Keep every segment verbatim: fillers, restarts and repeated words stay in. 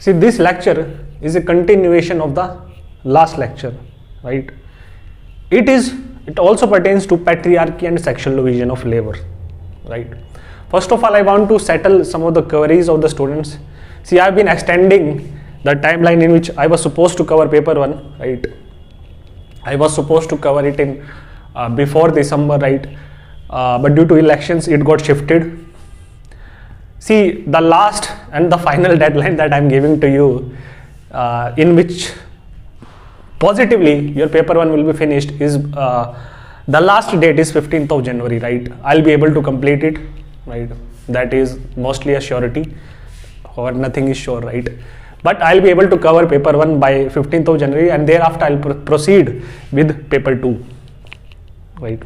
See, this lecture is a continuation of the last lecture, right? It is, it also pertains to patriarchy and sexual division of labor, right? First of all, I want to settle some of the queries of the students. See, I have been extending the timeline in which I was supposed to cover paper one, right? I was supposed to cover it in uh, before December, right? Uh, but due to elections, it got shifted. See, the last and the final deadline that I am giving to you, uh, in which positively your paper one will be finished, is uh, the last date is fifteenth of January, right? I'll be able to complete it, right? That is mostly a surety, or nothing is sure, right? But I'll be able to cover paper one by fifteenth of January, and thereafter I'll pr proceed with paper two, right?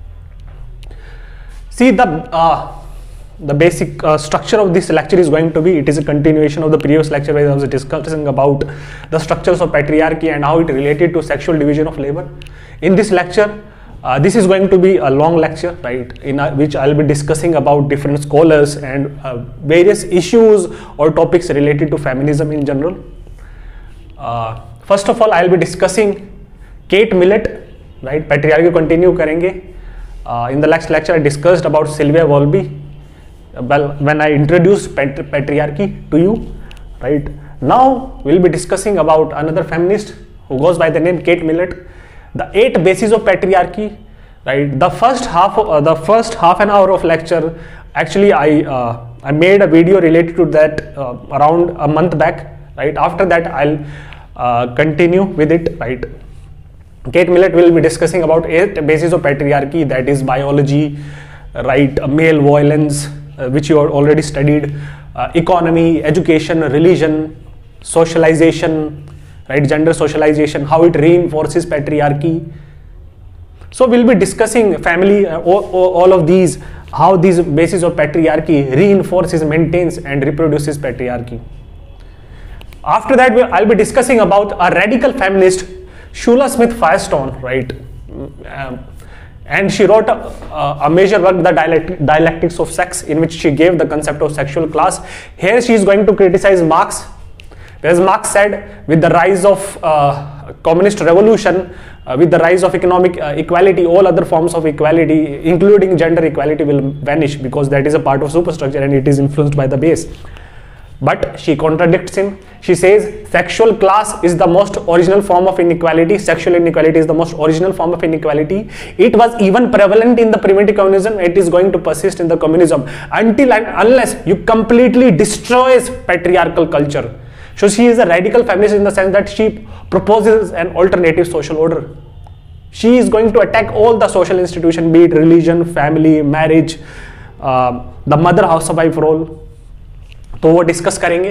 See, the uh, the basic uh, structure of this lecture is going to be, it is a continuation of the previous lecture where I was discussing about the structures of patriarchy and how it related to sexual division of labor. In this lecture, uh, this is going to be a long lecture, right, in a, which I'll be discussing about different scholars and uh, various issues or topics related to feminism in general. Uh, first of all, I'll be discussing Kate Millett, right, patriarchy continue karenge. Uh, in the last lecture, I discussed about Sylvia Wolby. Well, when I introduced pat patriarchy to you, right? Now we'll be discussing about another feminist who goes by the name Kate Millett. The eight bases of patriarchy, right? The first half, of, uh, the first half an hour of lecture, actually I uh, I made a video related to that uh, around a month back, right? After that, I'll uh, continue with it, right? Kate Millett will be discussing about eight bases of patriarchy, that is biology, right? Uh, male violence, Uh, which you already studied, uh, economy, education, religion, socialization, right, gender socialization, how it reinforces patriarchy. So we'll be discussing family, uh, all, all of these, how these bases of patriarchy reinforces, maintains and reproduces patriarchy. After that, we'll, I'll be discussing about a radical feminist, Shula Smith Firestone, right? Um, And she wrote a, a major work, The Dialect Dialectics of Sex, in which she gave the concept of sexual class. Here she is going to criticize Marx. Whereas Marx said, with the rise of uh, communist revolution, uh, with the rise of economic uh, equality, all other forms of equality, including gender equality, will vanish because that is a part of superstructure and it is influenced by the base. But she contradicts him. She says sexual class is the most original form of inequality. Sexual inequality is the most original form of inequality. It was even prevalent in the primitive communism. It is going to persist in the communism until and unless you completely destroys patriarchal culture. So she is a radical feminist in the sense that she proposes an alternative social order. She is going to attack all the social institutions, be it religion, family, marriage, uh, the mother housewife role. तो वो discuss करेंगे.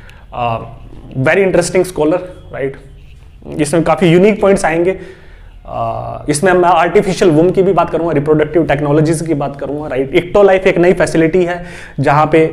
Very interesting scholar, right. इसमें काफ़ी unique points आएंगे. uh, इसमें मैं artificial वूम की भी बात करूंगा, रिप्रोडक्टिव टेक्नोलॉजीज की बात करूंगा, राइट. इक्टो लाइफ एक नई फैसिलिटी है जहां पे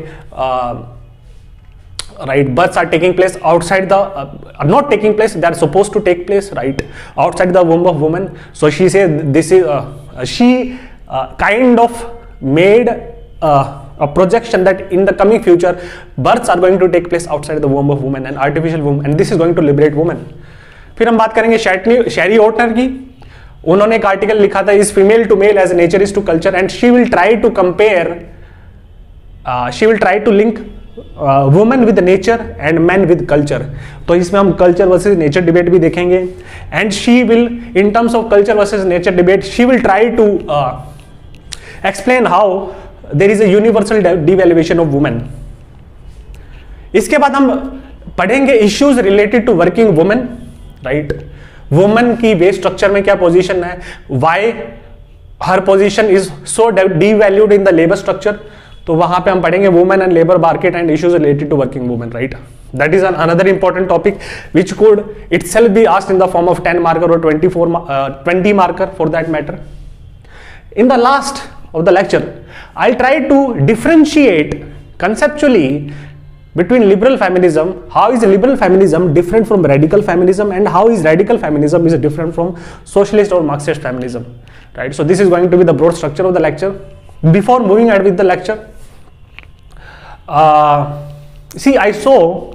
right births are taking place outside the are not taking place, they are suppose to take place, right, outside the womb of woman. So she say this is she kind of made a projection that in the coming future births are going to take place outside the womb of woman, an artificial womb, and this is going to liberate women. फिर हम बात करेंगे शेरी ओटनर की. उन्होंने एक article लिखा था, is female to male as nature is to culture, and she will try to compare, she will try to link women with nature and man with culture. तो इसमें हम कल्चर वर्सेस नेचर डिबेट भी देखेंगे. And she will, in terms of culture versus nature debate, she will try to explain how there is a universal devaluation of women. इसके बाद हम पढ़ेंगे issues related to working women, right? Women की base structure में क्या position है, why her position is so devalued in the labor structure. तो वहां पे हम पढ़ेंगे women and labor market and issues related to working women, right? That is an, another important topic which could itself be asked in the form of ten marker or twenty-four, uh, twenty marker for that matter. In the last of the lecture, I'll try to differentiate conceptually between liberal feminism. How is liberal feminism different from radical feminism, and how is radical feminism is different from socialist or Marxist feminism, right? So this is going to be the broad structure of the lecture. Before moving ahead with the lecture, uh, see, I saw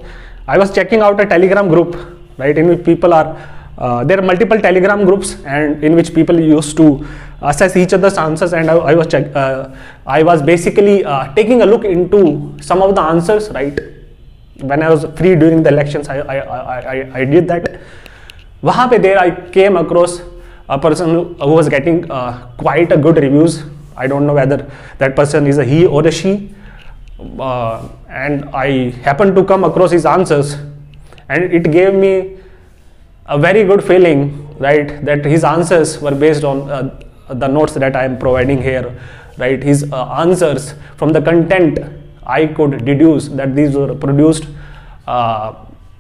I was checking out a Telegram group, right, in which people are, uh, there are multiple Telegram groups and in which people used to assess each other's answers, and I, I was check, uh, I was basically uh, taking a look into some of the answers, right. When I was free during the elections, I, I, I, I, I did that. Wahan pe there I came across a person who, who was getting uh, quite a good reviews. I don't know whether that person is a he or a she. Uh, and I happened to come across his answers, and it gave me a very good feeling, right, that his answers were based on uh, the notes that I am providing here, right. His uh, answers, from the content I could deduce that these were produced, uh,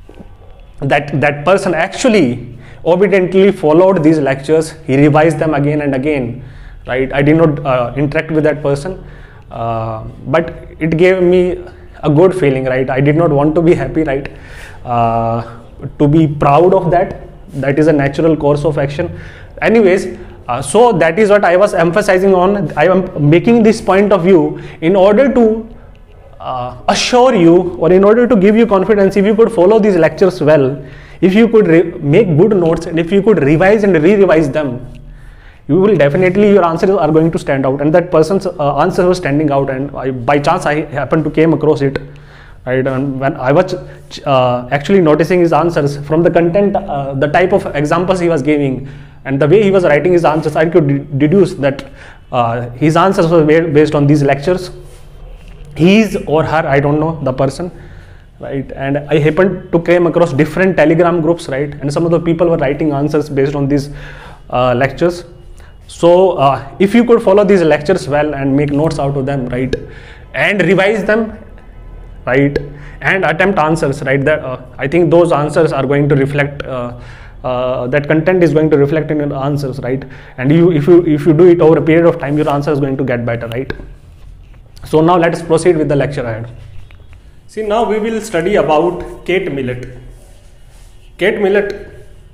that that person actually obediently followed these lectures. He revised them again and again, right. I did not uh, interact with that person, uh, but it gave me a good feeling, right. I did not want to be happy, right, uh, to be proud of that. That is a natural course of action. Anyways, uh, so that is what I was emphasizing on. I am making this point of view in order to uh, assure you, or in order to give you confidence. If you could follow these lectures well, if you could make good notes, and if you could revise and re-revise them, you will definitely, your answers are going to stand out. And that person's uh, answer was standing out, and I, by chance I happened to came across it, right. And when I was uh, actually noticing his answers from the content, uh, the type of examples he was giving, and the way he was writing his answers, I could deduce that uh, his answers were based on these lectures. His or her, I don't know the person, right. And I happened to came across different Telegram groups, right, and some of the people were writing answers based on these uh, lectures. So uh, if you could follow these lectures well and make notes out of them, right, and revise them, right, and attempt answers, right, that uh, I think those answers are going to reflect, uh, uh, that content is going to reflect in your answers, right. And you, if you if you do it over a period of time, your answer is going to get better, right. So now let us proceed with the lecture ahead. See, now we will study about Kate Millett. Kate Millett,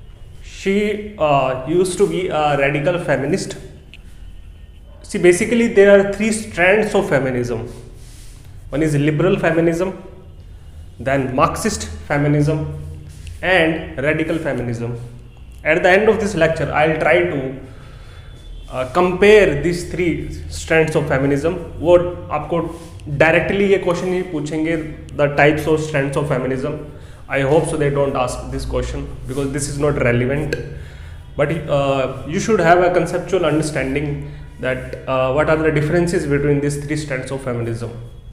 she uh, used to be a radical feminist. See, basically there are three strands of feminism. One is liberal feminism, then Marxist feminism, and radical feminism. At the end of this lecture, I will try to uh, compare these three strands of feminism. वो आपको directly ये question ही पूछेंगे, the types of strands of feminism. I hope so they don't ask this question because this is not relevant, but uh, you should have a conceptual understanding that uh, what are the differences between these three strands of feminism,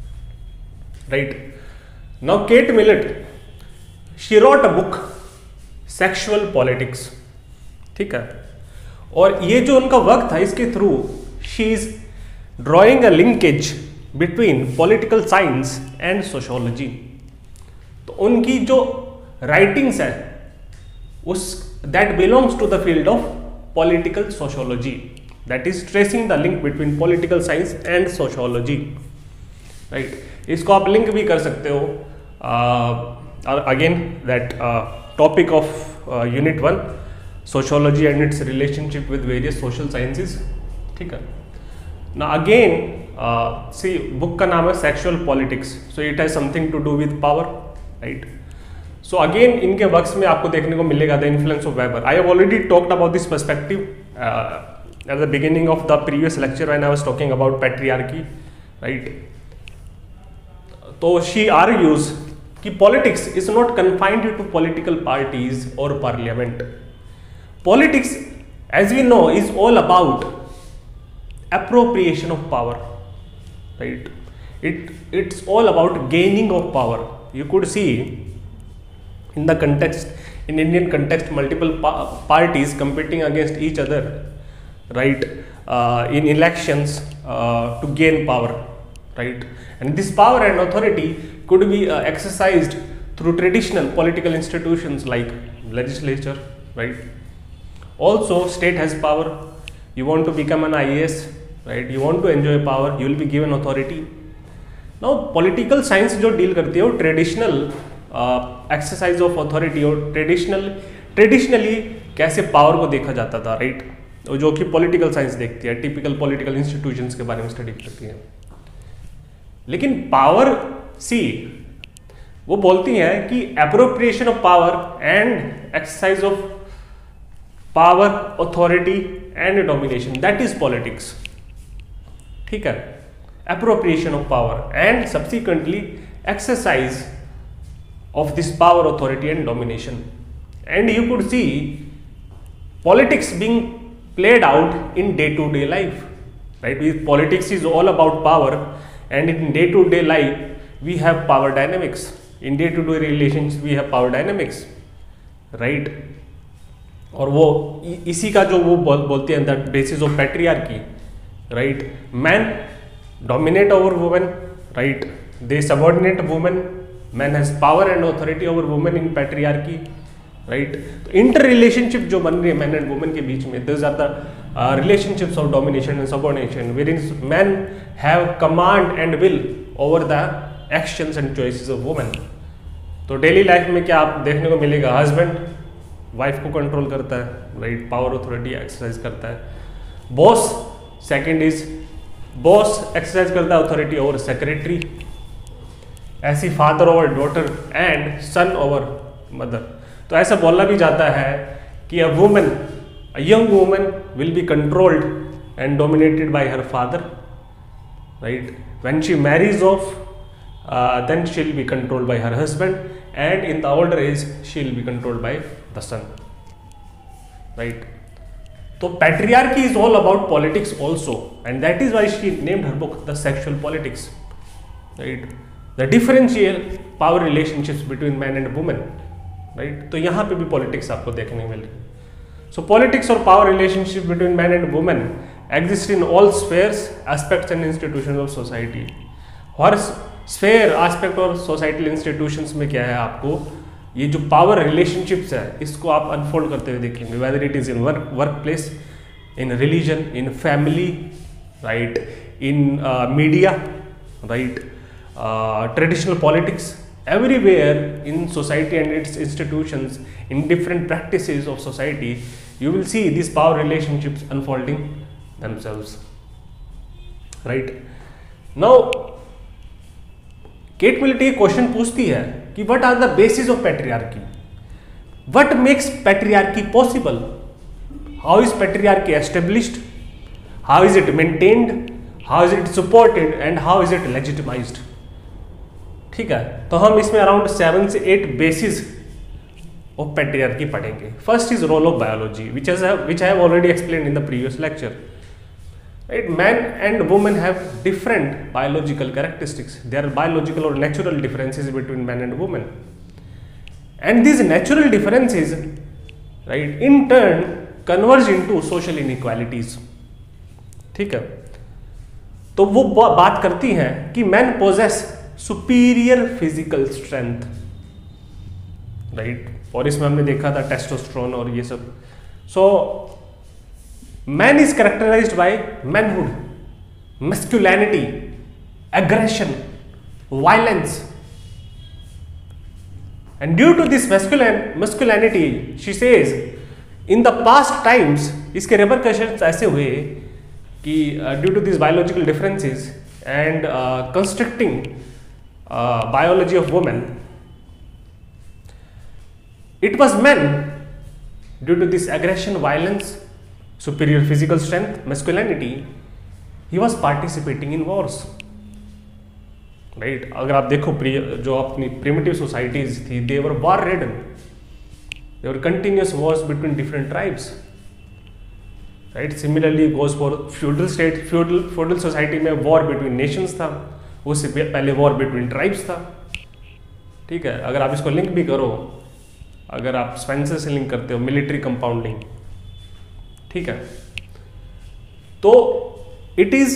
right. Now Kate Millett, she wrote a book, Sexual Politics, ठीक है, और ये जो उनका work था, इसके through she is drawing a linkage between political science and sociology. तो उनकी जो राइटिंग्स है उस that belongs to the field of political sociology, that is tracing the link between political science and sociology, right. इसको आप link भी कर सकते हो again that topic of unit one, sociology and its relationship with various social sciences, ठीक है ना. Again see book का नाम है sexual politics, so it has something to do with power, right. So again इनके वर्क्स में आपको देखने को मिलेगा the influence of Weber. I have already talked about this perspective at the beginning of the previous lecture when I was talking about patriarchy, right. तो she argues कि politics is not confined to political parties और parliament. Politics as we know is all about appropriation of power, right. It it's all about gaining of power. You could see in the context, in Indian context, multiple pa parties competing against each other, right, uh, in elections uh, to gain power, right. And this power and authority could be uh, exercised through traditional political institutions like legislature, right. Also, state has power. You want to become an I A S, right, you want to enjoy power, you will be given authority. Now political science जो deal करती है वो traditional exercise of authority और traditional traditionally कैसे power को देखा जाता था, राइट, जो कि पॉलिटिकल साइंस देखती है, टिपिकल पॉलिटिकल इंस्टीट्यूशंस के बारे में स्टडी करती है. लेकिन पावर, सी वो बोलती हैं कि appropriation of power and exercise of power, authority and domination, that is politics. ठीक है, appropriation of power and subsequently exercise of this power, authority and domination. And you could see politics being played out in day-to-day life, right? Politics is all about power, and in day-to-day life we have power dynamics. In day-to-day relations we have power dynamics, right? और वो इसी का जो वो बोल, बोलते हैं that basis of patriarchy, right? Men dominate over women, right? They subordinate women. Man has power and authority over women in patriarchy, right? तो इंटर रिलेशनशिप जो बन रही है मैन एंड वुमेन के बीच में, these are the uh, relationships of domination and subordination, wherein men have command and will over the actions and choices of women. तो daily life में क्या आप देखने को मिलेगा, हस्बैंड वाइफ को कंट्रोल करता है, राइट? पावर अथॉरिटी एक्सरसाइज करता है। Boss, second is boss exercise करता है अथॉरिटी ओवर सेक्रेटरी, ऐसी father over daughter and son over mother. तो ऐसा बोला भी जाता है कि a woman, a young woman will be controlled and dominated by her father, right? When she marries of then she will be controlled by her husband, and in the older age she will be controlled by the son, right? तो patriarchy is all about politics also, and that is why she named her book the sexual politics, right? The differential power relationships between man and woman, right? तो यहाँ पे भी politics आपको देखने मिल रही है। So politics और power relationship between man and woman exist in all spheres, aspects and institutions of society. Her sphere, aspect और societal institutions में क्या है, आपको ये जो power relationships है इसको आप unfold करते हुए देखेंगे, whether it is in work, workplace, in religion, in family, right? In uh, media, right? Uh, traditional politics, everywhere in society and its institutions, in different practices of society, you will see these power relationships unfolding themselves, right? Now Kate Millett एक question पूछती है कि what are the bases of patriarchy? What makes patriarchy possible? How is patriarchy established? How is it maintained? How is it supported? And how is it legitimized? ठीक है, तो हम इसमें around seven से एट बेसिस ऑफ पैट्रियार्की पढ़ेंगे। First is role of biology, which has which I have already explained in the previous lecture, right? Man and women have different biological characteristics, there are biological और natural differences between man and women, and these natural differences, right, in turn converge into social inequalities. ठीक है, तो वो बात करती हैं कि man possess superior physical strength, right? और इसमें हमने देखा था टेस्टोस्टेरोन और ये सब। So man is characterised by manhood, masculinity, aggression, violence, and due to this masculinity she says in the past times, इसके रिपरकशंस ऐसे हुए कि due to this biological differences and constructing Uh, biology of women, it was men, due to this aggression, violence, superior physical strength, masculinity, he was participating in wars, right? अगर आप देखो जो अपनी primitive societies थी, they were war ridden, there were continuous wars between different tribes, right? Similarly goes for feudal state, feudal feudal society में war between nations था, उससे पहले वॉर बिटवीन ट्राइब्स था। ठीक है, अगर आप इसको लिंक भी करो, अगर आप स्पेंसर से लिंक करते हो, मिलिट्री कंपाउंडिंग, ठीक है, तो it is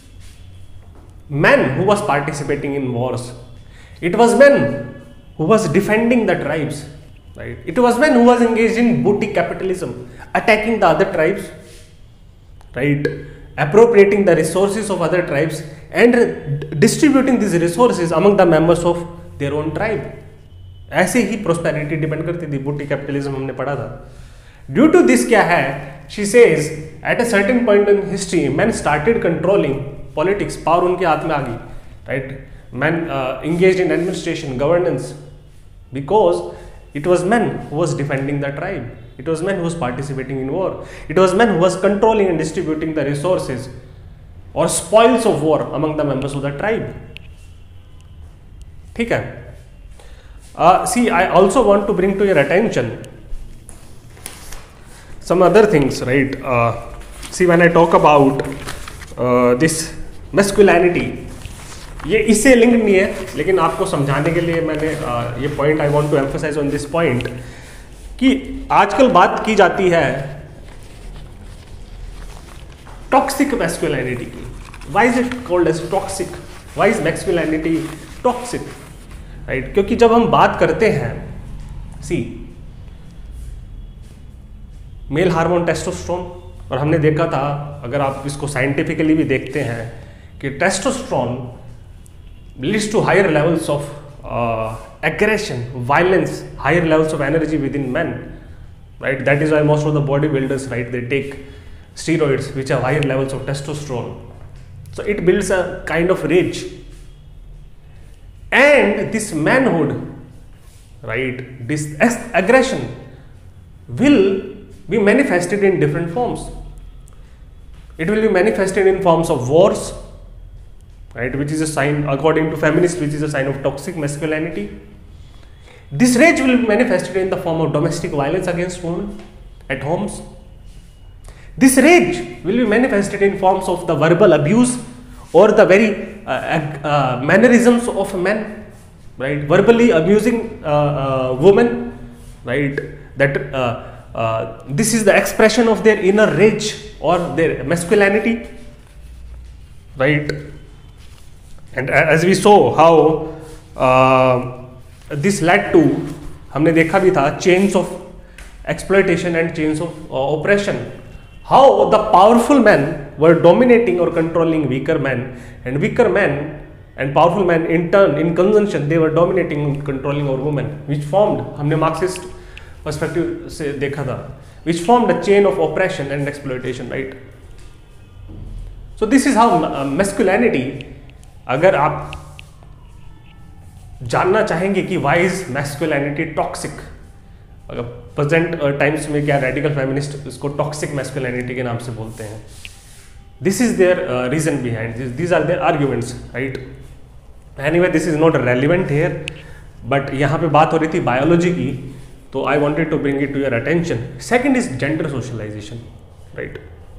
man who was participating in wars, it was man who was defending the tribes, right? It was man who was engaged in booty capitalism, attacking the other tribes, right? appropriating the resources of other tribes and distributing these resources among the members of their own tribe. ऐसे ही prosperity depend करती थी, बूटी capitalism हमने पढ़ा था। Due to this क्या है, she says at a certain point in history men started controlling politics, power उनके हाथ में आ गई, right? men uh, engaged in administration, governance, because it was men who was defending the tribe. It was men who was participating in war. It was men who was controlling and distributing the resources or spoils of war among the members of the tribe. ठीक है? Uh, see, I also want to bring to your attention some other things, right? Uh, see, when I talk about uh, this masculinity, ये इससे link नहीं है, लेकिन आपको समझाने के लिए मैंने uh, ये point I want to emphasise on this point कि आजकल बात की जाती है टॉक्सिक मैस्कुलिनिटी की. Why is it called as toxic? Why is masculinity toxic? Right, क्योंकि जब हम बात करते हैं, सी मेल हार्मोन टेस्टोस्टेरोन, और हमने देखा था, अगर आप इसको साइंटिफिकली भी देखते हैं, कि testosterone leads to higher levels of aggression, violence, higher levels of energy within men, right? That is why most of the bodybuilders, right, they take steroids which have higher levels of testosterone. So it builds a kind of rage, and this manhood, right, this aggression will be manifested in different forms. It will be manifested in forms of wars, right, which is a sign, according to feminists, which is a sign of toxic masculinity. This rage will be manifested in the form of domestic violence against women at homes. This rage will be manifested in forms of the verbal abuse or the very uh, uh, mannerisms of men, right, verbally abusing uh, uh, women, right, that uh, uh, this is the expression of their inner rage or their masculinity, right. And as we saw how uh, this led to, हमने देखा भी था, chains of exploitation and chains of uh, oppression. How the powerful men were dominating or controlling weaker men, and weaker men and powerful men in turn, in conjunction, they were dominating and controlling our women, which formed, हमने Marxist perspective से देखा था, which formed a chain of oppression and exploitation, right? So this is how uh, masculinity, अगर आप जानना चाहेंगे कि why is masculinity toxic, अगर प्रेजेंट टाइम्स में क्या रेडिकल फेमिनिस्ट इसको टॉक्सिक मैस्कुलिनिटी के नाम से बोलते हैं, this is their reason behind this, these are their arguments, right. Anyway this is not relevant here, but यहाँ पे बात हो रही थी बायोलॉजी की, तो I wanted to bring it to your attention. Second is gender socialisation, right.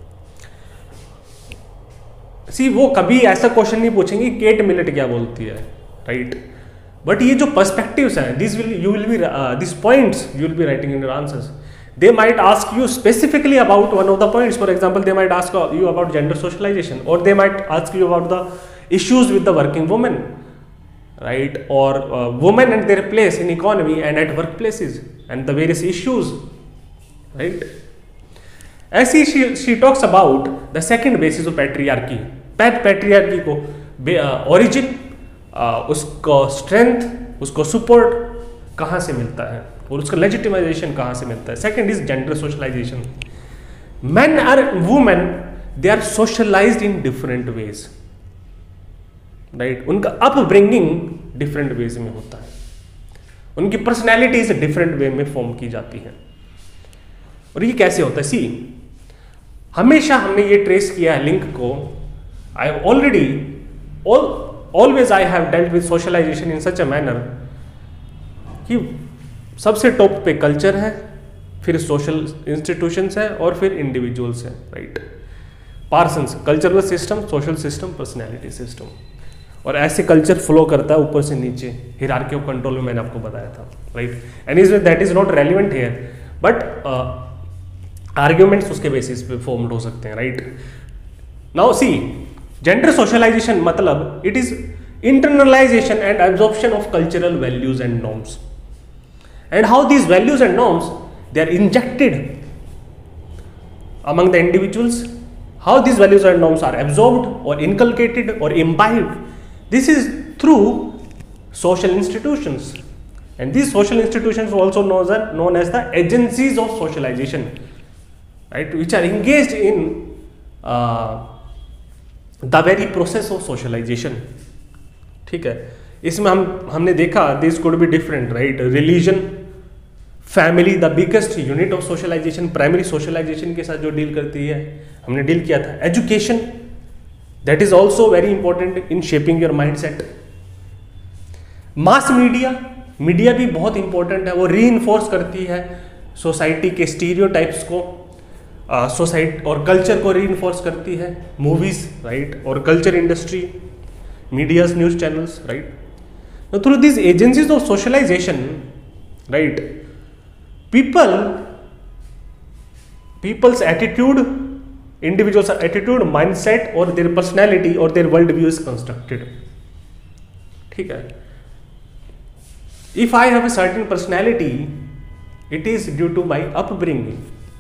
See वो कभी ऐसा क्वेश्चन नहीं पूछेंगे केट मिलेट क्या बोलती है, राइट. बट ये जो पर्सपेक्टिव्स हैं, this will you will be this points you will be writing in your answers. They might ask you specifically about one of the points. For example, they might ask you about gender socialisation, और they might ask you about the issues with the working women, right, और women and their place in economy and at work places and the various issues, right. ऐसी she talks about the second basis of patriarchy. Patriarchy को origin, uh, उसको strength, उसको support कहाँ से मिलता है और उसका लेजिटिमाइजेशन कहाँ से मिलता है. Second is gender socialisation. Men are women, they are socialised in different ways, right. उनका अपब्रिंगिंग डिफरेंट वेज में होता है, उनकी पर्सनैलिटीज डिफरेंट वे में फॉर्म की जाती है. और ये कैसे होता है? सी, हमेशा हमने ये ट्रेस किया है लिंक को. I have already, all, always I have dealt with socialization in such a manner कि सबसे टॉप पे कल्चर है, फिर सोशल इंस्टीट्यूशंस है, और फिर इंडिविजुअल्स हैं, right. Parsons, cultural system, social system, personality system, और ऐसे कल्चर फ्लो करता है ऊपर से नीचे, हियरार्की ऑफ कंट्रोल में मैंने आपको बताया था, right. And is that is not relevant here, but arguments उसके बेसिस पे फॉर्म्ड हो सकते हैं, right. Now see, gender socialization मतलब it is internalization and absorption of cultural values and norms, and how these values and norms, they are injected among the individuals, how these values and norms are absorbed or inculcated or imbibed. This is through social institutions, and these social institutions also known as, known as the agencies of socialization, right, which are engaged in uh, the very process of socialization. ठीक है, इसमें हम हमने देखा this could be different, right. Religion, family the biggest unit of socialization, primary socialization के साथ जो deal करती है हमने डील किया था। Education, that is also very important in shaping your mind set. Mass media, media भी बहुत इंपॉर्टेंट है, वो री करती है सोसाइटी के स्टीरियोटाइप्स को, सोसाइटी और कल्चर को री करती है। मूवीज, राइट, और culture industry, medias, news channels, right. Through this agencies of socialization, right, people people's attitude, individuals attitude, mindset or their personality or their world view is constructed, ठीक है। if I have a certain personality, it is due to my upbringing,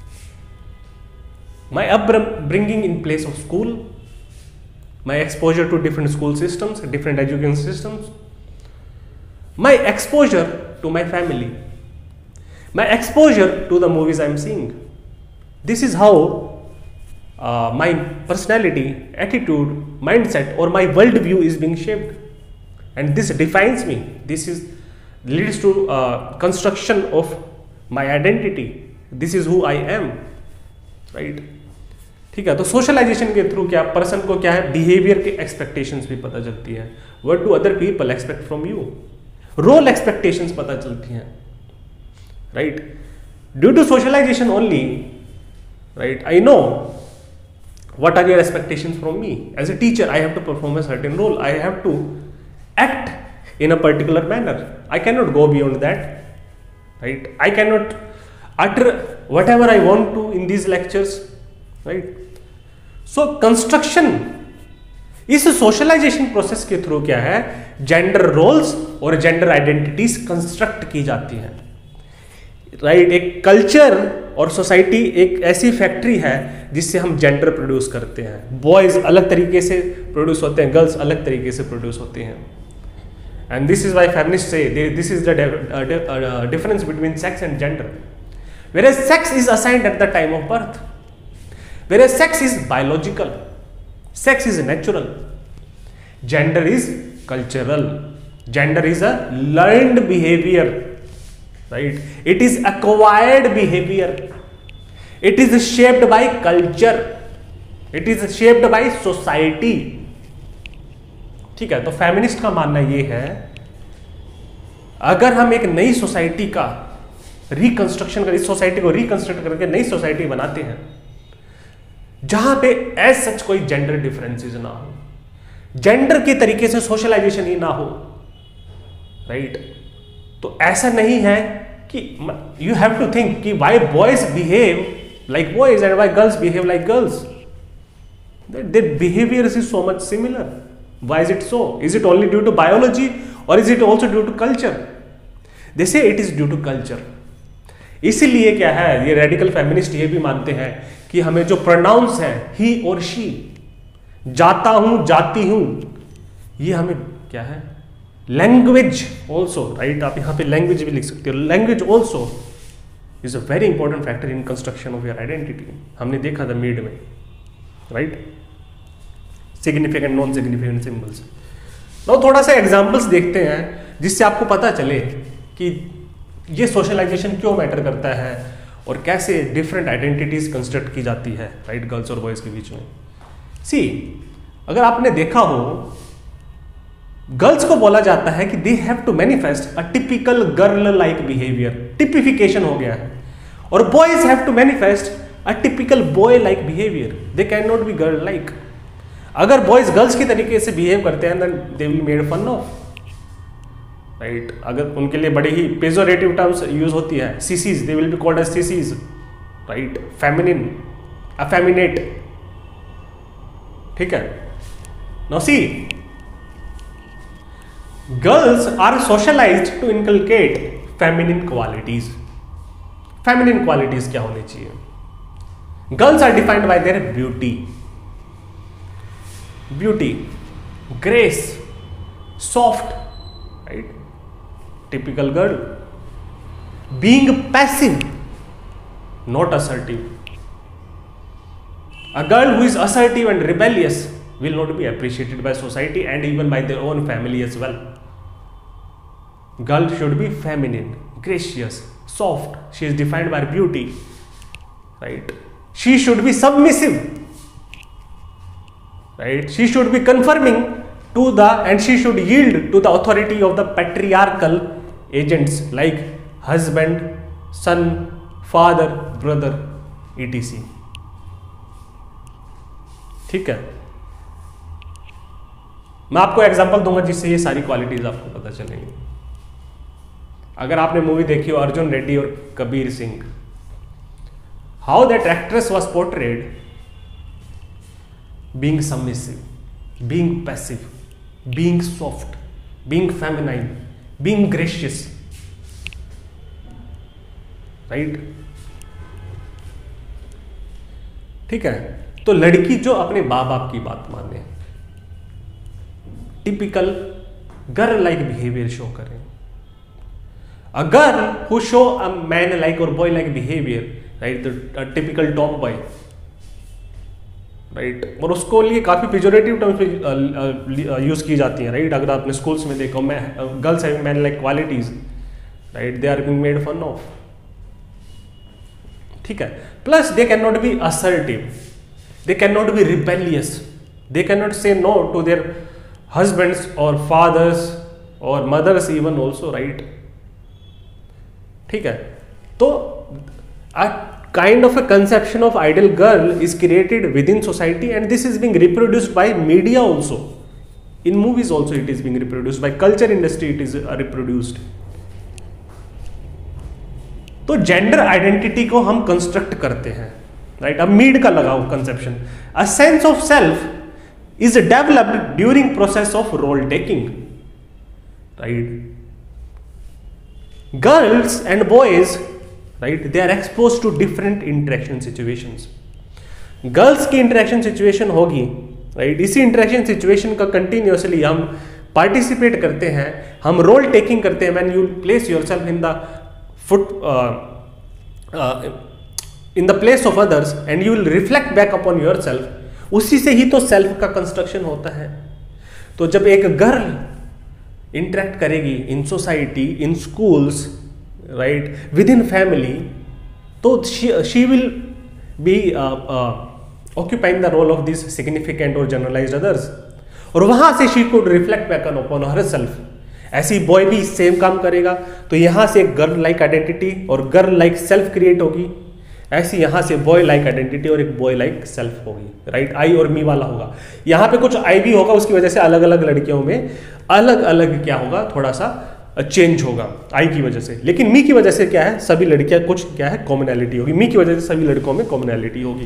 my upbringing in place of school, my exposure to different school systems, different education systems, my exposure to my family, my exposure to the movies I am seeing. This is how uh, my personality, attitude, mindset or my world view is being shaped, and this defines me. This is leads to uh, construction of my identity. This is who I am, right? ठीक है, तो socialisation के through क्या person को क्या है, behaviour के expectations भी पता चलती है। What do other people expect from you, role expectations पता चलती हैं, right? Due to socialization only, right, I know what are your expectations from me. As a teacher, I have to perform a certain role, I have to act in a particular manner, I cannot go beyond that, right? I cannot utter whatever I want to in these lectures, right? So construction, इस socialization process के through क्या है, gender roles और gender identities construct की जाती हैं, right right? एक culture और सोसाइटी एक ऐसी फैक्ट्री है जिससे हम जेंडर प्रोड्यूस करते हैं। बॉयज अलग तरीके से प्रोड्यूस होते हैं, गर्ल्स अलग तरीके से प्रोड्यूस होती हैं, and this is why feminist say this is the difference between sex and gender. Where sex is assigned at the time of birth, where sex is biological, sex is natural, gender is cultural, gender is a learned behaviour, right? It is acquired behavior, it is shaped by culture, it is shaped by society, ठीक है। तो feminist का मानना ये है, अगर हम एक नई सोसाइटी का रिकंस्ट्रक्शन कर, इस सोसाइटी को रिकंस्ट्रक्ट करके नई सोसाइटी बनाते हैं जहां पे एज सच कोई जेंडर डिफरेंसेस ना हो, जेंडर के तरीके से सोशलाइजेशन ही ना हो, राइट right? तो ऐसा नहीं है कि यू हैव टू थिंक कि why boys behave like boys and why girls behave like girls, their behaviour is so much similar. Why is it so? Is it only due to biology और is it also due to culture? They say it is due to culture. इसीलिए क्या है, ये radical feminist ये भी मानते हैं कि हमें जो प्रोनाउंस हैं ही और शी, जाता हूं, जाती हूं, ये हमें क्या है, लैंग्वेज ऑल्सो, राइट, आप यहां पे लैंग्वेज भी लिख सकते हो। Language also is a very important factor in construction of your identity. हमने देखा था मीड में, right, significant non significant symbols. तो थोड़ा सा एग्जांपल्स देखते हैं जिससे आपको पता चले कि ये सोशलाइजेशन क्यों मैटर करता है और कैसे डिफरेंट आइडेंटिटीज कंस्ट्रक्ट की जाती है, राइट, गर्ल्स और बॉयज के बीच में। सी, अगर आपने देखा हो, गर्ल्स को बोला जाता है कि they have to manifest a typical girl like behaviour, typification हो गया है, और boys have to manifest a typical boy like behaviour, they can not be girl like. अगर बॉयज गर्ल्स की तरीके से बिहेव करते हैं then they will made fun of, right. अगर उनके लिए बड़े ही पेजोरेटिव टर्म्स यूज होती है, sissies, they will be called as sissies, right, feminine, effeminate, ठीक है। Now see, girls are socialized to inculcate feminine qualities. Feminine qualities क्या होनी चाहिए? Girls are defined by their beauty, beauty, grace, soft, right? Typical girl. Being passive, not assertive. A girl who is assertive and rebellious will not be appreciated by society and even by their own family as well. Girl should be feminine, gracious, soft. She is defined by beauty, right? She should be submissive, right? She should be conforming to the, and she should yield to the authority of the patriarchal agents like husband, son, father, brother, et cetera. ठीक है, मैं आपको example दूंगा जिससे ये सारी qualities आपको पता चलेंगी. अगर आपने मूवी देखी हो अर्जुन रेड्डी और Kabir Singh, how that actress was portrayed being submissive, being passive, being soft, being feminine, being gracious, right. ठीक है, तो लड़की जो अपने माँ बाप की बात माने, typical girl like behaviour show करें. A girl who show a man like or boy like behavior, right, the a typical tomboy, right, और उसको लिए काफी पेजोरेटिव टर्म्स यूज की जाती हैं, राइट. अगर आपने स्कूल्स में देखो, मैं girls having man like qualities, right, they are being made fun of. ठीक है, plus they can not be assertive, they can not be rebellious, they can not say no to their husbands और fathers और mothers even also, right. ठीक है, तो a kind of a conception of ideal girl is created within society and this is being reproduced by media also. In movies also it is being reproduced, by culture industry it is uh, reproduced. तो gender identity को हम construct करते हैं, right. अब Mead का लगाओ conception. A sense of self is developed during process of role taking, right. Girls and boys, right, they are exposed to different interaction situations. Girls की interaction situation होगी, right, इसी interaction situation का continuously हम participate करते हैं, हम role taking करते हैं. When you place yourself in the foot uh, uh, in the place of others and you will reflect back upon yourself, उसी से ही तो self का construction होता है. तो जब एक गर्ल इंटरेक्ट करेगी in society, in schools, right, within family, तो she will be occupying the role of this significant और जनरलाइज्ड अदर्स, और वहां से she could reflect back on upon her self. ऐसी बॉय भी सेम काम करेगा, तो यहां से एक गर्ल लाइक आइडेंटिटी और गर्ल लाइक सेल्फ क्रिएट होगी. ऐसी यहां से बॉय लाइक आइडेंटिटी और एक बॉय लाइक सेल्फ होगी, राइट. आई और मी वाला होगा, यहां पे कुछ आई भी होगा, उसकी वजह से अलग अलग लड़कियों में अलग अलग क्या होगा, थोड़ा सा चेंज होगा आई की वजह से. लेकिन मी की वजह से क्या है, सभी लड़कियां कुछ क्या है, कॉमनैलिटी होगी. मी की वजह से सभी लड़कों में कॉमनैलिटी होगी,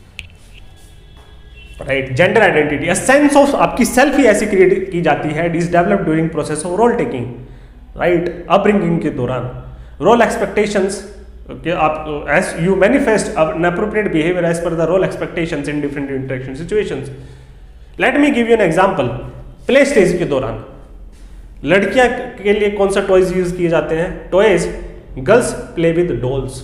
right. Gender identity, a sense of आपकी सेल्फ ही ऐसी क्रिएट की जाती है, it is developed during process of role taking, right, upbringing के दौरान. रोल एक्सपेक्टेशंस, okay, आप as you manifest an appropriate behavior as per the role expectations in different interaction situations. Let me give you an example. Play stage के दौरान लड़कियां के लिए कौन सा टॉयज यूज किए जाते हैं? Toys, girls play with dolls,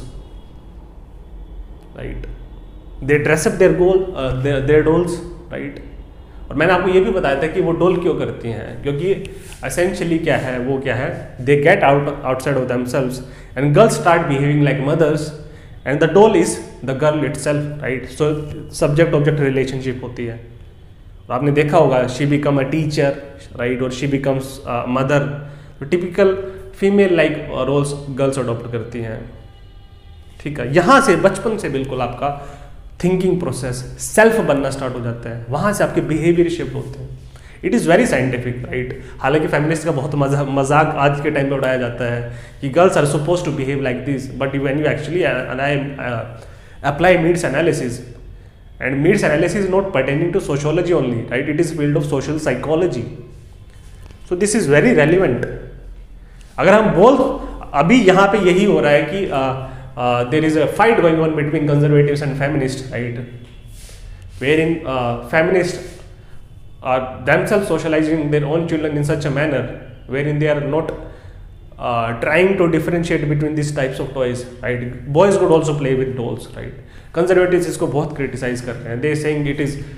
right. They dress up their goal their dolls, right. और मैंने आपको ये भी बताया था कि वो डोल क्यों करती हैं, क्योंकि एसेंशियली क्या है, वो क्या है, they get out outside of themselves and girls start behaving like mothers and the doll is the girl itself, right. So subject object relationship होती है. और आपने देखा होगा she become a teacher, right, और she becomes a mother. तो typical female like roles girls adopt करती हैं. ठीक है, यहाँ से बचपन से बिल्कुल आपका थिंकिंग प्रोसेस सेल्फ बनना स्टार्ट हो जाता है, वहाँ से आपके बिहेवियर शिफ्ट होते हैं. It is very scientific, right. हालांकि फेमिनिस्ट का बहुत मजा मजाक आज के टाइम पे उड़ाया जाता है कि girls are suppose to behave like this, but when you actually apply needs analysis, and needs analysis not pertaining to sociology only, right, it is field of social psychology. So this is very relevant. अगर हम बोल, अभी यहाँ पे यही हो रहा है कि there is a fight going on between conservatives and feminist, right, wherein feminist are themselves socializing their own children in such a manner wherein they are not uh, trying to differentiate between these types of toys, right. Boys could also play with dolls, right. Conservatives इसको बहुत criticize कर रहे हैं. They saying it is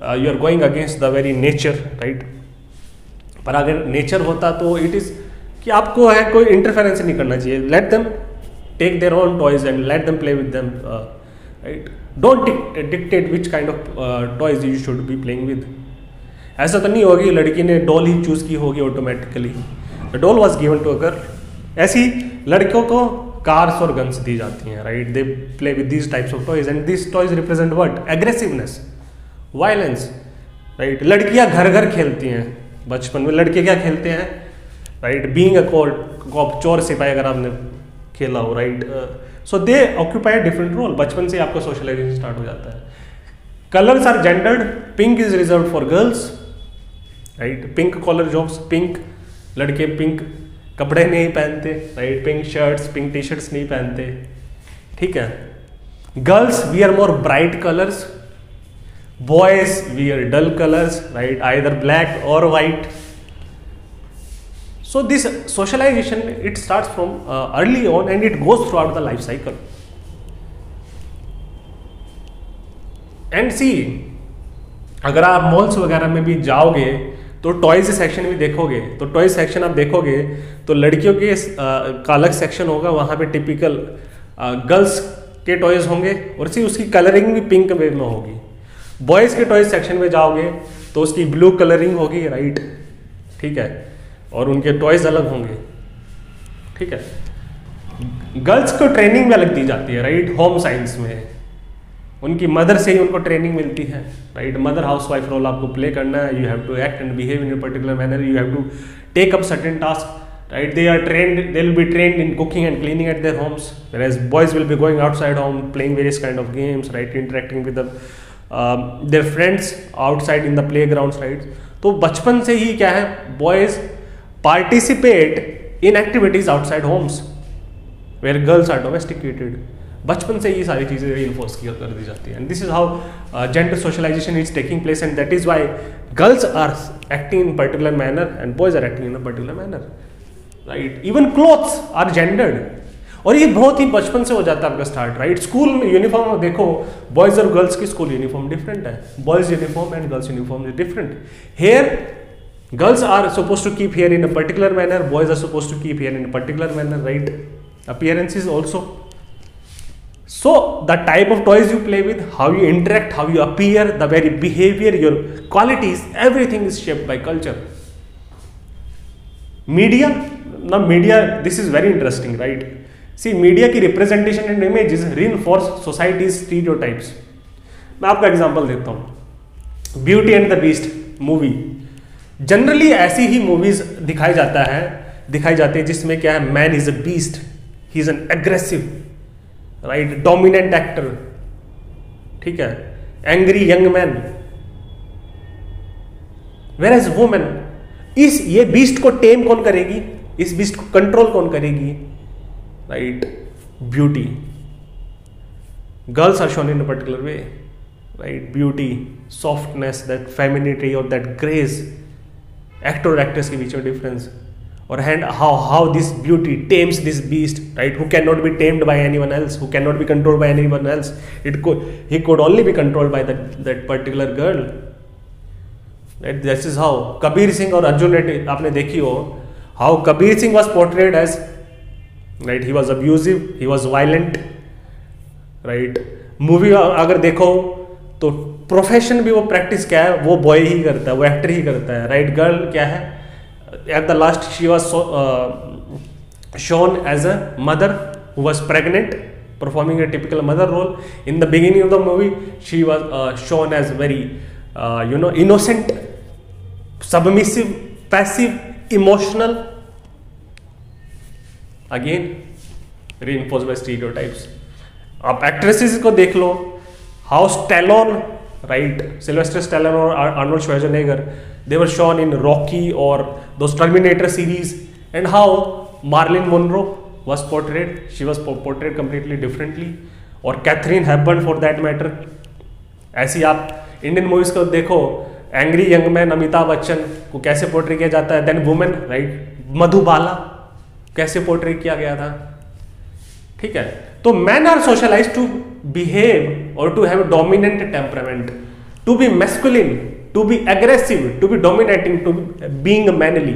you are going against the very nature, right. पर अगर nature होता तो it is कि आपको है कोई इंटरफेरेंस नहीं करना चाहिए, let them take their own toys and let them play with them, right. Don't dictate which kind of toys you should be playing with. ऐसा तो नहीं होगी लड़की ने डॉल ही चूज की होगी automatically, the doll was given to a girl. ऐसी लड़कियों को कार्स और गन्स दी जाती हैं, right. They play with these types of toys and this toys represent what, aggressiveness, violence, right. लड़कियां घर घर खेलती हैं बचपन में, लड़के क्या खेलते हैं, राइट, बीइंग अ कॉप, चोर सिपाही अगर आपने खेला हो, right. So they occupy different role, बचपन से आपका सोशलाइजेशन स्टार्ट हो जाता है। Colours are gendered, pink is reserve for girls, right. Pink collar jobs, pink लड़के पिंक कपड़े नहीं पहनते, right, pink shirts, pink T shirts नहीं पहनते, ठीक है। Girls wear more bright colours, boys wear dull colours, right, either black और white. So this socialization, it starts from uh, early on and it goes throughout the life cycle. And see, अगर आप malls वगैरह में भी जाओगे तो toys section भी देखोगे, तो टॉयज सेक्शन आप देखोगे तो लड़कियों के uh, का अलग सेक्शन होगा, वहाँ पे टिपिकल गर्ल्स के टॉयज होंगे और सी उसकी कलरिंग भी पिंक वे में होगी। बॉयज़ के टॉयज सेक्शन में जाओगे तो उसकी ब्लू कलरिंग होगी, राइट, ठीक है, और उनके टॉयज अलग होंगे, ठीक है। गर्ल्स को ट्रेनिंग भी अलग दी जाती है, राइट, होम साइंस में उनकी मदर से ही उनको ट्रेनिंग मिलती है, right. Mother house wife role आपको प्ले करना है, you have to act and behave in a particular manner, you have to take up certain task, right. They are trained, they will be trained in cooking and cleaning at their homes, whereas boys will be going outside home playing various kind of games, right, interacting with the uh, their friends outside in the playgrounds, right। तो बचपन से ही क्या है, boys participate in activities outside homes where girls are domesticated। बचपन से ये सारी चीज़ें reinforce किया कर दी जाती है, and this is how uh, gender socialization is taking place, and that is why girls are acting in particular manner and boys are acting in a particular manner, right। even clothes are gendered, और ये बहुत ही बचपन से हो जाता है आपका start, right. School में यूनिफॉर्म देखो, बॉयज और गर्ल्स की स्कूल यूनिफॉर्म डिफरेंट है, boys uniform and girls uniform is different. Hair girls are suppose to keep hair in a particular manner, boys are suppose to keep hair in a particular manner, right. Appearances also, so the type of toys you play with, how you interact, how you appear, the very behaviour, your qualities, everything is shaped by culture. Media, ना media, this is very interesting, right. See media की representation and images reinforce societies stereotypes. मैं आपका example देता हूं, beauty and the beast movie, generally ऐसी ही movies दिखाई जाता है दिखाई जाती है जिसमें क्या है, man is a beast, he is an aggressive, right, dominant actor, ठीक है, angry young man. Whereas women, इस ये बीस्ट को टेम कौन करेगी, इस बीस्ट को कंट्रोल कौन करेगी, right, beauty. Girls are shown in a particular way, right, beauty, softness, that femininity or that grace, actor actress के बीच में difference, और and how how this beauty tames this beast, right, who cannot be tamed by anyone else, who cannot be controlled by anyone else, it could he could only be controlled by that that particular girl, right। This is how Kabir Singh और अर्जुन रेड्डी आपने देखी हो, how Kabir Singh was portrayed as, right, he was abusive, he was violent, right. Movie अगर देखो तो profession भी वो practice क्या है, वो बॉय ही करता है, वो एक्टर ही करता है, राइट। गर्ल क्या है, at the last she was shown as a mother who was pregnant, performing a typical mother role. In the beginning of the movie, she was uh, shown as very, uh, you know, innocent, submissive, passive, emotional. Again, reinforced by stereotypes. आप actresses को देख लो, how Stallone, right, Sylvester Stallone और Arnold Schwarzenegger, they were shown in Rocky or those Terminator series, and how Marilyn Monroe was portrayed, she was portrayed completely differently, और Katharine Hepburn for that matter. ऐसी आप Indian movies को देखो, angry young man Amitabh Bachchan को कैसे portray किया जाता है, देन वुमेन, राइट, मधुबाला कैसे पोर्ट्रे किया गया था, ठीक है। तो man are socialized to behave और to have dominant temperament, to be masculine, to be aggressive, to be dominating, to be being manly.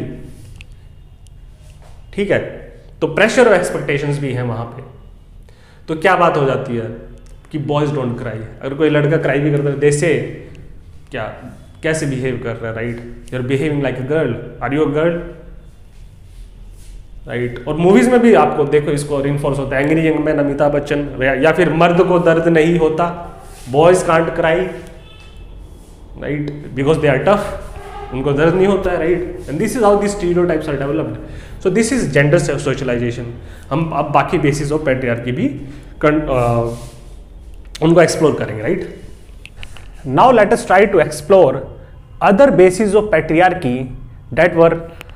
ठीक है, तो प्रेशर और एक्सपेक्टेशंस भी हैं वहां पे। तो क्या बात हो जाती है कि बॉयज डोंट क्राई। अगर कोई लड़का क्राई भी करता है, जैसे क्या कैसे बिहेव कर रहा है, right, you are behaving like a girl, are you a girl, right. और मूवीज में भी आपको देखो इसको रिइंफोर्स होता है, angry young man Amitabh Bachchan, या फिर मर्द को दर्द नहीं होता, boys can't cry, right, because they are tough, उनको दर्द नहीं होता है, right. And this is how this stereotypes are developed. So this is gender socialization. हम अब बाकी बेसिस ऑफ पैट्रियार्की भी uh, उनको एक्सप्लोर करेंगे, right. Now let us try to explore other basis of patriarchy that were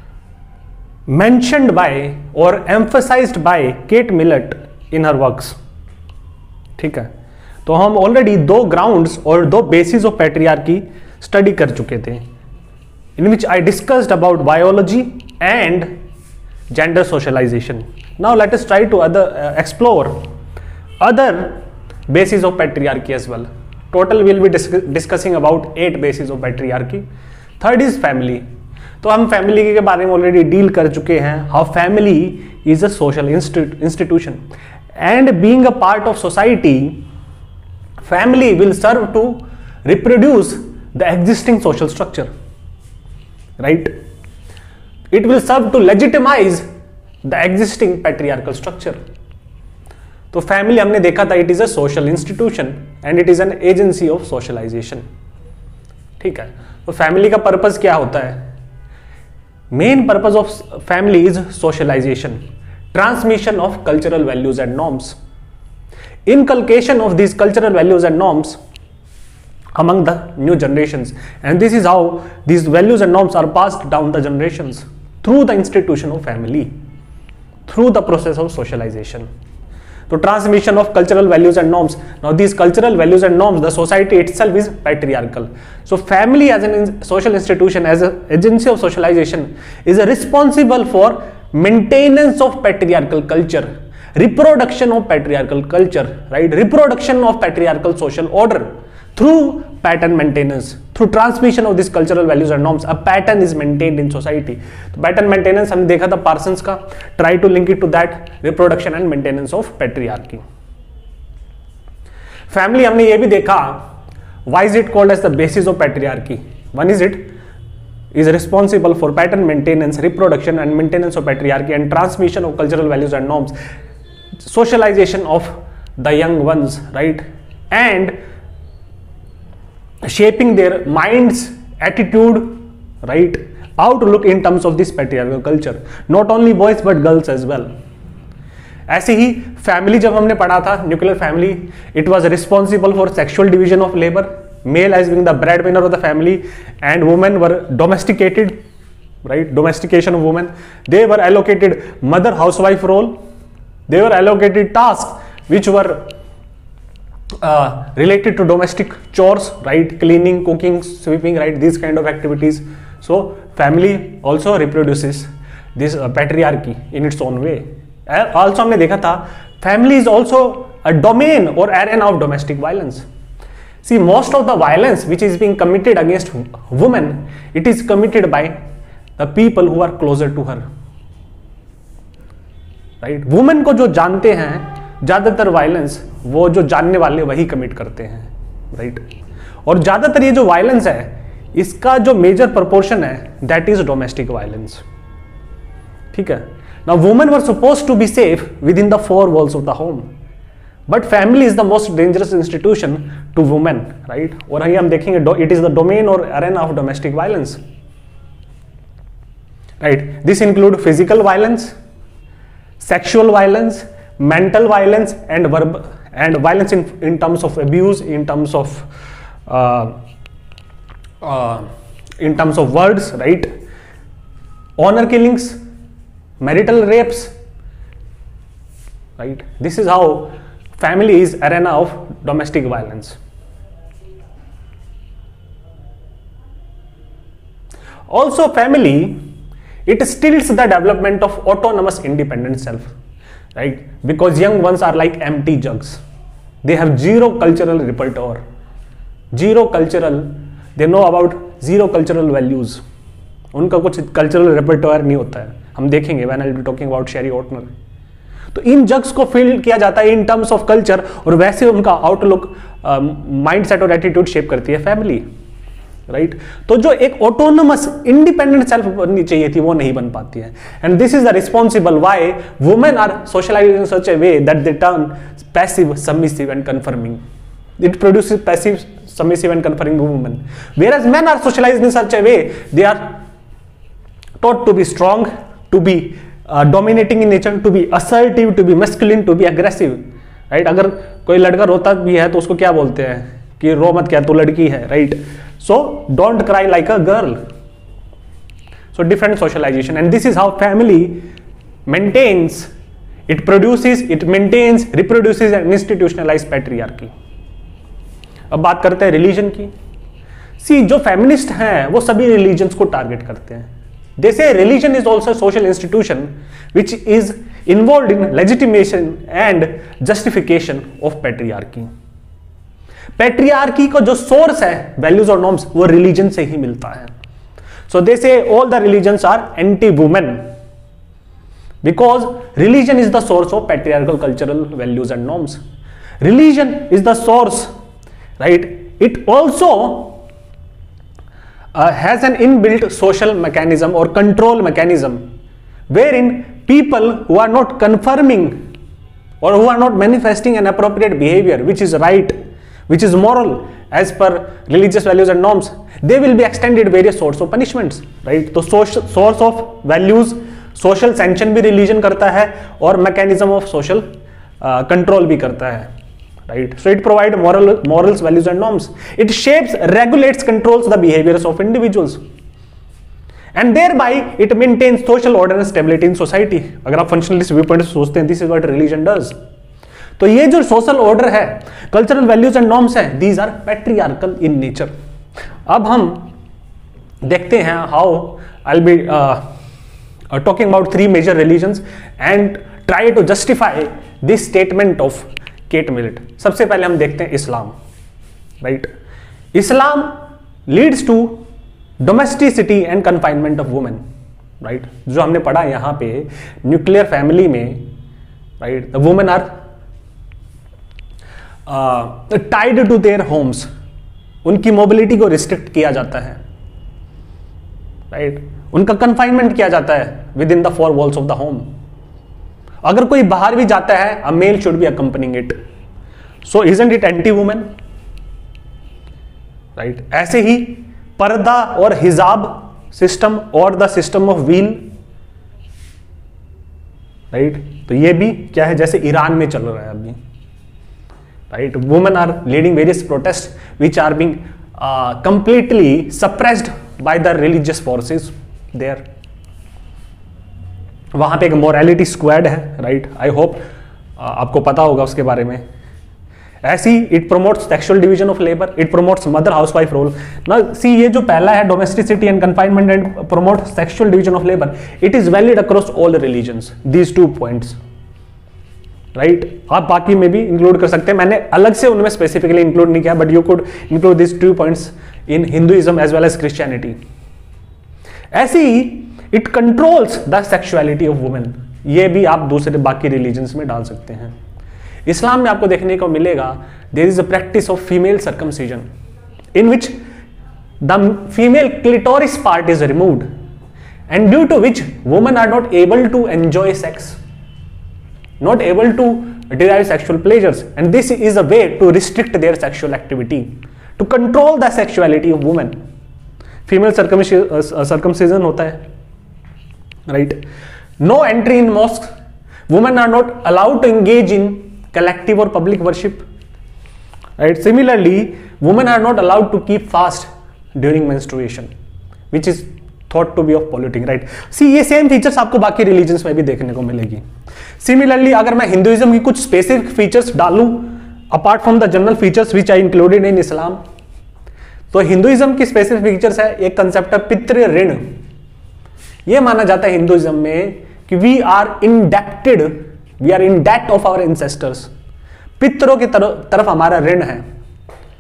mentioned by or emphasized by Kate Millett in her works। ठीक है, तो हम ऑलरेडी दो ग्राउंड्स और दो बेसिस ऑफ पैट्रियार्की स्टडी कर चुके थे, in which I discussed about biology and gender socialization. Now let us try to other uh, explore other bases of patriarchy as well. Total we'll be dis discussing about eight bases of patriarchy. Third is family. तो हम family के बारे में already deal कर चुके हैं, how family is a social institution and being a part of society, family will serve to reproduce the existing social structure, right. It will serve to legitimize the existing patriarchal structure. तो family हमने देखा था, it is a social institution and it is an agency of socialization. ठीक है, तो family का purpose क्या होता है? Main purpose of family is socialization, transmission of cultural values and norms, inculcation of these cultural values and norms among the new generations, and this is how these values and norms are passed down the generations through the institution of family, through the process of socialization. So transmission of cultural values and norms. Now these cultural values and norms, the society itself is patriarchal. So family as an in social institution, as an agency of socialization, is responsible for maintenance of patriarchal culture, reproduction of patriarchal culture, right? Reproduction of patriarchal social order through pattern maintenance, through transmission of these cultural values and norms. A pattern is maintained in society. तो pattern maintenance हमने देखा था Parsons का, try to link it to that reproduction and maintenance of patriarchy. Family हमने ये भी देखा, why is it called as the basis of patriarchy? One is it is responsible for pattern maintenance, reproduction and maintenance of patriarchy and transmission of cultural values and norms, socialization of the young ones, right? And shaping their minds, attitude, right, outlook in terms of this patriarchal culture. Not only boys but girls as well. ऐसे ही family जब हमने पढ़ा था, nuclear family, it was responsible for sexual division of labour, male as being the bread winner of the family and women were domesticated, right, domestication of women. They were allocated mother housewife role, they were allocated tasks which were Uh, related to domestic chores, right, cleaning, cooking, sweeping, right, these kind of activities. So family also reproduces this uh, patriarchy in its own way. Uh, also हमने देखा था, family is also a domain or arena of domestic violence. See, most of the violence which is being committed against women, it is committed by the people who are closer to her, right. women को जो जानते हैं, ज्यादातर violence वो जो जानने वाले वही कमिट करते हैं, राइट। और ज्यादातर ये जो वायलेंस है, इसका जो मेजर प्रोपोर्शन है, दैट इज डोमेस्टिक वायलेंस। ठीक है, now women were supposed to be safe with in the four walls of the home, but family is the most dangerous institution to women, right. और अभी हम देखेंगे it is the domain और arena of domestic violence, right. This include physical violence, sexual violence, mental violence and verb and violence in, in terms of abuse, in terms of uh, uh, in terms of words, right, honor killings, marital rapes, right. This is how family is arena of domestic violence. Also family, it stills the development of autonomous independent self, right, because young ones are like empty jugs, they have zero cultural repertoire, zero cultural, they know about zero cultural values, उनका कुछ cultural repertoire नहीं होता है, हम देखेंगे when I will be talking about Sherry Ortner. तो इन jugs को feel किया जाता है इन टर्म्स ऑफ कल्चर, और वैसे उनका आउटलुक, माइंड सेट और एटीट्यूड शेप करती है फैमिली, राइट right? तो जो एक ऑटोनमस इंडिपेंडेंट सेल्फ बननी चाहिए थी वो नहीं बन पाती है, and this is the responsible why women are socialised in such a way that they turn passive, submissive and conforming. It produces passive, submissive and conferring women, whereas men are socialized in such a way they are taught to be strong, to be uh, dominating in nature, to be assertive, to be masculine, to be aggressive, right? अगर कोई लड़का रोता भी है तो उसको क्या बोलते हैं कि रो मत, क्या तू लड़की है, right? So don't cry like a girl. So different socialization, and this is how family maintains, it produces, it maintains, reproduces and institutionalized patriarchy. अब बात करते हैं रिलीजन की. सी जो फेमिनिस्ट हैं वो सभी रिलीजन्स को टारगेट करते हैं. They say religion is also social institution which is involve in legitimation and justification of patriarchy. Patriarchy का जो सोर्स है वैल्यूज और नॉर्म्स वो रिलीजन से ही मिलता है. So they say all the religions are anti women because religion is the source of patriarchal cultural values and norms. Religion is the source, right? It also uh, has an inbuilt social mechanism or control mechanism wherein people who are not confirming or who are not manifesting an appropriate behavior which is right, which is moral as per religious values and norms, they will be extended various sorts of punishments, right? तो social source of values, social sanction भी religion करता है और mechanism of social uh, control भी करता है. Right? So it provides moral, morals, values and norms. It shapes, regulates, controls the behaviors of individuals. And thereby it maintains social order and stability in society. अगर आप functionalist viewpoint से सोचते हैं, this is what religion does. तो ये जो social order है, cultural values and norms है, these are patriarchal in nature. अब हम देखते हैं how I'll be uh, uh, talking about three major religions and try to justify this statement of Kate Millett. सबसे पहले हम देखते हैं Islam, right? Islam leads to domesticity and confinement of women, right? जो हमने पढ़ा यहां पे न्यूक्लियर फैमिली में, right, the women are tied to their homes. उनकी मोबिलिटी को रिस्ट्रिक्ट किया जाता है, राइट? उनका कन्फाइनमेंट किया जाता है with in the four walls of the home. अगर कोई बाहर भी जाता है, a male should be accompanying it. So isn't it anti women, right? ऐसे ही पर्दा और हिजाब सिस्टम और the system of veil, right? तो ये भी क्या है, जैसे ईरान में चल रहा है अभी, right? Women are leading various protest which are being completely suppressed by the religious forces there. वहां पे एक मोरालिटी स्क्वाड है, राइट? आई होप आपको पता होगा उसके बारे में. ऐसी it promotes sexual division of labour, it promotes mother housewife role. ना सी ये जो पहला है domesticity and confinement and promote sexual division of labour, it is valid across all religions, these two points, right? आप बाकी में भी include कर सकते हैं, मैंने अलग से उनमें स्पेसिफिकली इंक्लूड नहीं किया, but you could include this two points in Hinduism as well as Christianity. ऐसी ही it controls the sexuality of women, ये भी आप दूसरे बाकी रिलीजन्स में डाल सकते हैं. इस्लाम में आपको देखने को मिलेगा there is a practice of female circumcision in which the female clitoris part is removed and due to which women are not able to enjoy sex, not able to derive sexual pleasures, and this is a way to restrict their sexual activity, to control the sexuality of women. Female circumcision होता है, right? No entry in mosques. Women are not allowed to engage in collective or public worship, right? Similarly, women are not allowed to keep fast during menstruation, which is thought to be of polluting, right? See, ये same features आपको बाकी religions में भी देखने को मिलेगी. Similarly अगर मैं हिंदुइज्म की कुछ स्पेसिफिक फीचर्स डालूं apart from the general features which I included in Islam, तो हिंदुइज्म की स्पेसिफिक फीचर्स है एक कंसेप्ट है पितृ ऋण. ये माना जाता है हिंदुइज्म में कि we are indebted, we are in debt of our ancestors. पितरों की तरफ तरफ हमारा ऋण है,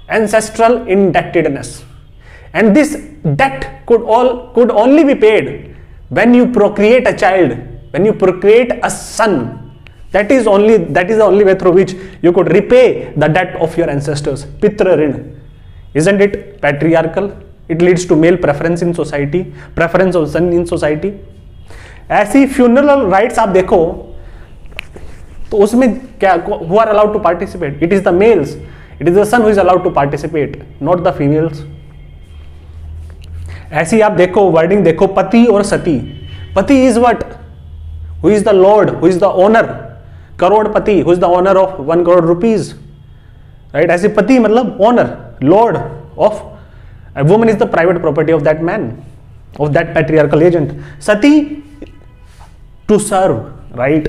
ancestral indebtedness, and this debt could all could only be paid when you procreate a child, when you procreate a son. That is only that is the only way through which you could repay the debt of your ancestors. Pitra rin. Isn't it patriarchal? It leads to male preference in society, preference of son in society. ऐसी funeral rites आप देखो तो उसमें क्या, who are allowed to participate? It is the males. It is the son who is allowed to participate, not the females. ऐसी आप देखो wording देखो, पति और सती. पति is what? Who is the lord? Who is the owner? Crorepati, who is the owner of one crore rupees? Right? ऐसे पति मतलब owner, lord of. A woman is the private property of that man, of that patriarchal agent. Sati to serve, right?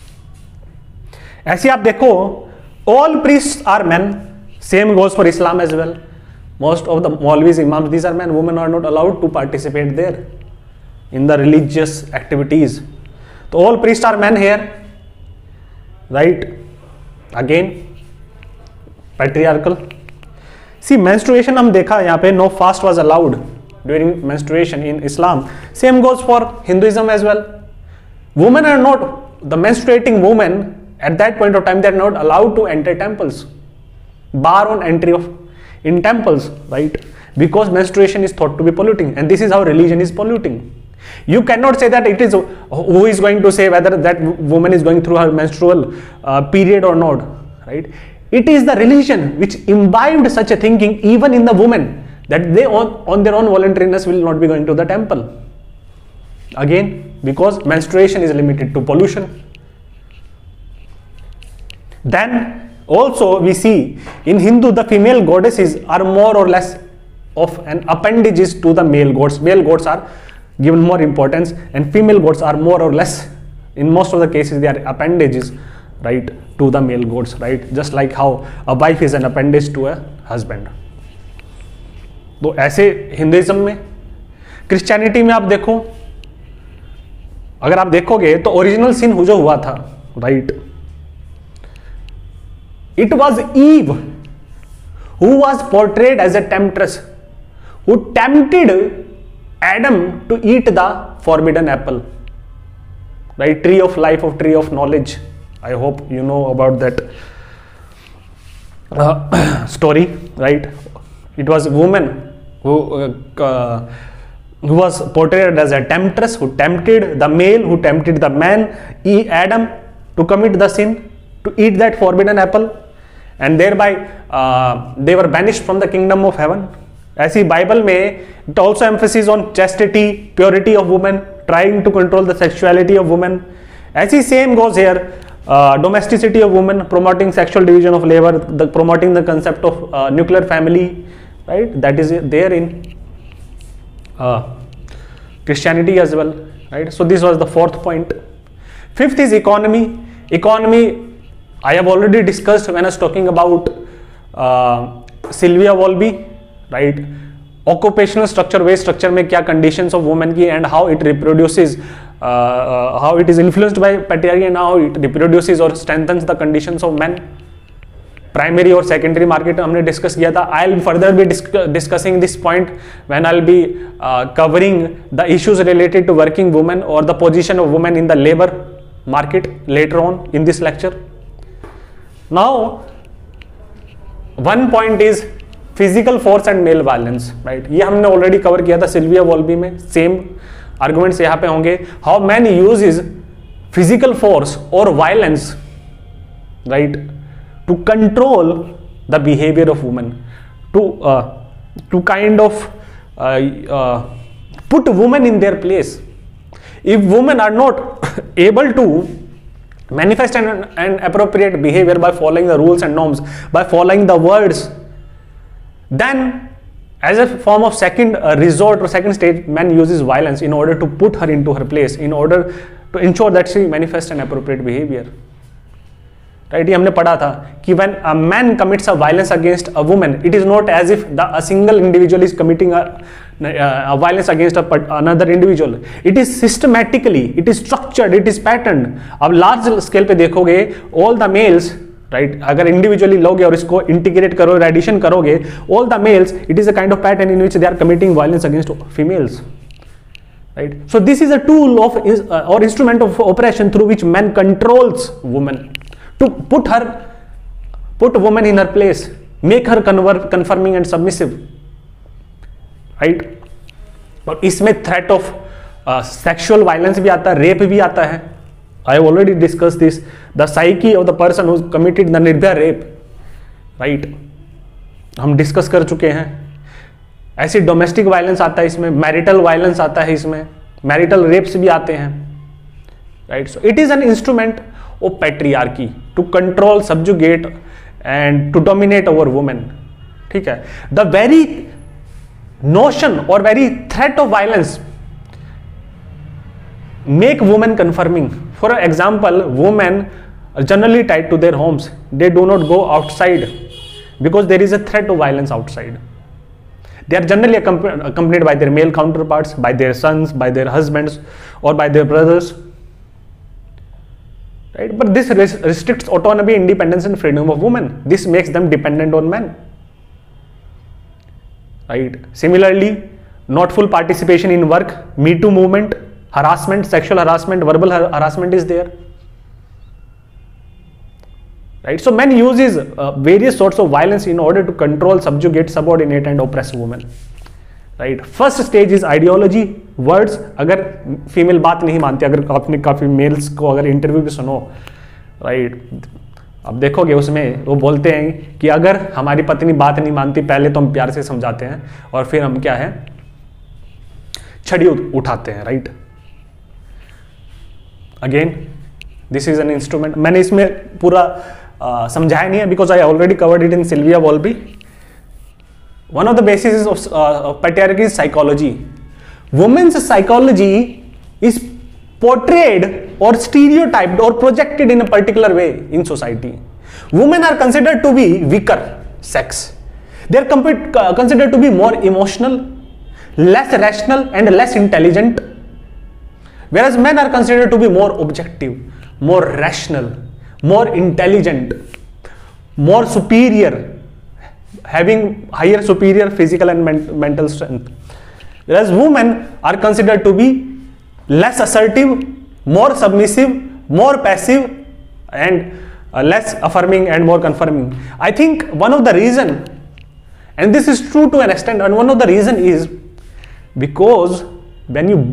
ऐसे आप देखो, all priests are men. Same goes for Islam as well. Most of the Maulvis, Imams, these are men. Women are not allowed to participate there in the religious activities. So all priests are men here, right? Again, patriarchal. See, menstruation हम देखा यहाँ पे, no fast was allowed during menstruation in Islam. Same goes for Hinduism as well. Women are not, the menstruating women at that point of time, they are not allowed to enter temples. Bar on entry of in temples, right? Because menstruation is thought to be polluting, and this is how religion is polluting. You cannot say that it is, who is going to say whether that woman is going through her menstrual uh, period or not, right? It is the religion which imbibed such a thinking even in the women, that they on, on their own voluntariness will not be going to the temple. Again, because menstruation is limited to pollution. Then also we see in Hindu the female goddesses are more or less of an appendages to the male gods. Male gods are given more importance and female gods are more or less, in most of the cases, they are appendages, right, to the male gods, right? Just like how a wife is an appendage to a husband. तो ऐसे Hinduism में, Christianity में आप देखो, अगर आप देखोगे तो ओरिजिनल सिन जो हुआ था, right, it was Eve who was portrayed as a temptress, who tempted Adam to eat the forbidden apple, right? Tree of life, of tree of knowledge. I hope you know about that uh, story, right? It was a woman who uh, uh, who was portrayed as a temptress, who tempted the male, who tempted the man, Adam, to commit the sin, to eat that forbidden apple, and thereby uh, they were banished from the kingdom of heaven. ऐसी Bible में it also emphasis on chastity, purity of women, trying to control the sexuality of women. ऐसी same goes here, uh, domesticity of women, promoting sexual division of labor, the, promoting the concept of uh, nuclear family, right? That is there in uh, Christianity as well, right? So this was the fourth point. Fifth is economy. Economy, I have already discussed when I was talking about uh, Sylvia Wolby, right? Occupational structure, wage structure में क्या conditions of women की and how it reproduces, uh, uh, how it is influenced by patriarchy and how it reproduces or strengthens the conditions of men. Primary और secondary market हमने discuss किया था. I'll further be discussing this point when I'll be uh, covering the issues related to working women or the position of women in the labor market later on in this lecture. Now, one point is physical force and male violence, right? ये हमने already cover किया था Sylvia वॉल्बी में. Same arguments यहाँ पे होंगे. How man uses physical force or violence, right, to control the behavior of women, to uh, to kind of uh, uh, put women in their place. If women are not able to manifest an, an appropriate behavior by following the rules and norms, by following the words, then as a form of second uh, resort or second stage, man uses violence in order to put her into her place, in order to ensure that she manifests an appropriate behavior. Right? ये हमने पढ़ा था कि when a man commits a violence against a woman, it is not as if the, a single individual is committing a, a, a violence against a, another individual. It is systematically, it is structured, it is patterned. अब large scale पे देखोगे, all the males, right, अगर individually लोगे और इसको integrate करो, addition करोगे, all the males, it is a kind of pattern in which they are committing violence against females, right? So this is a tool of uh, or instrument of oppression through which man controls woman to put her put woman in her place, make her convert confirming and submissive, right? और इसमें threat of uh, sexual violence भी आता है, rape भी आता है. I have already discussed this, the psyche of the person who committed the Nirbhaya rape, right? हम discuss कर चुके हैं. ऐसी डोमेस्टिक वायलेंस आता है इसमें, मैरिटल वायलेंस आता है इसमें, मैरिटल रेप्स भी आते हैं, right? So it is an instrument of patriarchy to control, subjugate and to dominate over women, ठीक है? द वेरी नोशन और very threat of violence make women conforming. For example, women generally tied to their homes, they do not go outside because there is a threat of violence outside. They are generally accompanied by their male counterparts, by their sons, by their husbands, or by their brothers. Right? But this restricts autonomy, independence, and freedom of women. This makes them dependent on men. Right? Similarly, not full participation in work, Me Too movement, harassment, sexual harassment, verbal har harassment is there. Right? So men uses uh, various sorts of violence in order to control, subjugate, subordinate and oppress women. Right? First stage is ideology, words. अगर female बात नहीं मानती, अगर आपने काफी mails को अगर interview भी सुनो, राइट, अब देखोगे उसमें वो बोलते हैं कि अगर हमारी पत्नी बात नहीं मानती, पहले तो हम प्यार से समझाते हैं और फिर हम क्या है, छड़ी उठाते हैं, राइट? Again this is an instrument. मैंने इसमें पूरा Uh, समझाया नहीं है because I already covered it in Sylvia Walby. One of the basis of patriarchy is psychology. Women's psychology is portrayed और स्टीरियोटाइप्ड और projected in a particular way in society. Women are considered to be weaker sex. They are considered to be more emotional, less rational and less intelligent, whereas men are considered to be more objective, more rational, more intelligent, more superior, having higher superior physical and men mental strength. Whereas women are considered to be less assertive, more submissive, more passive, and uh, less affirming and more confirming. I think one of the reason, and this is true to an extent, and one of the reason is because when you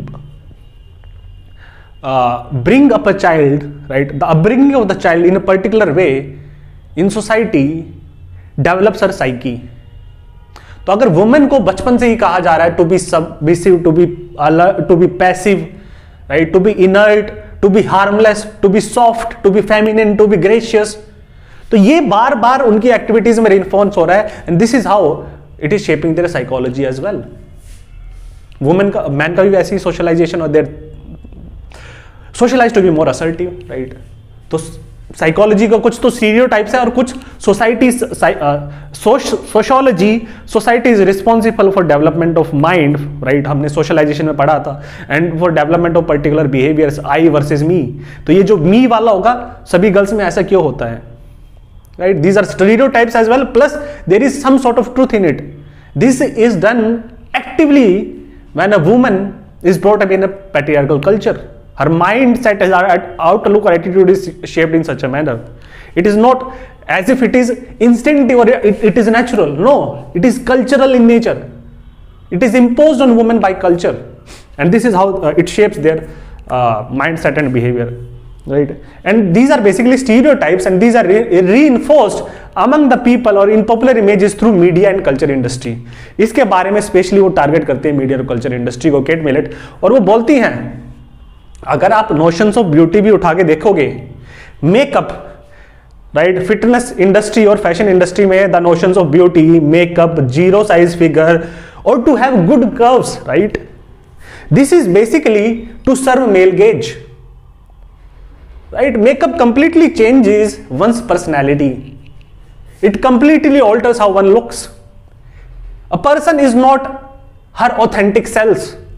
Uh, bring up a child, right, the upbringing of the child in a particular way in society develops her psyche. तो अगर women को बचपन से ही कहा जा रहा है to be submissive, to be to be passive, right, to be inert, to be harmless, to be soft, to be feminine, to be gracious, तो ये बार बार उनकी एक्टिविटीज में रिइंफोर्स हो रहा है. And this is how it is shaping their psychology as well. Women का, man का भी ऐसी सोशलाइजेशन और their socialize to be more assertive, right. तो साइकोलॉजी का कुछ तो स्टीरियोटाइप्स है और कुछ society, sociology, society is responsible for development of mind, right, हमने सोशलाइजेशन में पढ़ा था, and for development of particular behaviours, I versus me. तो ये जो मी वाला होगा, सभी गर्ल्स में ऐसा क्यों होता है, right? These are stereotypes as well, plus there is some sort of truth in it. This is done actively when a woman is brought up in a patriarchal culture. Her mindset, her outlook or attitude is shaped in such a manner. It is not as if it is instinctive or it, it is natural. No, it is cultural in nature. It is imposed on women by culture, and this is how uh, it shapes their uh, mindset and behavior, right? And these are basically stereotypes, and these are re reinforced among the people or in popular images through media and culture industry. इसके बारे में specially वो target करते हैं media और culture industry को, Kate Millett, और वो बोलती हैं, अगर आप नोशंस ऑफ ब्यूटी भी उठा के देखोगे, मेकअप, राइट, फिटनेस इंडस्ट्री और फैशन इंडस्ट्री में the notions of beauty, makeup, zero size figure और to have good curves, right, this is basically to serve male gaze, right. Makeup completely changes one's personality. It completely alters how one looks. A person is not her authentic self.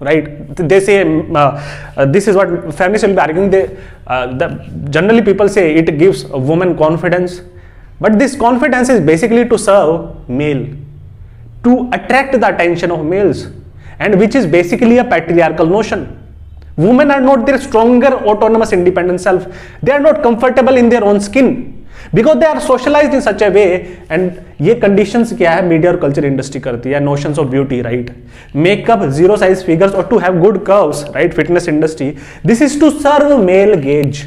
right? They say uh, uh, this is what feminists will be arguing. They uh, the, generally people say it gives a woman confidence, but this confidence is basically to serve male, to attract the attention of males, and which is basically a patriarchal notion. Women are not their stronger autonomous independent self. They are not comfortable in their own skin because they are socialized in such a way. And ये conditions क्या है media और culture industry करती है, notions of beauty, right? Makeup, zero size figures, or to have good curves, right? Fitness industry. This is to serve male gaze.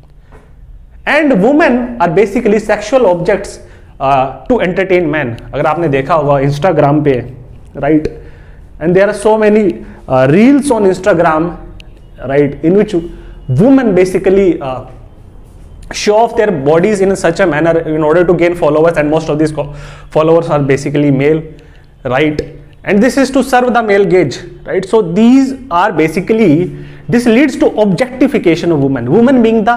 And women are basically sexual objects uh, to entertain men. अगर आपने देखा होगा Instagram पे, right? And there are so many uh, reels on Instagram, right, in which women basically uh, show off their bodies in such a manner in order to gain followers, and most of these followers are basically male, right? And this is to serve the male gaze, right? So these are basically, this leads to objectification of women, women being the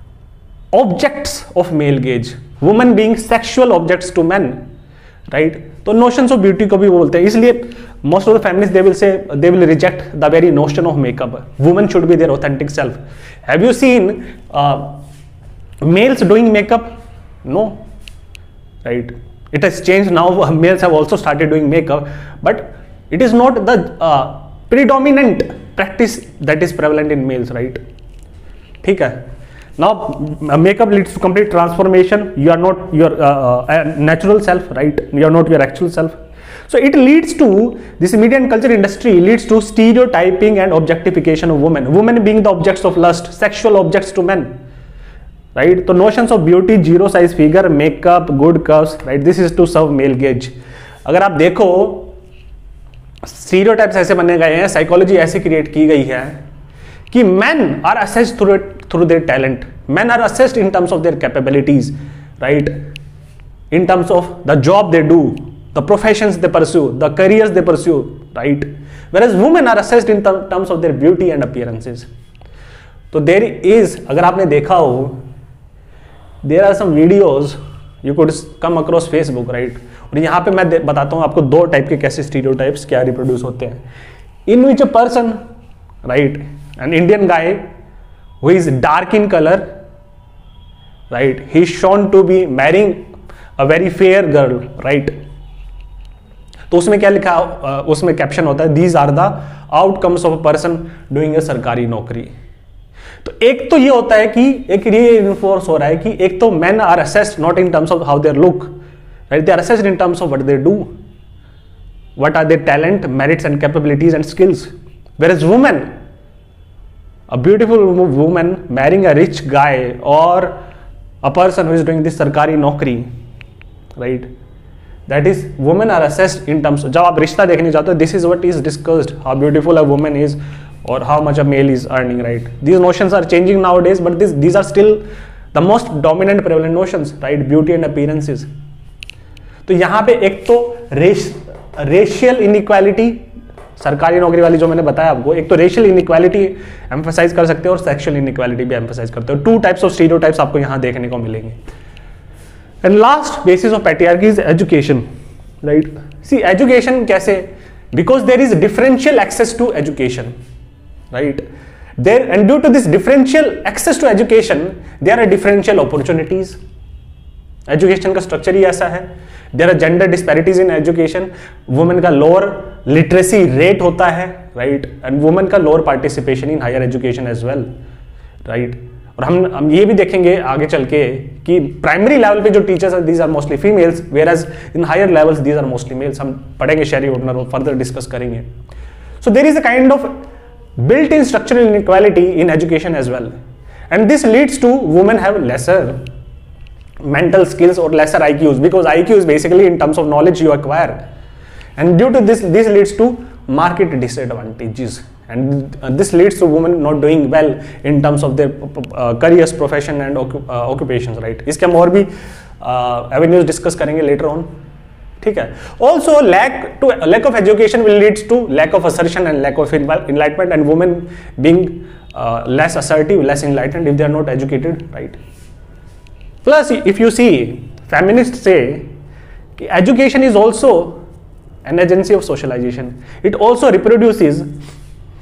objects of male gaze, women being sexual objects to men, right? तो notions of beauty को भी बोलते हैं. इसलिए most of the feminists, they will say, they will reject the very notion of makeup. Women should be their authentic self. Have you seen uh, males doing makeup? No, right? It has changed now. Males have also started doing makeup, but it is not the uh, predominant practice that is prevalent in males, right? ठीक है. Now makeup leads to complete transformation. You are not your uh, uh, natural self, right? You are not your actual self. So it leads to, this media and culture industry leads to stereotyping and objectification of women, women being the objects of lust, sexual objects to men, right? So notions of beauty, zero size figure, makeup, good curves, right? This is to serve male gaze. अगर आप देखो stereotypes ऐसे बने गए हैं, psychology ऐसे create की गई है कि men are assessed through through their talent, men are assessed in terms of their capabilities, right? In terms of the job they do, the professions they pursue, the careers they pursue, right? Whereas women are assessed in terms of their beauty and appearances. So there is, अगर आपने देखा हो, there are some videos you could come across Facebook, right? और यहाँ पे मैं बताता हूँ आपको दो टाइप के कैसे stereotypes क्या reproduce होते हैं. In which a person, right, an Indian guy who is dark in color, right, he is shown to be marrying a very fair girl, right? तो उसमें क्या लिखा, उसमें कैप्शन होता है, these are the outcomes of a person doing a सरकारी नौकरी. तो एक तो ये होता है कि एक ये इन्फोर्स हो रहा है कि एक तो men are assessed not in terms of how they look, right? They are assessed in terms of what they do, what are their talent, merits and capabilities and skills. Whereas women, a beautiful woman marrying a rich guy or a person who is doing this सरकारी नौकरी, right? That is, women are assessed in terms of, जब आप रिश्ता देखने जाते हो, this is what is discussed, how beautiful a woman is or how much a male is earning, right? These notions are changing nowadays, but this, these are still the most dominant prevalent notions, right? Beauty and appearances. तो यहाँ पे एक तो रेश racial inequality, सरकारी नौकरी वाली जो मैंने बताया आपको, एक तो रेशियल इनइक्वालिटी एम्फसाइज कर सकते हो और सेक्सुअल इनइक्वालिटी भी एम्फसाइज करते हो. टू टाइप्स ऑफ स्टीरियोटाइप्स आपको यहाँ देखने को मिलेंगे. And last basis of patriarchy is education, right? See education कैसे, because there is differential access to education, right? There and due to this differential access to education there are differential opportunities. Education का structure ही ऐसा है. There are gender disparities in education. Women का lower literacy rate होता है, right? And women का lower participation in higher education as well, right? और हम हम ये भी देखेंगे आगे चल के कि प्राइमरी लेवल पे जो टीचर्स हैं, these are mostly females, whereas in higher levels these are mostly males. हम पढ़ेंगे शेरी ओडनर और फर्दर डिस्कस करेंगे. So there is a kind of built in structural inequality in education as well, and this leads to women have lesser mental skills or lesser I Qs, because I Q is basically in terms of knowledge you acquire, and due to this this leads to market disadvantages, and uh, this leads to women not doing well in terms of their uh, careers, profession and uh, occupations, right? इसके हम और भी uh, avenues discuss करेंगे later on. ठीक है. Also lack to lack of education will leads to lack of assertion and lack of enlightenment, and women being uh, less assertive, less enlightened if they are not educated, right? Plus, if you see, feminists say education is also an agency of socialization. It also reproduces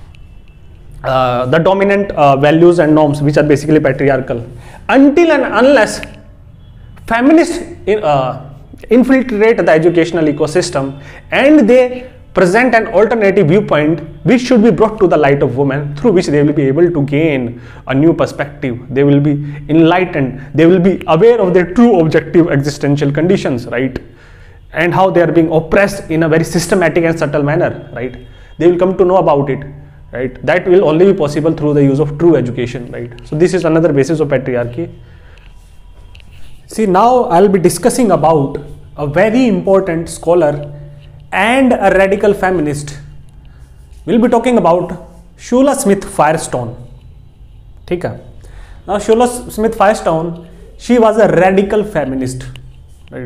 uh, the dominant uh, values and norms which are basically patriarchal. Until and unless feminists in, uh, infiltrate the educational ecosystem and they present an alternative viewpoint which should be brought to the light of women, through which they will be able to gain a new perspective, they will be enlightened, they will be aware of their true objective existential conditions, right, and how they are being oppressed in a very systematic and subtle manner, right. They will come to know about it, right. That will only be possible through the use of true education, right. So this is another basis of patriarchy. See, now I'll be discussing about a very important scholar and a radical feminist. We'll be talking about Shula Smith Firestone. Okay. Now Shula Smith Firestone, she was a radical feminist, right.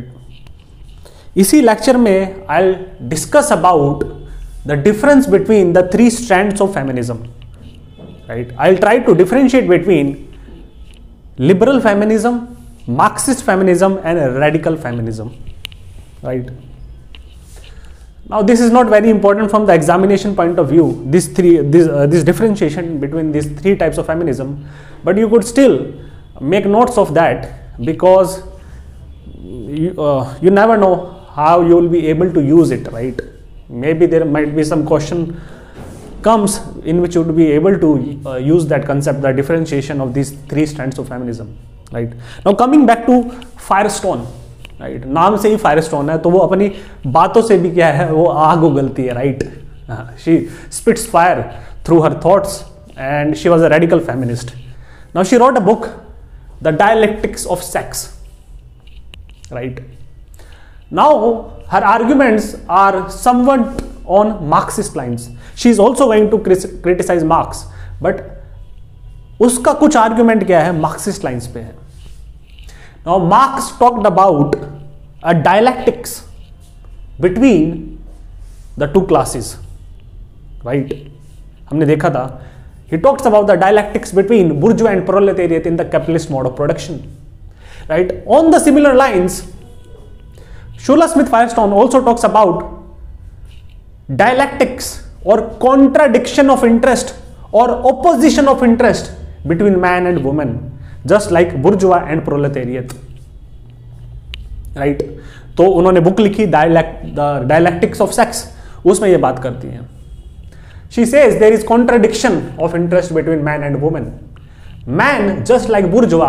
इसी lecture में I'll discuss about the difference between the three strands of feminism, right. I'll try to differentiate between liberal feminism, Marxist feminism and radical feminism, right. Now this is not very important from the examination point of view, this three this uh, this differentiation between these three types of feminism, but you could still make notes of that, because you, uh, you never know how you will be able to use it, right. Maybe there might be some question comes in which you would be able to uh, use that concept, the differentiation of these three strands of feminism, right. Now coming back to Firestone, right right. नाम से ही Firestone है, तो वो अपनी बातों से भी क्या है, वो आग उगलती है, right. She spits fire through her thoughts and she was a radical feminist. Now she wrote a book the dialectics of sex, right. Now her arguments are somewhat on Marxist lines. She is also going to criticize Marx, but उसका कुछ argument क्या है, Marxist lines पे है. Now Marx talked about a dialectics between the two classes, right? हमने देखा था, he talks about the dialectics between bourgeois and proletariat in the capitalist mode of production, right? On the similar lines, Shula Smith Firestone also talks about dialectics or contradiction of interest or opposition of interest between man and woman, just like bourgeois and proletariat, right. तो उन्होंने book लिखी the dialectics of sex, उसमें ये बात करती हैं. She says there is contradiction of interest between man and woman. Man, just like bourgeois,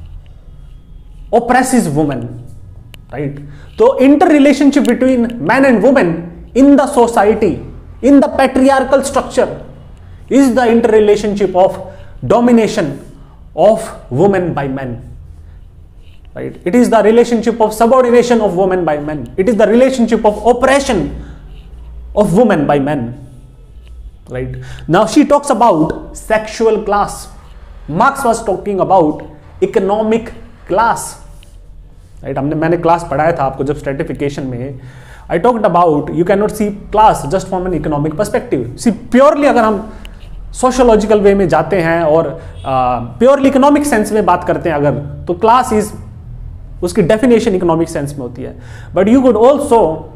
oppresses woman, right. तो interrelationship between man and woman in the society, in the patriarchal structure, is the interrelationship of domination of women by men, right. It is the relationship of subordination of women by men. It is the relationship of oppression of women by men, right. Now she talks about sexual class. Marx was talking about economic class, right. हमने मैंने class पढ़ाया था आपको जब stratification में. I talked about you cannot see class just from an economic perspective. See, purely अगर हम sociological वे में जाते हैं और प्योरली इकोनॉमिक सेंस में बात करते हैं अगर, तो क्लास इज, उसकी डेफिनेशन इकोनॉमिक सेंस में होती है. But you could also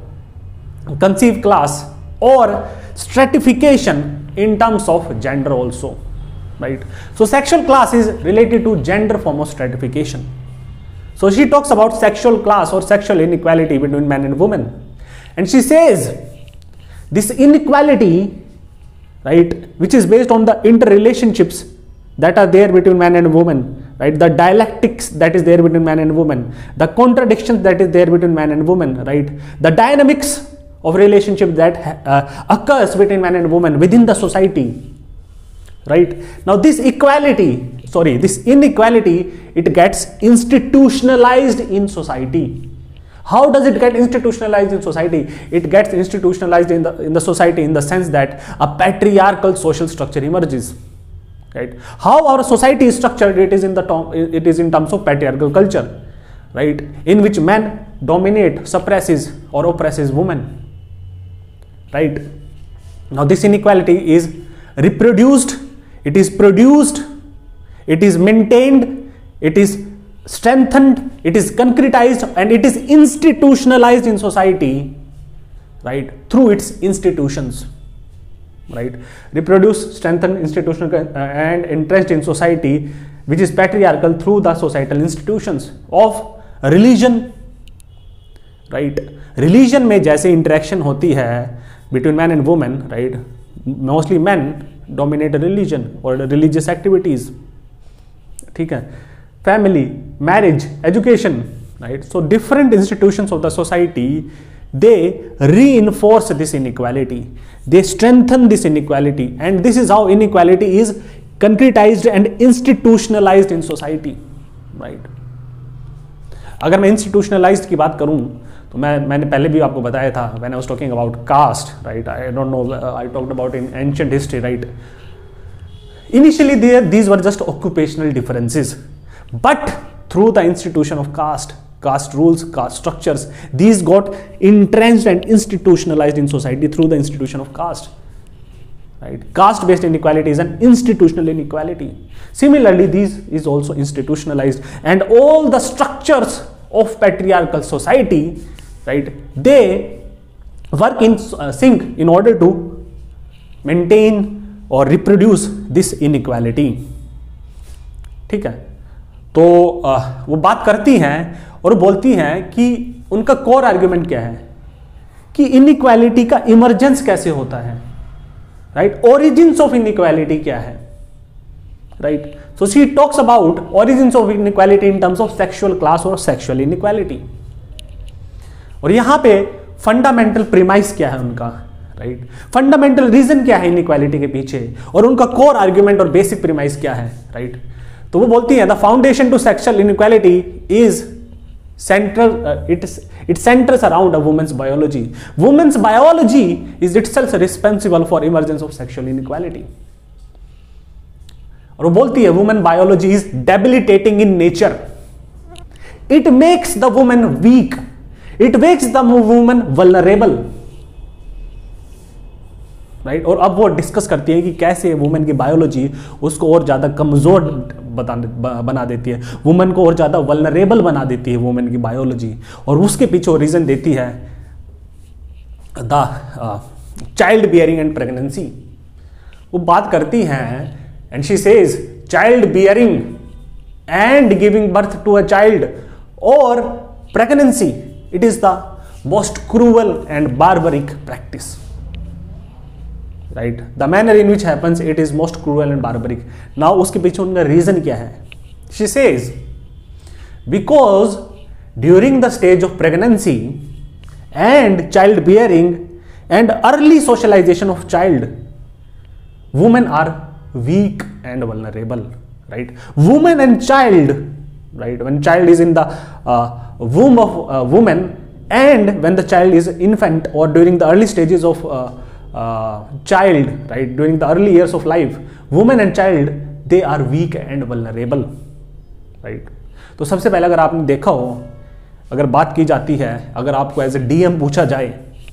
conceive class और stratification in terms of gender also, right. So sexual class is related to gender form of stratification. So she talks about sexual class और sexual inequality between man and women, and she says this inequality, right, which is based on the interrelationships that are there between man and woman, right, the dialectics that is there between man and woman, the contradictions that is there between man and woman, right, the dynamics of relationship that uh, occurs between man and woman within the society, right. Now this equality, sorry, this inequality, it gets institutionalized in society. How does it get institutionalized in society? It gets institutionalized in the in the society in the sense that a patriarchal social structure emerges, right. How our society is structured, it is in the term, it is in terms of patriarchal culture, right, in which man dominate, suppresses or oppresses women, right. Now this inequality is reproduced, it is produced, it is maintained, it is strengthened, it is concretized, and it is institutionalized in society, right, through its institutions, right? Reproduce, strengthen institutional uh, and interest in society which is patriarchal through the societal institutions of religion, right? Religion में जैसे interaction होती है between man and woman, right? Mostly men dominate religion or religious activities, ठीक है? Family, marriage, education, right? So different institutions of the society, they reinforce this inequality, they strengthen this inequality, and this is how inequality is concretized and institutionalized in society, right? अगर मैं institutionalized की बात करूं तो मैं मैंने पहले भी आपको बताया था when I was talking about caste, right? I don't know, uh, I talked about in ancient history, right? Initially there these were just occupational differences, but through the institution of caste, caste rules, caste structures, these got entrenched and institutionalized in society through the institution of caste, right? Caste based inequality is an institutional inequality. Similarly, this is also institutionalized, and all the structures of patriarchal society, right, they work in uh, sync in order to maintain or reproduce this inequality, ठीक है? तो uh, वो बात करती हैं और बोलती हैं कि उनका कोर आर्ग्यूमेंट क्या है कि इनइक्वालिटी का इमर्जेंस कैसे होता है, राइट? ओरिजिन्स ऑफ इनइक्वालिटी क्या है, right? So she talks about origins of inequality in terms of sexual class और सेक्सुअल इनइक्वालिटी, और यहां पे फंडामेंटल प्रीमाइस क्या है उनका, राइट? फंडामेंटल रीजन क्या है इनइक्वालिटी के पीछे, और उनका कोर आर्ग्यूमेंट और बेसिक प्रीमाइस क्या है, राइट? तो वो बोलती है the foundation to sexual inequality is central uh, it is it centers around a woman's biology. Woman's biology is itself responsible for emergence of sexual inequality. और वो बोलती है woman biology is debilitating in nature. It makes the woman weak. It makes the woman vulnerable. Right right? और अब वो discuss करती है कि कैसे वुमेन की बायोलॉजी उसको और ज़्यादा कमज़ोर बता बना देती है, वुमेन को और ज़्यादा वल्नरेबल बना देती है वुमेन की बायोलॉजी, और उसके पीछे वो रीज़न देती है the child bearing and pregnancy. वो बात करती हैं and she says child bearing and giving birth to a child और pregnancy, it is the most cruel and barbaric practice. Right, the manner in which happens it is most cruel and barbaric. Now उसके पीछे उनका reason क्या है? She says because during the stage of pregnancy and child bearing and early socialisation of child, women are weak and vulnerable. Right, women and child, right, when child is in the womb of uh, woman and when the child is infant or during the early stages of uh, uh, child, right, during the early years of life, woman and child, they are weak and vulnerable. right. तो सबसे पहले अगर आपने देखा हो, अगर बात की जाती है, अगर आपको एज ए डीएम पूछा जाए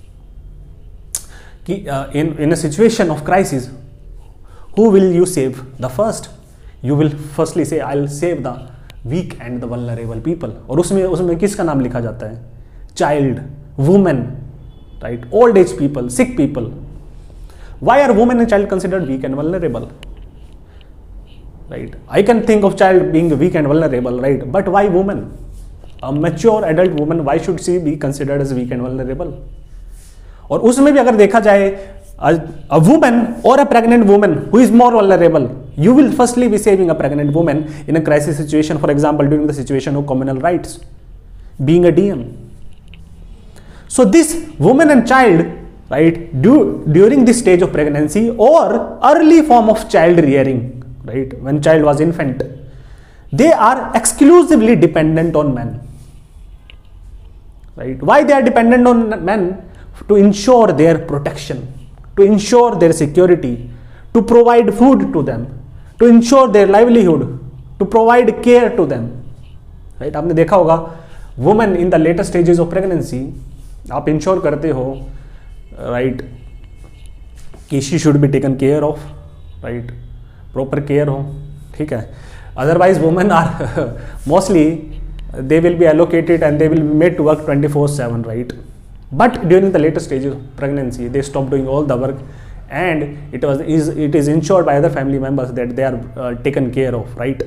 कि in in a situation of crisis who will you save the first? You will firstly say I'll save the weak and the vulnerable people. और उसमें उसमें किसका नाम लिखा जाता है? Child, woman, right, old age people, sick people. Why are women and child considered weak and vulnerable? Right, I can think of child being weak and vulnerable, right, but why woman? A mature adult woman, why should she be considered as weak and vulnerable? और उसमें भी अगर देखा जाए, a woman or a pregnant woman who is more vulnerable, you will firstly be saving a pregnant woman in a crisis situation, for example during the situation of communal rights, being a D M. So this woman and child, right, do, during this stage of pregnancy or early form of child rearing, right, when child was infant, they are exclusively dependent on men. Right, why they are dependent on men? To ensure their protection, to ensure their security, to provide food to them, to ensure their livelihood, to provide care to them. Right? आपने देखा होगा women in the later stages of pregnancy, आप ensure करते हो, right, कि she should be taken care of, right, proper care हो, ठीक है. Otherwise women are mostly they will be allocated and they will be made to work twenty-four seven, right. But during the later stages of pregnancy, they stop doing all the work and it was is it is ensured by other family members that they are uh, taken care of, right?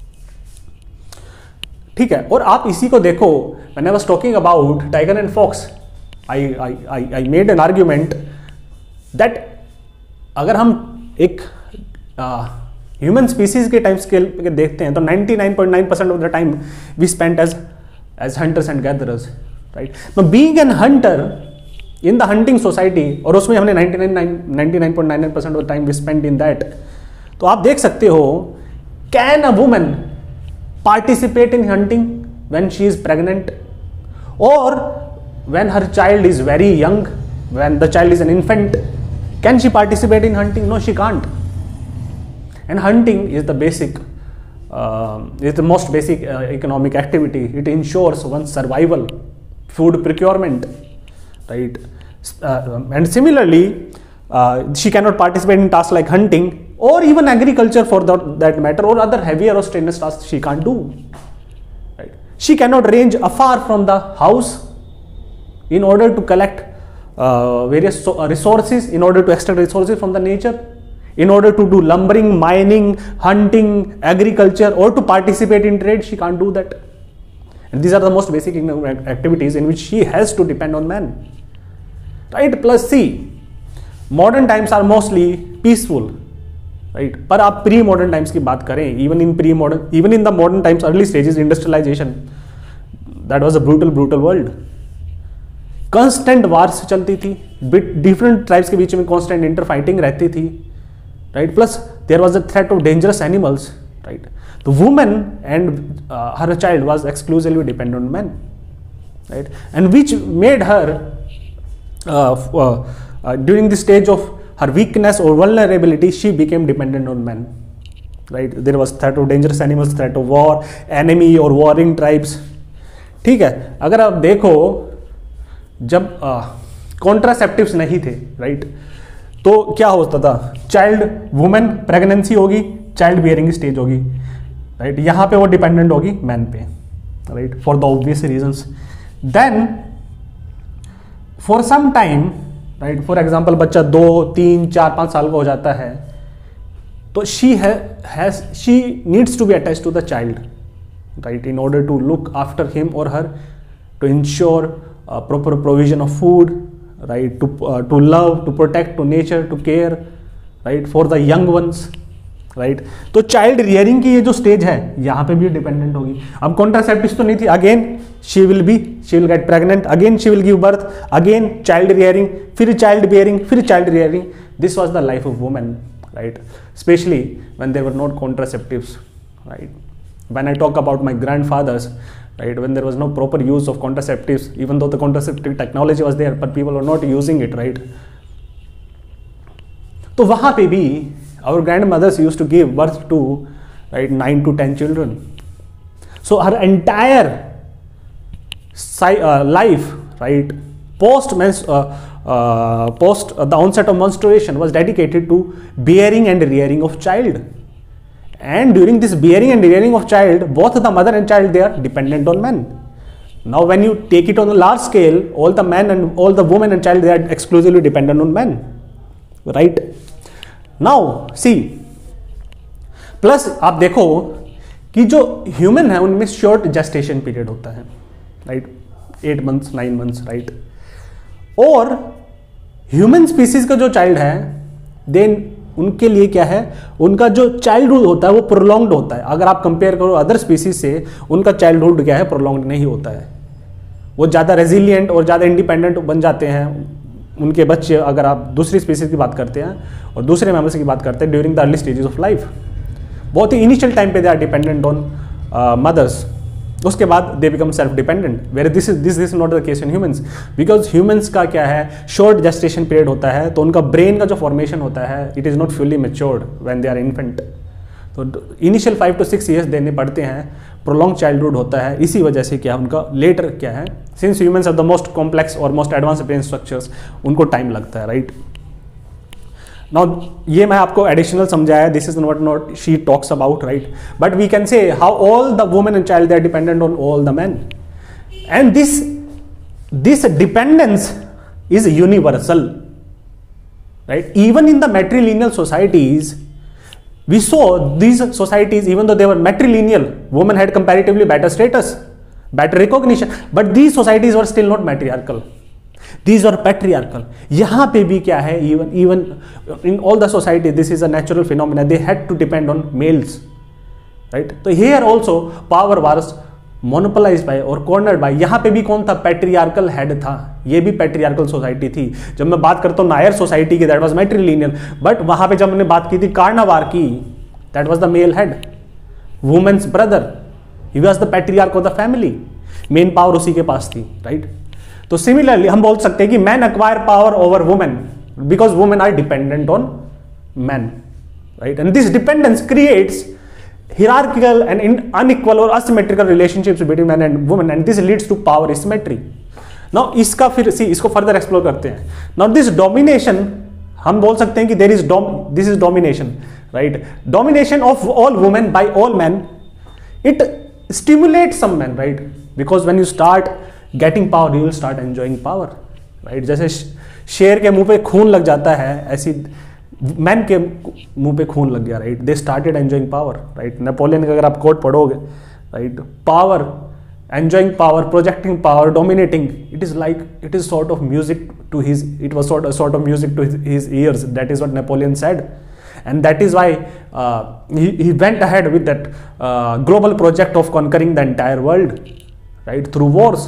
ठीक है. और आप इसी को देखो, when I was talking about tiger and fox, I I I I made an argument that अगर हम एक ह्यूमन uh, स्पीसीज के टाइम स्केल पे देखते हैं तो ninety-nine point nine percent of the time we spent as as hunters and gatherers, right? तो being an hunter in the hunting society, और उसमें हमने ninety-nine point nine nine percent of the time we spent in that. तो आप देख सकते हो, can a woman participate in hunting when she is pregnant और when her child is very young, when the child is an infant? Can she participate in hunting? No, she can't. And hunting is the basic, uh, is the most basic uh, economic activity. It ensures one's survival, food procurement, right? Uh, and similarly, uh, she cannot participate in tasks like hunting or even agriculture for that, that matter, or other heavier or strenuous tasks she can't do. Right? She cannot range afar from the house in order to collect Uh, various so, uh, resources, in order to extract resources from the nature, in order to do lumbering, mining, hunting, agriculture, or to participate in trade. She can't do that. And these are the most basic activities in which she has to depend on man, right? Plus see, modern times are mostly peaceful, right? पर आप pre modern times की बात करें, even in pre modern, even in the modern times early stages industrialization, that was a brutal brutal world. Constant wars चलती थी, different tribes के बीच में कांस्टेंट इंटर फाइटिंग रहती थी, right? Plus there was a threat of dangerous animals, right? The woman and her child was exclusively dependent on man, right? And which made her during the stage of her weakness और vulnerability she became dependent on man, right? There was threat of dangerous animals, threat of war, enemy और warring tribes. ठीक है, अगर आप देखो जब contraceptives uh, नहीं थे, राइट, तो क्या होता था? चाइल्ड वुमेन प्रेगनेंसी होगी, चाइल्ड बियरिंग स्टेज होगी, राइट? यहां पे वो डिपेंडेंट होगी मैन पे, right, for the obvious reasons. Then for some time, right, for example बच्चा दो तीन चार पांच साल का हो जाता है, तो she has she needs to be attached to the child, right, in order to look after him और her, to ensure Uh, proper provision of food, right, to uh, to love, to protect, to nature, to care, right, for the young ones, right? तो child rearing की ये जो stage है यहाँ पे भी dependent होगी. अब कॉन्ट्रासेप्टिव्स तो नहीं थी, again she will be she will get pregnant, again she will give birth, again child rearing, फिर चाइल्ड बियरिंग, फिर child rearing. This was the life of women, right, specially when there were not contraceptives, right? When I talk about my grandfathers, right, when there was no proper use of contraceptives, even though the contraceptive technology was there, but people were not using it, right? तो वहां पे भी our grandmothers used to give birth to, right, nine to ten children. So her entire uh, life, right, post mens uh, uh, post uh, the onset of menstruation was dedicated to bearing and rearing of child. And during this bearing and rearing of child, both the mother and child, they are dependent on men. Now when you take it on a large scale, all the men and all the women and child, they are exclusively dependent on men, right? Now see, plus आप देखो कि जो human है उनमें short gestation period होता है, right, eight months nine months, right? और human species का जो चाइल्ड है, देन उनके लिए क्या है, उनका जो चाइल्डहुड होता है वो प्रोलॉन्ग्ड होता है. अगर आप कंपेयर करो अदर स्पीसीज से, उनका चाइल्डहुड क्या है, प्रोलॉन्ग्ड नहीं होता है. वो ज़्यादा रेजिलियंट और ज़्यादा इंडिपेंडेंट बन जाते हैं. उनके बच्चे, अगर आप दूसरी स्पीसीज की बात करते हैं और दूसरे मेम्बर्स की बात करते हैं during the early stages of life, बहुत ही इनिशियल टाइम पे they are dependent on mothers. उसके बाद they become self dependent, where this is this this not the case in humans, because humans का क्या है, शॉर्ट जेस्टेशन पीरियड होता है, तो उनका ब्रेन का जो फॉर्मेशन होता है, it is not fully matured when they are infant. तो initial five to six years देने पड़ते हैं, प्रोलॉन्ग चाइल्डहुड होता है. इसी वजह से क्या उनका लेटर क्या है, since humans are the most complex और मोस्ट एडवांस ब्रेन स्ट्रक्चर्स, उनको टाइम लगता है, राइट? नाउ ये मैं आपको एडिशनल समझाया, this is not not she talks about, right? But we can say how all the women and child they are dependent on all the men, and this this dependence is universal, right? Even in the matrilineal societies, we saw these societies, even though they were matrilineal, women had comparatively better status, better recognition, but these societies were still not matriarchal. These were patriarchal. यहाँ पे भी क्या है, even even in all the society, this is a natural phenomenon. They had to depend on males, right? तो here also power was monopolized by और cornered by. यहाँ पे भी कौन था? Patriarchal head था. ये भी patriarchal society थी. जब मैं बात करता हूँ नायर society की, that was matrilineal. But वहाँ पे जब हमने बात की थी कार्नावार की, that was the male head, woman's brother. He was the patriarch of the family. Main power उसी के पास थी, right? तो सिमिलरली हम बोल सकते हैं कि man acquire power over women because women are dependent on man, right? And this dependence creates hierarchical and unequal or asymmetrical relationships between men and women, and this leads to power asymmetry. Now इसका फिर सी इसको further explore करते हैं. Now this domination हम बोल सकते हैं कि there is dom this is domination, right? Domination of all women by all men, it stimulates some men, right? Because when you start getting power, you will start enjoying power, right? जैसे शेर के मुंह पे खून लग जाता है, ऐसी मैन के मुंह पे खून लग गया, right? They started enjoying power, right? Napoleon का अगर आप कोट पढ़ोगे, right? Power, enjoying power, projecting power, dominating, it is like it is sort of music to his it was sort sort of music to his ears. That is what Napoleon said, and that is why uh, he, he went ahead with that uh, global project of conquering the entire world, right? Through wars.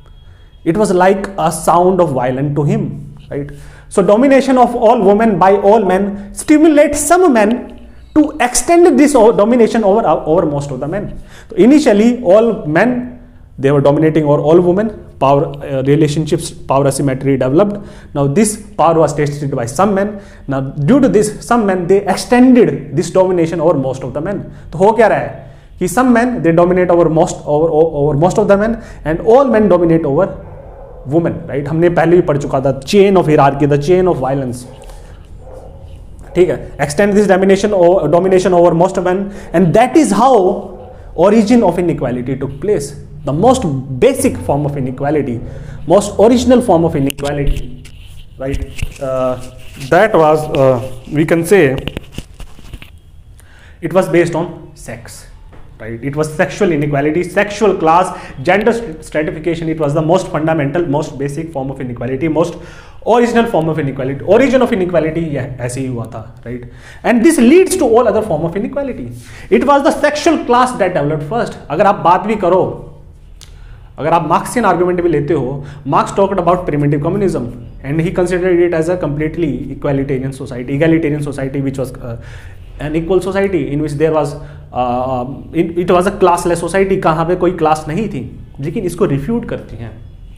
It was like a sound of violence to him, right? So domination of all women by all men stimulates some men to extend this domination over over most of the men. So initially all men, they were dominating over all women. Power uh, relationships, power asymmetry developed. Now this power was tested by some men. Now due to this, some men they extended this domination over most of the men. तो हो क्या रहा है कि some men they dominate over most over over most of the men, and all men dominate over women, right? हमने पहले भी पढ़ चुका था chain of hierarchy, the chain of violence, ठीक है? Extend this domination domination over most men, and that is how origin of inequality took place. The most basic form of inequality, most original form of inequality, right? Uh, that was uh, we can say it was based on sex, right? It was sexual inequality, sexual class, gender stratification. It was the most fundamental, most basic form of inequality, most original form of inequality. Origin of inequality ऐसे ही हुआ था, right? And this leads to all other form of inequality. It was the sexual class that developed first. अगर आप बात भी करो, अगर आप मार्क्सियन आर्गुमेंट भी लेते हो, Marx talked about primitive communism and he considered it as a completely equalitarian society, egalitarian society, which was uh, an equal society in which there was uh, in, it was a classless society, कहाँ पे कोई class नहीं थी. लेकिन इसको refute करती हैं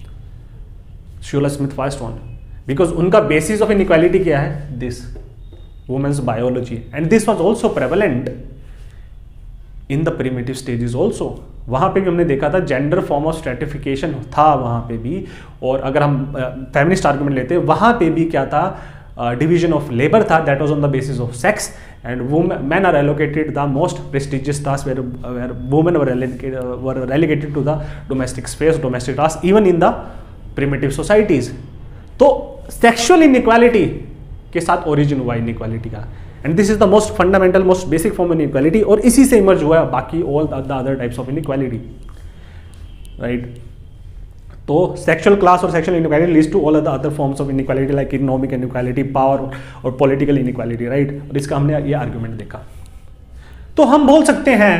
Shulamith Firestone, because उनका बेसिस ऑफ इनइक्वालिटी क्या है? This women's biology, and this was also prevalent in the primitive stages also. वहाँ पे भी हमने देखा था जेंडर फॉर्म ऑफ स्ट्रेटिफिकेशन था वहाँ पे भी. और अगर हम फेमिनिस्ट आर्गुमेंट लेते हैं, वहाँ पे भी क्या था? डिवीजन ऑफ लेबर था, that was on the basis of sex, and men are allocated the most prestigious tasks, where, where women were relegated, uh, were relegated to the domestic space, domestic tasks, even in the primitive societies. तो sexual inequality के साथ origin हुआ inequality का, and this is the most fundamental, most basic form of inequality, और इसी से emerge हुआ बाकी all the other types of inequality, right? तो sexual class और sexual inequality leads to all of the other forms of inequality like economic inequality, power और political inequality, right? और इसका हमने ये argument देखा. तो हम बोल सकते हैं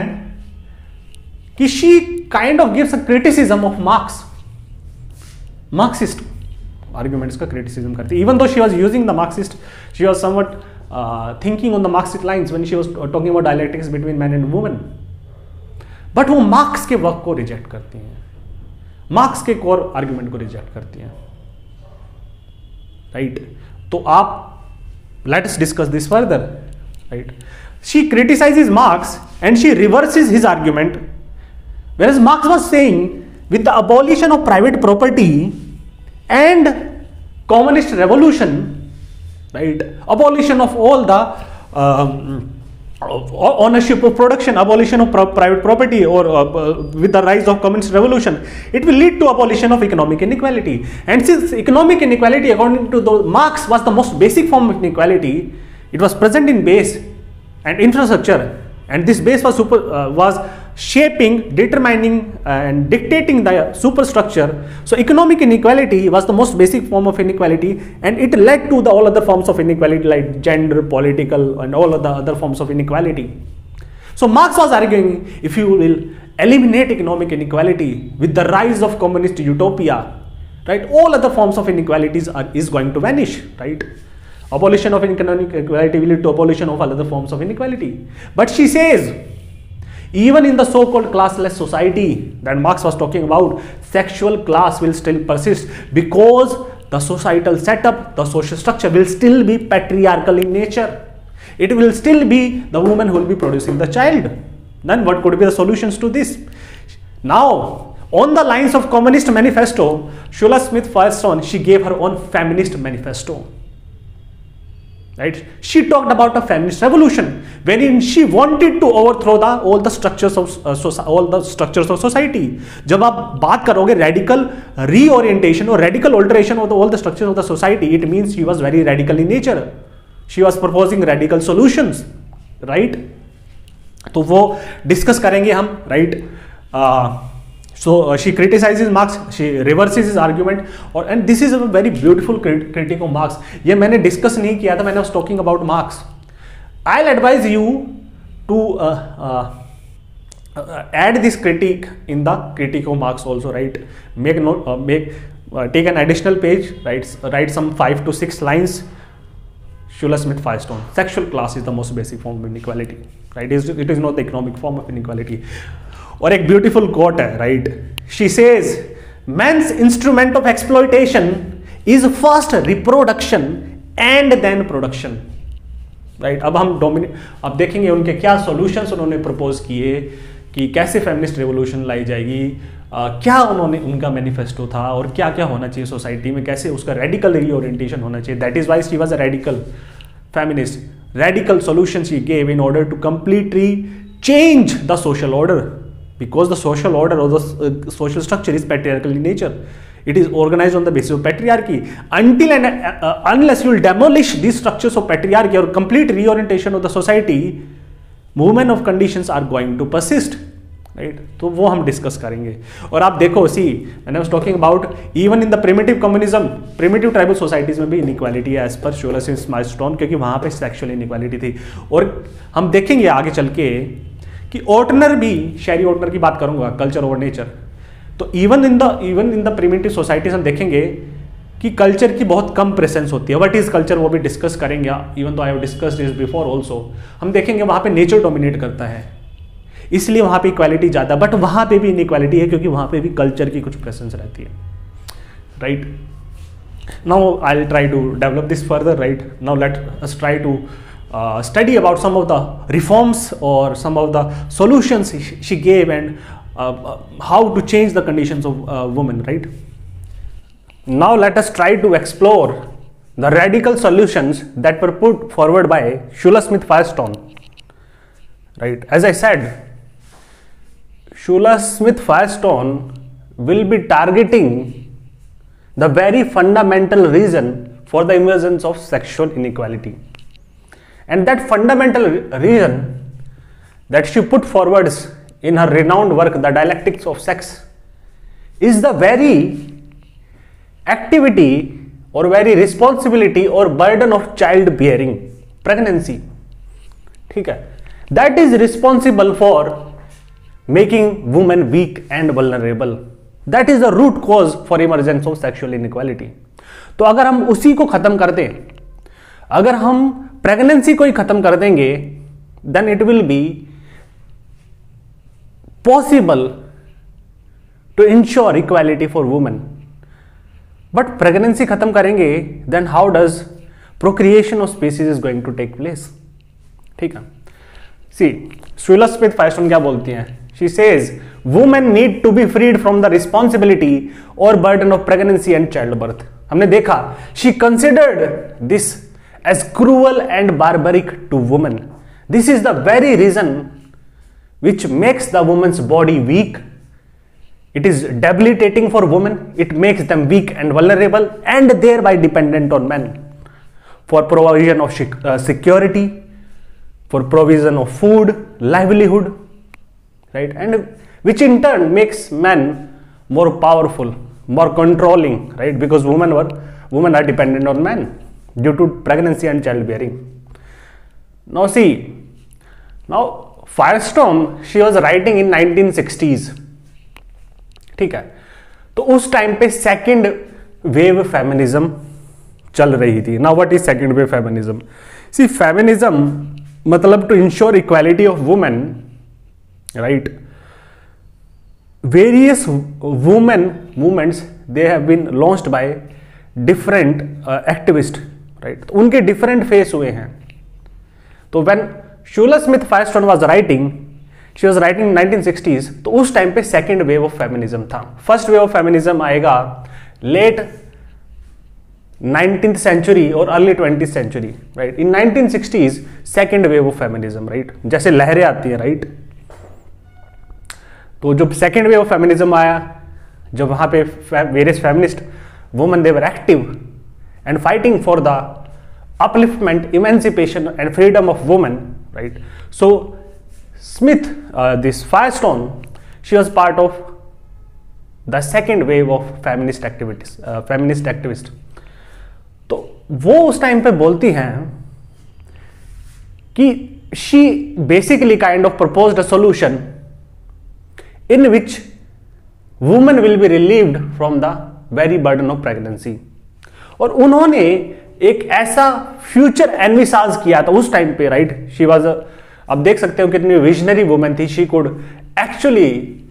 कि she kind of gives a criticism of Marx, Marxist arguments का criticism करती. Even though she was using the Marxist, she was somewhat uh, thinking on the Marxist lines when she was talking about dialectics between men and women. But वो Marx के work को reject करती हैं, marks के core argument को reject करती हैं, right? तो आप let us discuss this further, right? She criticises Marx and she reverses his argument, whereas Marx was saying with the abolition of private property and communist revolution, right, abolition of all the um, ownership of production, abolition of pro- private property, or uh, uh, with the rise of communist revolution, it will lead to abolition of economic inequality. And since economic inequality, according to the Marx, was the most basic form of inequality, it was present in base and infrastructure, and this base was super uh, was shaping, determining, uh, and dictating the superstructure. So economic inequality was the most basic form of inequality, and it led to the all other forms of inequality like gender, political, and all of the other forms of inequality. So Marx was arguing, if you will eliminate economic inequality with the rise of communist utopia, right, all other forms of inequalities are is going to vanish, right? Abolition of economic inequality will lead to abolition of all other forms of inequality. But she says, even in the so-called classless society that Marx was talking about, sexual class will still persist because the societal setup, the social structure will still be patriarchal in nature. It will still be the woman who will be producing the child. Then what could be the solutions to this? Now, on the lines of Communist Manifesto, Shula Smith Firestone, she gave her own feminist manifesto. Right? She talked about a feminist revolution, wherein she wanted to overthrow the all the structures of uh, so, all the structures of society. जब आप बात करोगे radical reorientation or radical alteration of the, all the structures of the society, it means she was very radical in nature. She was proposing radical solutions, right? तो वो discuss करेंगे हम, right? Uh, So uh, she criticizes Marx, she reverses his argument, or and this is a very beautiful crit critique of Marx. ये मैंने discuss नहीं किया था, मैंने was talking about Marx. I'll advise you to uh, uh, uh, add this critique in the critique of Marx also, right? Make note, uh, make uh, take an additional page, right? Write some five to six lines. Shula Smith Firestone. Sexual class is the most basic form of inequality, right? It is, it is not the economic form of inequality. और एक beautiful quote है, right? She says, man's instrument of exploitation is first reproduction and then production, right? अब हम dominate अब देखेंगे उनके क्या solutions उन्होंने प्रपोज किए कि कैसे फेमिनिस्ट रेवोल्यूशन लाई जाएगी, आ, क्या उन्होंने उनका मैनिफेस्टो था और क्या क्या होना चाहिए सोसाइटी में, कैसे उसका रेडिकल रीओरिएंटेशन होना चाहिए. That is why she was a radical feminist. Radical solutions she gave in order to completely change the social order, because the social order or the uh, social structure is patriarchal in nature. It is organized on the basis of patriarchy. Until and uh, uh, unless you will demolish these structures of patriarchy or complete reorientation of the society, movement of conditions are going to persist, right? तो वो हम discuss करेंगे. और आप देखो, सी when I was talking about even in the primitive communism, primitive tribal societies में भी inequality है as per Shula Smith Firestone, क्योंकि वहाँ पे sexual inequality थी. और हम देखेंगे आगे चल के कि ऑर्टनर भी, शहरी ऑर्टनर की बात करूंगा, कल्चर ओवर नेचर, तो even in the even in the primitive societies हम देखेंगे कि कल्चर की बहुत कम प्रेजेंस होती है. व्हाट इज कल्चर, वो भी डिस्कस करेंगे. इवन तो I have discussed this before also. हम देखेंगे वहां पे नेचर डोमिनेट करता है, इसलिए वहां पे इक्वालिटी ज्यादा, बट वहां पे भी इनइक्वालिटी है क्योंकि वहां पे भी कल्चर की कुछ प्रेजेंस रहती है, right? Now I will try to develop this further, right? Now let us try to Uh, study about some of the reforms or some of the solutions she, she gave and uh, uh, how to change the conditions of uh, women, right? Now let us try to explore the radical solutions that were put forward by Shula Smith Firestone, right? As I said, Shula Smith Firestone will be targeting the very fundamental reason for the emergence of sexual inequality. And that fundamental reason that she put forward in her renowned work, The Dialectics of Sex, is the very activity or very responsibility or burden of childbearing, pregnancy. ठीक है? That is responsible for making women weak and vulnerable. That is the root cause for emergence of sexual inequality. तो अगर हम उसी को खत्म कर दें, अगर हम प्रेगनेंसी को ही खत्म कर देंगे, then it will be possible to ensure equality for women. But pregnancy खत्म करेंगे, then how does procreation of species is going to take place? ठीक है, सी Shula Smith Firestone क्या बोलती हैं? She says, women need to be freed from the responsibility और burden of pregnancy and child birth. हमने देखा, she considered this as cruel and barbaric to women. This is the very reason which makes the woman's body weak. It is debilitating for women. It makes them weak and vulnerable and thereby dependent on men for provision of uh, security, for provision of food, livelihood, right? And which in turn makes men more powerful, more controlling, right? Because women were women are dependent on men due to pregnancy and childbearing. Now see, now Firestone, she was writing in nineteen sixties. ठीक है, तो उस time पे second wave feminism चल रही थी. Now what is second wave feminism? See, feminism मतलब to ensure equality of women, right? Various women movements they have been launched by different activist, right? उनके डिफरेंट फेस हुए हैं. तो when Shulamith Firestone was writing, she was writing in nineteen sixties, तो उस time पे second wave of feminism था. First wave of feminism आएगा late nineteenth century और early twenty century, right? In nineteen sixties second wave of feminism, right? जैसे लहरें आती हैं, राइट? तो जब सेकेंड वेव ऑफ फेमिनिज्म आया, जब वहां पे various feminist women they were active and fighting for the upliftment, emancipation and freedom of women, right? So Smith, uh, this Firestone, she was part of the second wave of feminist activities, uh, feminist activist. तो वो उस time पे बोलती हैं कि she basically kind of proposed a solution in which women will be relieved from the very burden of pregnancy. और उन्होंने एक ऐसा फ्यूचर एनविसाज किया था उस टाइम पे, राइट? शी वाज, अब देख सकते हो कितनी विजनरी वुमेन थी. She could actually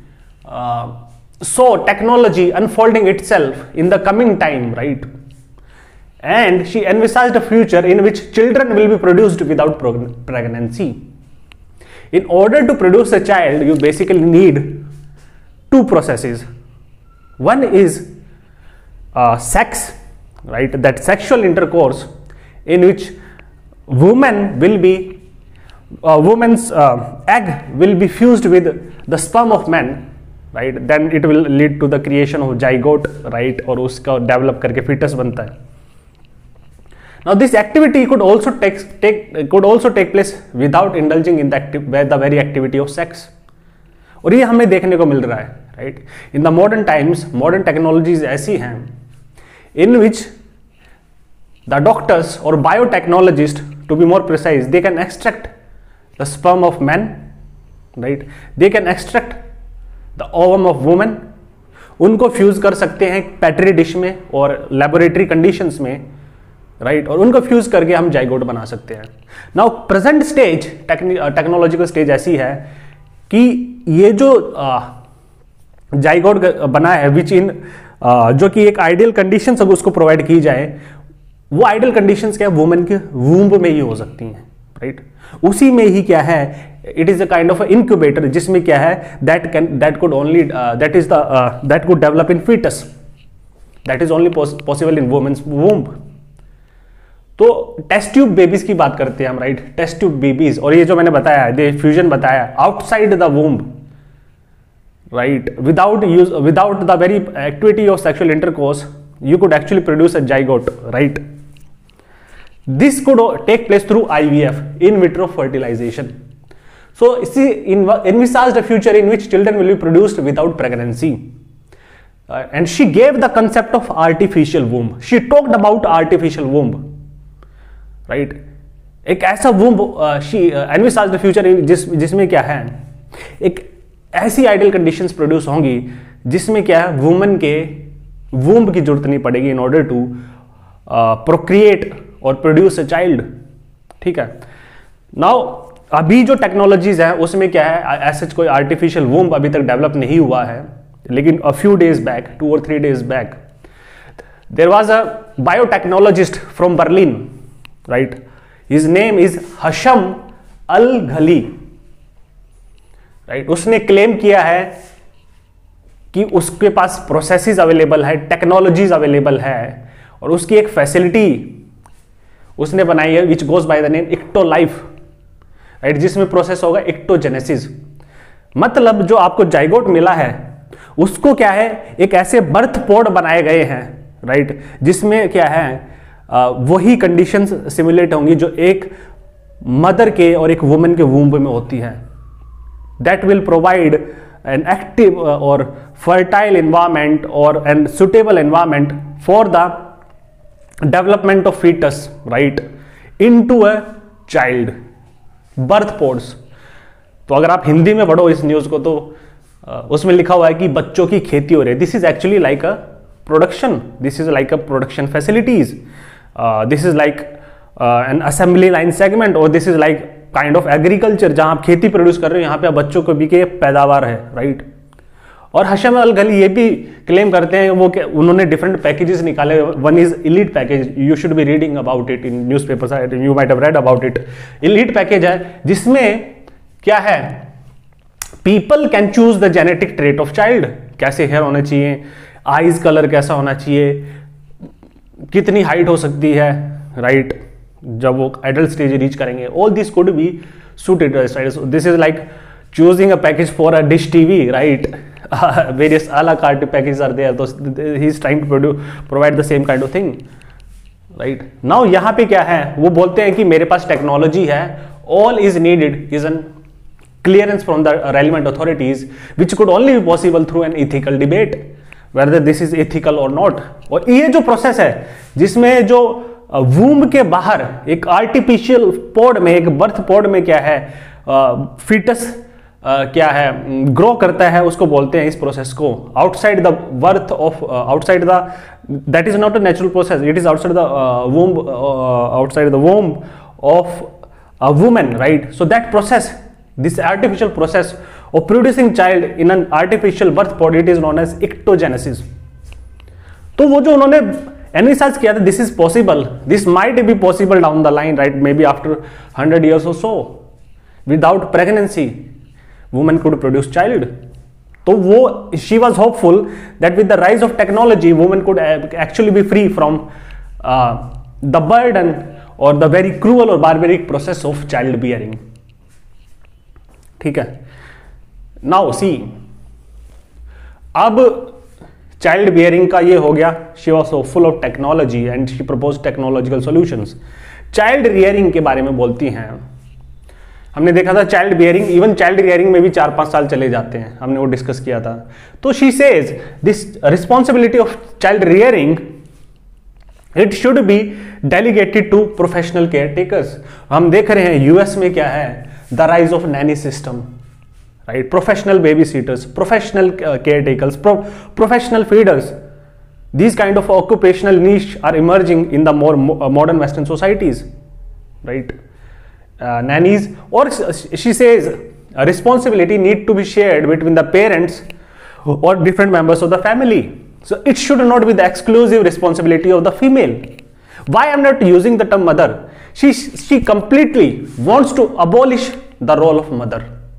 saw technology unfolding itself in the coming time, right? And she envisaged a future in which children will be produced without pregnancy. In order to produce a child you basically need two processes. One is sex, right? That sexual intercourse in which woman will be uh, woman's uh, egg will be fused with the sperm of man, right? Then it will lead to the creation of zygote, right? और उसका develop करके fetus बनता है. Now this activity could also take take could also take place without indulging in the active the very activity of sex. और ये हमें देखने को मिल रहा है, right? In the modern times, modern technologies ऐसी हैं in which the doctors or biotechnologists, to be more precise, they can extract the sperm of men, right? They can extract the ovum of woman, उनको fuse कर सकते हैं petri dish में और laboratory conditions में, right? और उनको fuse करके हम जाइगोट बना सकते हैं. Now present stage, technological stage ऐसी है कि ये जो जाइगोट बना है विच इन Uh, जो कि एक आइडियल कंडीशंस अगर उसको प्रोवाइड की जाए, वो आइडियल कंडीशंस क्या है? वुमेन के वूम्ब में ही हो सकती हैं, राइट? उसी में ही क्या है, it is a kind of incubator जिसमें क्या है, that can that could only that is the that could develop in foetus, that is only possible in women's womb. तो टेस्ट ट्यूब बेबीज की बात करते हैं हम, राइट? टेस्ट ट्यूब बेबीज, और ये जो मैंने बताया दे फ्यूजन बताया outside the womb, right? Without use, without the very activity of sexual intercourse, you could actually produce a zygote, right? This could take place through I V F, in vitro fertilization. So see, envisaged a future in which children will be produced without pregnancy, uh, and she gave the concept of artificial womb. She talked about artificial womb, right? एक ऐसा womb, uh, she uh, envisaged the future in जिस जिसमें क्या है, एक ऐसी ideal conditions produce होंगी जिसमें क्या है, वुमेन के वूम्ब की जरूरत नहीं पड़ेगी इन ऑर्डर टू प्रोक्रिएट और प्रोड्यूस अ चाइल्ड. ठीक है. नाउ अभी जो टेक्नोलॉजीज है उसमें क्या है, ऐसे कोई आर्टिफिशियल वूम्ब अभी तक डेवलप नहीं हुआ है, लेकिन a few days back, two और three days back, there was a biotechnologist from Berlin, right? His name is Hashem Al Ghaili, right? उसने क्लेम किया है कि उसके पास प्रोसेसेस अवेलेबल है, टेक्नोलॉजीज अवेलेबल है, और उसकी एक फैसिलिटी उसने बनाई है which goes by the name EctoLife, right, जिसमें प्रोसेस होगा इक्टोजेनेसिस। मतलब जो आपको जाइगोट मिला है उसको क्या है, एक ऐसे बर्थ पोड बनाए गए हैं, राइट, जिसमें क्या है आ, वही कंडीशंस सिमुलेट होंगी जो एक मदर के और एक वुमेन के वूम्ब में होती है। That will provide an active और फर्टाइल एनवायरमेंट और an suitable environment for the development of foetus, right, into a child, birth pods. तो अगर आप हिंदी में पढ़ो इस न्यूज को तो उसमें लिखा हुआ है कि बच्चों की खेती हो रही है। This is actually like a production, this is like a production facilities, this is like an assembly line segment, और this is like kind of agriculture, जहां आप खेती प्रोड्यूस कर रहे हो, यहाँ पे आप बच्चों को भी के पैदावार है, राइट। और हशम अल गली ये भी क्लेम करते हैं वो कि उन्होंने डिफरेंट पैकेजेस निकाले। One is elite package, you should be reading about it in newspapers, you might have read about it. Elite package है जिसमें क्या है, people can choose the genetic trait of child, कैसे हेयर होने चाहिए, eyes colour कैसा होना चाहिए, कितनी हाइट हो सकती है, राइट, जब वो एडल्ट स्टेज रीच करेंगे। All this could be suited to styles. This is like choosing a package for a dish T V, right? Uh, various a la carte packages are there. So he's trying to produce, provide the same kind of thing, right? Now यहाँ पे क्या है, वो बोलते हैं कि मेरे पास टेक्नोलॉजी है, all is needed is an clearance from the relevant authorities, which could only be possible through an ethical debate, whether this is ethical or not. और ये जो प्रोसेस है जिसमें जो वूम्ब के बाहर एक आर्टिफिशियल पोड में, एक बर्थ पोड में क्या है, फीटस क्या है, ग्रो करता है, उसको बोलते हैं इस प्रोसेस को outside the birth of, outside the, that is not a natural process, it is outside the womb, outside the womb of a woman, right. So that process, this artificial process of producing child in an artificial birth pod, it is known as ictogenesis. तो वो जो उन्होंने analysis किया था, this is possible, this might be possible down the line, right, maybe after hundred years और so, without pregnancy women could produce child. तो वो she was hopeful that with the rise of technology women could actually be free from the burden और the very cruel और barbaric process of child bearing. ठीक है, now सी, अब child bearing का ये हो गया, she was so full of technology and she propose technological solutions. Child rearing के बारे में बोलती हैं, हमने देखा था child bearing, even child rearing में भी चार पांच साल चले जाते हैं, हमने वो डिस्कस किया था। तो she says this responsibility of child rearing, it should be delegated to professional caretakers. हम देख रहे हैं यूएस में क्या है, the rise of nanny system, right, professional babysitters, professional uh, caretakers, pro professional feeders, these kind of occupational niche are emerging in the more mo modern western societies, right. uh, nannies, or she says a responsibility need to be shared between the parents or different members of the family, so it should not be the exclusive responsibility of the female. Why I'm not using the term mother? She, she completely wants to abolish the role of mother.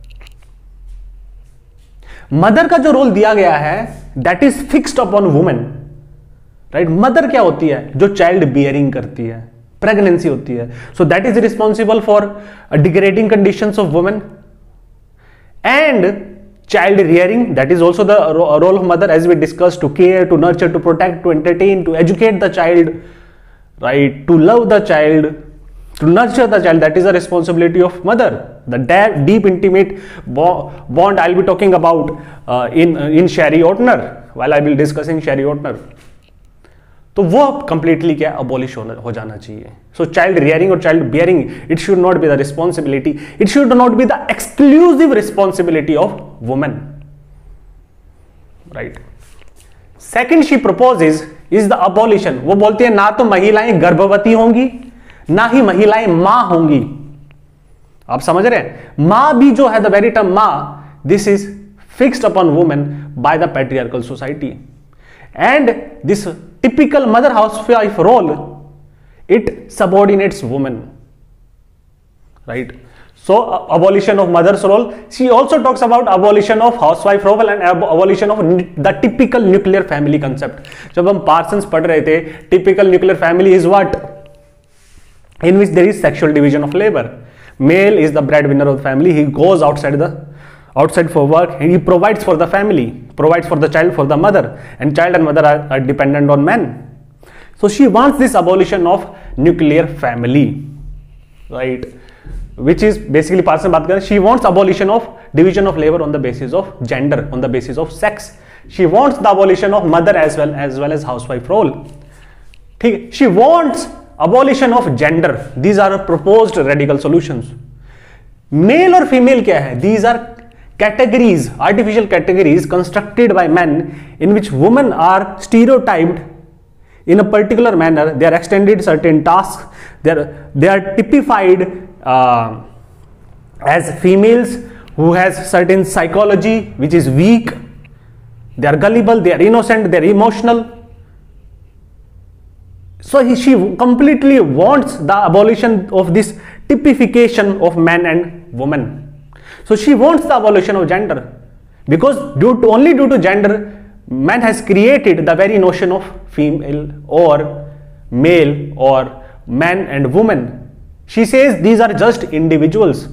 Mother का जो role दिया गया है that is fixed upon women, right? Mother क्या होती है, जो child bearing करती है, प्रेगनेंसी होती है, so that is responsible for degrading conditions of women and child rearing, that is also the role of mother, as we discussed, to care, to nurture, to protect, to entertain, to educate the child, right, to love the child, to nurture the child, that is the responsibility of mother. The deep intimate bond I'll be talking about uh, in uh, in Sherry Ortner, while I will discussing Sherry Ortner. तो वो completely क्या abolish हो जाना चाहिए. So child rearing or child bearing, it should not be the responsibility, it should not be the exclusive responsibility of women, right. Second she proposes is the abolition. वो बोलती है ना तो महिलाएं गर्भवती होंगी, ना ही महिलाएं मां होंगी। आप समझ रहे हैं, मां भी जो है, द वेरी टर्म मां, this is fixed upon women by the patriarchal society, and this typical mother housewife role, it subordinates women, right. So uh, abolition of mother's role. She also talks about abolition of housewife role and ab abolition of the typical nuclear family concept. जब हम Parsons पढ़ रहे थे, typical nuclear family is what? In which there is sexual division of labor. Male is the breadwinner of the family. He goes outside the outside for work, and he provides for the family, provides for the child, for the mother, and child and mother are, are dependent on men. So she wants this abolition of nuclear family, right? Which is basically person बात करें, she wants abolition of division of labor on the basis of gender, on the basis of sex. She wants the abolition of mother as well as well as housewife role. ठीक है? She wants abolition of gender. These are proposed radical solutions. Male और female क्या है? These are categories, artificial categories constructed by men in which women are stereotyped in a particular manner. They are extended certain tasks. They are, they are typified uh, as females who has certain psychology which is weak. They are gullible, they are innocent, they are emotional. So he, she completely wants the abolition of this typification of man and woman. So she wants the abolition of gender, because due to, only due to gender, man has created the very notion of female or male or man and woman. She says these are just individuals.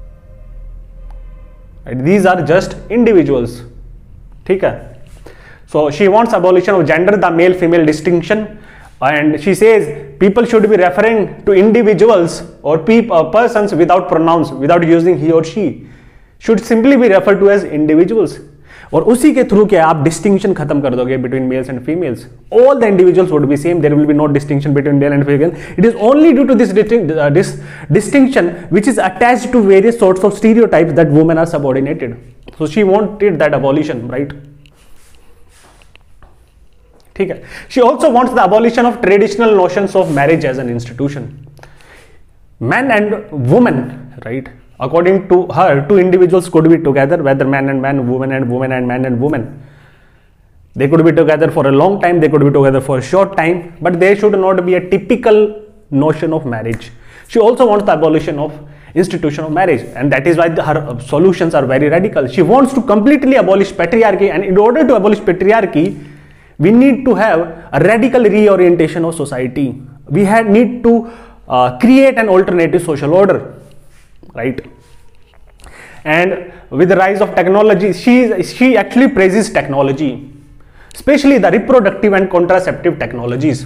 Right? These are just individuals. ठीक है? So she wants abolition of gender, the male female distinction, and she says people should be referring to individuals or people, uh, persons without pronouns, without using he or she, should simply be referred to as individuals. और उसी के through क्या आप distinction खत्म कर दोगे between males and females. All the individuals would be same. There will be no distinction between male and female. It is only due to this, uh, this distinction which is attached to various sorts of stereotypes that women are subordinated. So she wanted that abolition, right? ठीक है? She also wants the abolition of traditional notions of marriage as an institution. Man and woman, right? According to her, two individuals could be together, whether man and man, woman and woman and man and woman. They could be together for a long time, they could be together for a short time, but there should not be a typical notion of marriage. She also wants the abolition of institution of marriage, and that is why the, her solutions are very radical. She wants to completely abolish patriarchy, and in order to abolish patriarchy, we need to have a radical reorientation of society. We had, need to uh, create an alternative social order. Right? And with the rise of technology, she, she actually praises technology, especially the reproductive and contraceptive technologies.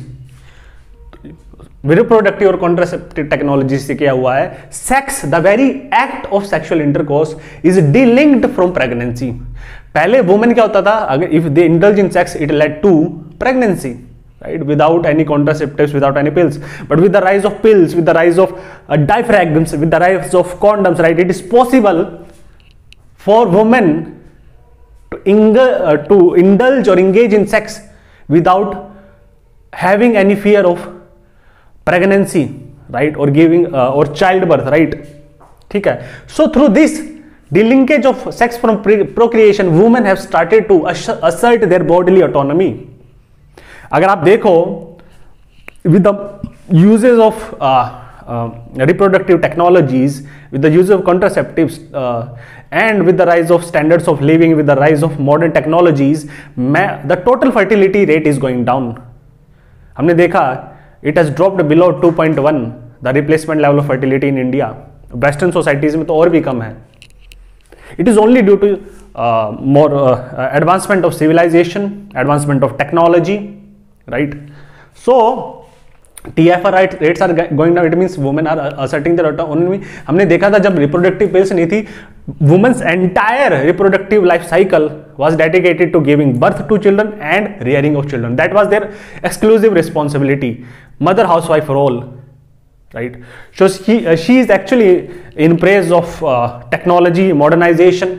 Reproductive or contraceptive technologies से क्या हुआ है? Sex, the very act of sexual intercourse is delinked from pregnancy. पहले women क्या होता था? अगर if they indulge in sex, it led to pregnancy. Right, without any contraceptives, without any pills. But with the rise of pills, with the rise of uh, diaphragms, with the rise of condoms, right, it is possible for women to, ing uh, to indulge or engage in sex without having any fear of pregnancy, right, or giving uh, or childbirth, right? ठीक है? So through this delinkage of sex from procreation, women have started to assert their bodily autonomy. अगर आप देखो with the uses of uh, uh, reproductive technologies, with the use of contraceptives, uh, and with the rise of standards of living, with the rise of modern technologies, the total fertility rate is going down. हमने देखा it has dropped below two point one, the replacement level of fertility in India. Western societies में तो और भी कम है. It is only due to uh, more uh, advancement of civilization, advancement of technology. Right? So T F R rates are going down. It means women are asserting their autonomy. हमने देखा था जब reproductive pills नहीं थी, women's entire reproductive life cycle was dedicated to giving birth to children and rearing of children. That was their exclusive responsibility. Mother housewife role, right? So she uh, she is actually in praise of uh, technology, modernization.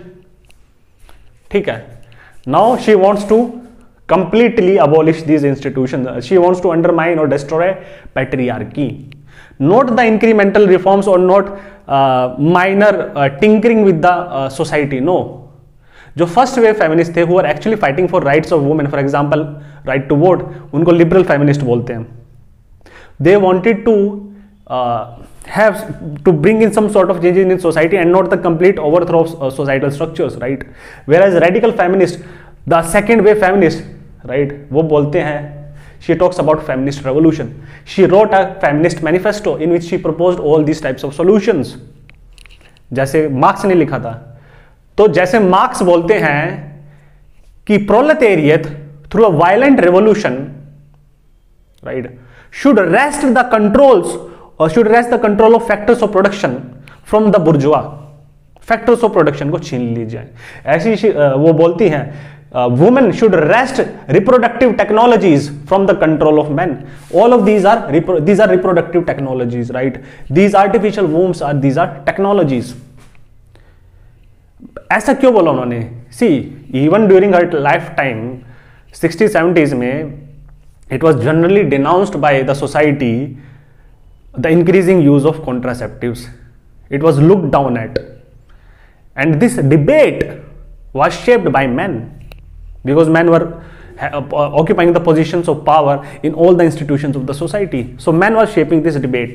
ठीक है? Now she wants to completely abolish these institutions. She wants to undermine or destroy patriarchy. Not the incremental reforms or not uh, minor uh, tinkering with the uh, society. No. जो first wave feminists थे, who are actually fighting for rights of women, for example, right to vote, उनको liberal feminist बोलते हैं. They wanted to uh, have to bring in some sort of changes in society and not the complete overthrow of uh, societal structures, right? Whereas radical feminists, the second wave feminist, right, वो बोलते हैं, she talks about feminist revolution. She wrote a feminist manifesto in which she proposed all these types of solutions, जैसे Marx ने लिखा था। तो जैसे Marx बोलते हैं कि proletariat through a violent revolution, right, should wrest the controls और should wrest the control of factors of production from the bourgeois, factors of production को छीन लीजिए। ऐसी वो बोलती हैं women should wrest reproductive technologies from the control of man. All of these are these are reproductive technologies, right, these artificial wombs are these are technologies. ऐसा क्यों बोला उन्होंने? See even during her lifetime sixty seventies में it was generally denounced by the society the increasing use of contraceptives. It was looked down at, and this debate was shaped by men because men were uh, occupying the positions of power in all the institutions of the society. So men were shaping this debate,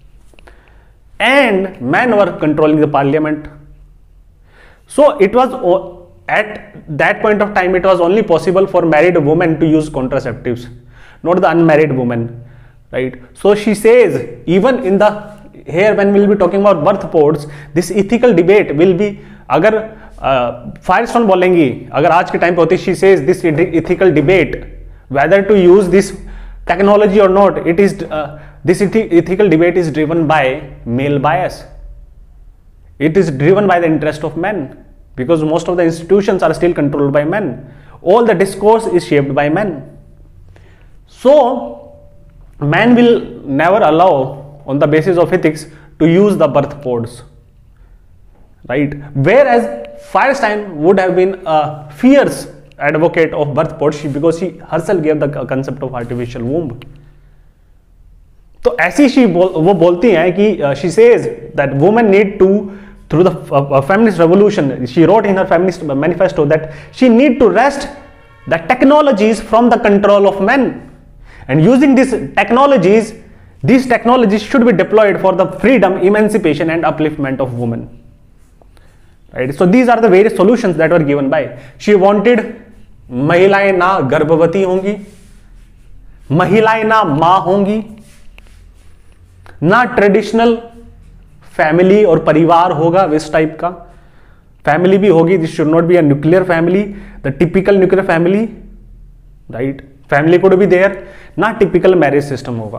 and men were controlling the parliament. So it was at that point of time it was only possible for married women to use contraceptives, not the unmarried woman, right? So she says even in the here when we will be talking about birth ports, this ethical debate will be, अगर Firestone uh, बोलेंगी अगर आज के time पे होती, she says this ethical debate whether to use this technology or not, it is uh, this ethical debate is driven by male bias. It is driven by the interest of men because most of the institutions are still controlled by men. All the discourse is shaped by men. So man will never allow on the basis of ethics to use the birth pods, right? Whereas Firestein would have been a fierce advocate of birth pods because she herself gave the concept of artificial womb. तो ऐसी she बोल, वो बोलती हैं कि uh, she says that women need to through the uh, feminist revolution, she wrote in her feminist manifesto that she need to wrest the technologies from the control of men. And using these technologies, these technologies should be deployed for the freedom, emancipation and upliftment of women. Right? So these are the various solutions that were given by. She wanted महिलाएं ना गर्भवती होंगी, महिलाएं ना मां होंगी, ना traditional family और परिवार होगा इस टाइप का, फैमिली भी होगी, this should not be a nuclear family, the typical nuclear family, right, family could be there, ना टिपिकल मैरिज सिस्टम होगा.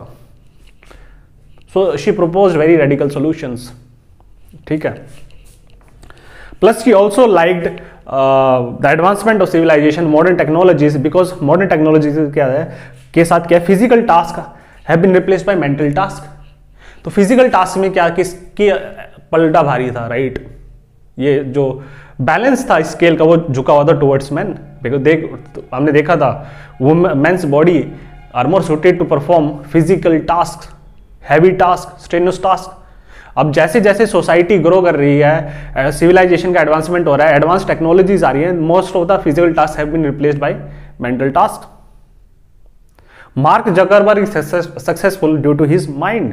So she propose very radical solutions. ठीक है. Plus she also liked the advancement of civilization, modern technologies, because modern technologies क्या है के साथ क्या physical task have been replaced by mental task. तो फिजिकल टास्क में क्या किसकी पलटा भारी था, राइट right? ये जो बैलेंस था स्केल का वो झुका हुआ था टुवर्ड्स मैन. बिकॉज देख हमने देखा था वो men's body are more suited to perform physical task, heavy task, strenuous task. अब जैसे जैसे सोसाइटी ग्रो कर रही है, सिविलाइजेशन का एडवांसमेंट हो रहा है, एडवांस टेक्नोलॉजीज आ रही है, most of the physical task have been replaced by mental task. Mark Zuckerberg is successful due to his mind,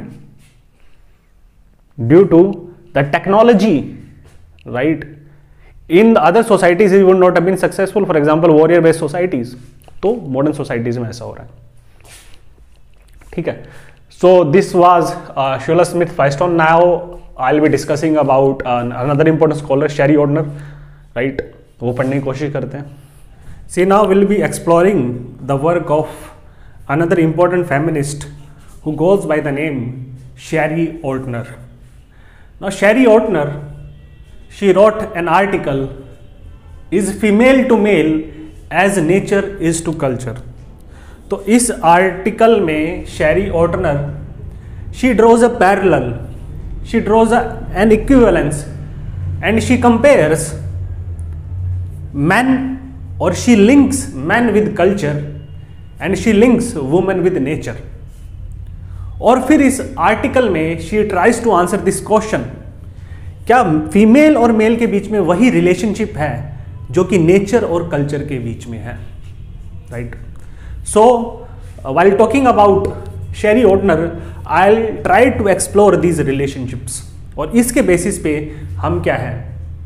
due to the technology, right. In other societies would not have been successful, for example warrior based societies. तो modern societies में ऐसा हो रहा है. ठीक है. So this was uh, Shola Smith Firestone. Now I'll be discussing about uh, another important scholar, Sherry Ordner, right? वो पढ़ने की कोशिश करते हैं. See, now we'll be exploring the work of another important feminist who goes by the name Sherry Ordner. Now Sherry Ordner, she wrote an article, "Is female to male as nature is to culture." तो इस article में Sherry Ortner she draws a parallel, she draws an equivalence and she compares man और she links man with culture and she links women with nature. और फिर इस article में she tries to answer this question, क्या female और male के बीच में वही रिलेशनशिप है जो कि नेचर और कल्चर के बीच में है, right. So, uh, while talking about Sherry Ordner, I'll try to explore these relationships. और इसके बेसिस पे हम क्या है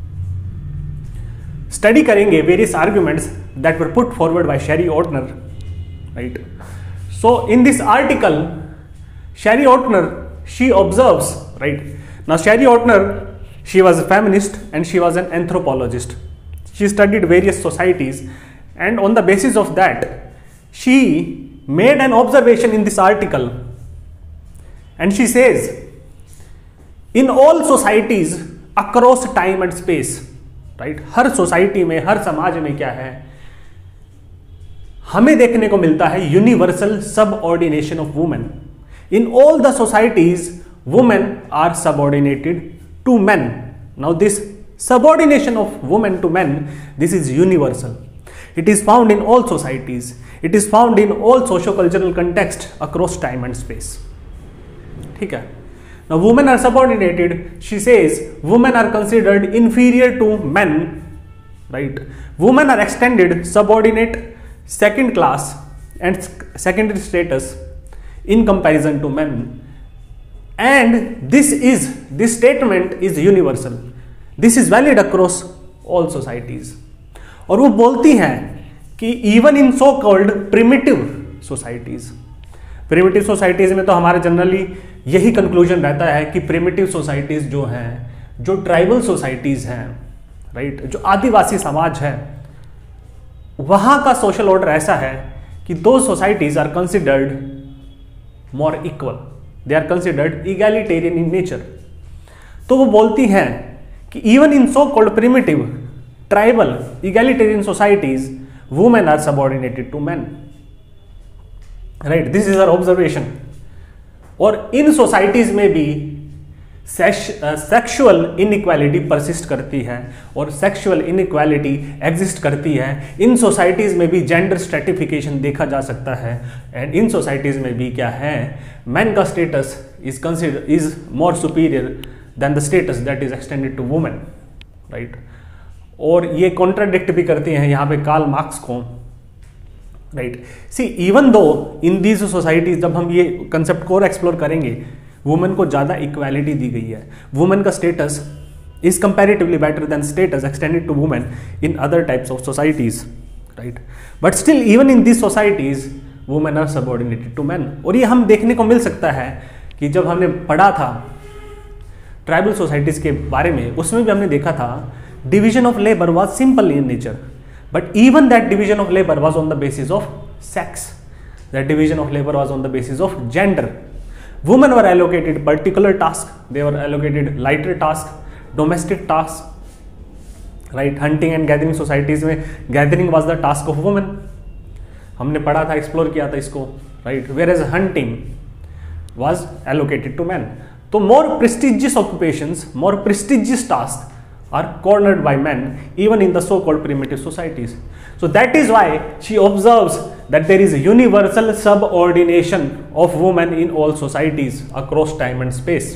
स्टडी करेंगे various arguments that were put forward by Sherry Ordner, right? So, in this article, Sherry Ordner, she observes, right? Now, Sherry Ordner, She was a feminist and she was an anthropologist. She studied various societies, and on the basis of that, she made an observation in this article. And she says, in all societies across time and space, right? हर society में, हर समाज में क्या है, हमें देखने को मिलता है universal subordination of women. In all the societies, women are subordinated to men. Now this subordination of women to men, this is universal. It is found in all societies. It is found in all socio-cultural context across time and space. ठीक है. Now women are subordinated. She says women are considered inferior to men, right? Women are extended subordinate, second class and secondary status in comparison to men. And this is, this statement is universal. This is valid across all societies. और वो बोलती हैं कि even in so called primitive societies, primitive societies में तो हमारा generally यही conclusion रहता है कि primitive societies जो हैं, जो ट्राइबल societies हैं, राइट, जो आदिवासी समाज है, वहाँ का सोशल ऑर्डर ऐसा है कि those societies are considered more equal. They are considered egalitarian in nature. तो वो बोलती हैं कि even in so called primitive, tribal, egalitarian societies, women are subordinated to men. Right? This is our observation. और इन societies में भी sexual inequality persist करती है और सेक्सुअल इनइक्वालिटी एग्जिस्ट करती है. इन सोसाइटीज़ में भी जेंडर स्ट्रेटिफिकेशन देखा जा सकता है. एंड इन सोसाइटीज़ में भी क्या है, मैन का status is consider is more superior than the status that is extended to women, right. और ये कॉन्ट्राडिक्ट भी करती हैं यहाँ पे कार्ल मार्क्स को, राइट. See even though in these societies, जब हम ये कंसेप्ट को और एक्सप्लोर करेंगे, वुमेन को ज़्यादा इक्वालिटी दी गई है. वुमेन का status is comparatively better than status extended to women in other types of societies, right. But still even in this societies women are subordinated to man. और ये हम देखने को मिल सकता है कि जब हमने पढ़ा था ट्राइबल सोसाइटीज के बारे में, उसमें भी हमने देखा था division of labour was simple in nature, but even that division of labour was on the basis of sex. That division of labour was on the basis of gender. Women were allocated particular task. They were allocated lighter task, domestic task, right? Hunting and gathering societies में gathering was the task of women. हमने पढ़ा था, explore किया था इसको, right? Whereas hunting was allocated to men. तो more prestigious occupations, more prestigious tasks are cornered by men, even in the so-called primitive societies. So that is why she observes that there is a universal subordination of women in all societies across time and space,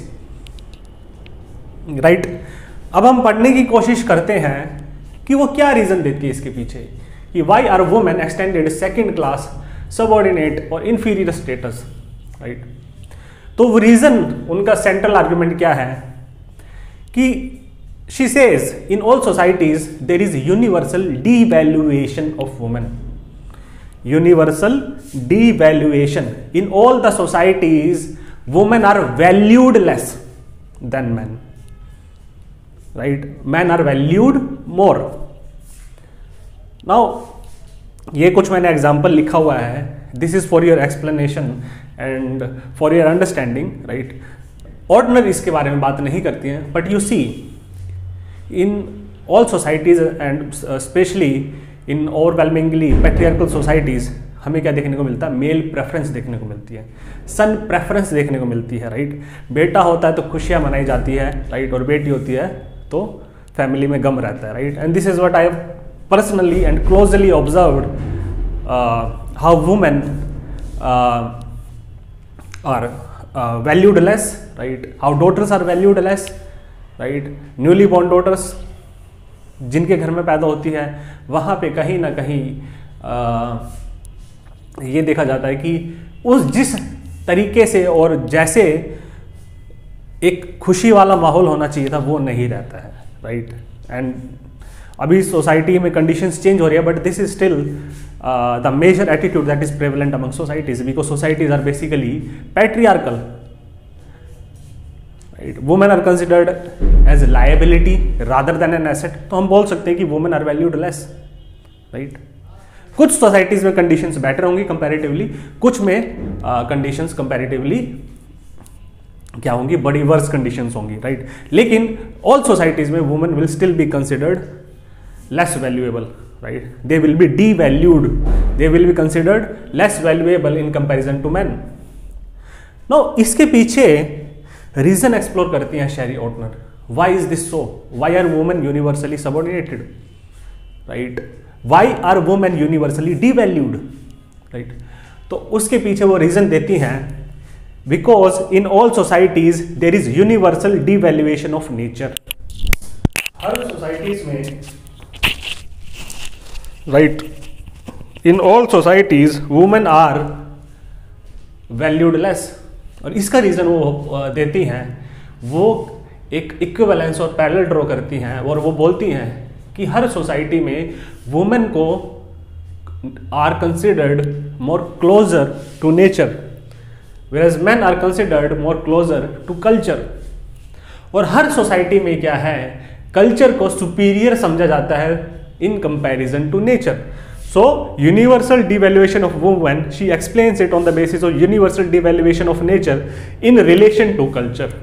right. अब हम पढ़ने की कोशिश करते हैं कि वो क्या रीजन देती है इसके पीछे, कि why are women extended second class, subordinate और inferior status, right. तो वो रीजन, उनका सेंट्रल आर्गुमेंट क्या है कि she says in all societies there is universal devaluation of women. Universal devaluation. In all the societies, women are valued less than men, right? Men are valued more. Now, ये कुछ मैंने example लिखा हुआ है. This is for your explanation and for your understanding, right? Ordinary इसके बारे में बात नहीं करती हैं, but you see in all societies and especially in overwhelmingly patriarchal societies, हमें क्या देखने को मिलता है, मेल प्रेफरेंस देखने को मिलती है, सन प्रेफरेंस देखने को मिलती है, राइट. बेटा होता है तो खुशियाँ मनाई जाती है, राइट, और बेटी होती है तो फैमिली में गम रहता है, right. And this is what I have personally and closely observed, how women are valued less, right, how daughters are valued less, right. Newly born daughters जिनके घर में पैदा होती है, वहाँ पे कहीं ना कहीं आ, ये देखा जाता है कि उस जिस तरीके से और जैसे एक खुशी वाला माहौल होना चाहिए था वो नहीं रहता है, राइट. एंड अभी सोसाइटी में कंडीशंस चेंज हो रही है, but this is still the major attitude that is prevalent among societies, because societies are basically patriarchal, right, women are considered as liability rather than an asset, तो हम बोल सकते हैं कि women are valued less, right. कुछ societies में conditions better होंगी comparatively, कुछ में कंडीशंस कंपैरेटिवली क्या होंगी, बड़ी वर्स कंडीशंस होंगी, राइट। लेकिन ऑल सोसाइटीज में women will still be considered less valuable, right, they will be devalued, they will be considered less valuable in comparison to man. No, इसके पीछे reason explore करती हैं Sherry Ortner, why is this so, why are women universally subordinated, right, why are women universally devalued, right. तो उसके पीछे वो reason देती हैं, because in all societies there is universal devaluation of nature. Her societies में, right, in all societies women are valued less, और इसका reason वो देती हैं, वो एक इक्विवेलेंस और पैरेलल ड्रॉ करती हैं और वो बोलती हैं कि हर सोसाइटी में वुमेन को are considered more closer to nature, whereas men are considered more closer to culture। और हर सोसाइटी में क्या है, कल्चर को सुपीरियर समझा जाता है in comparison to nature. So universal devaluation of women, she explains it on the basis of universal devaluation of nature in relation to culture,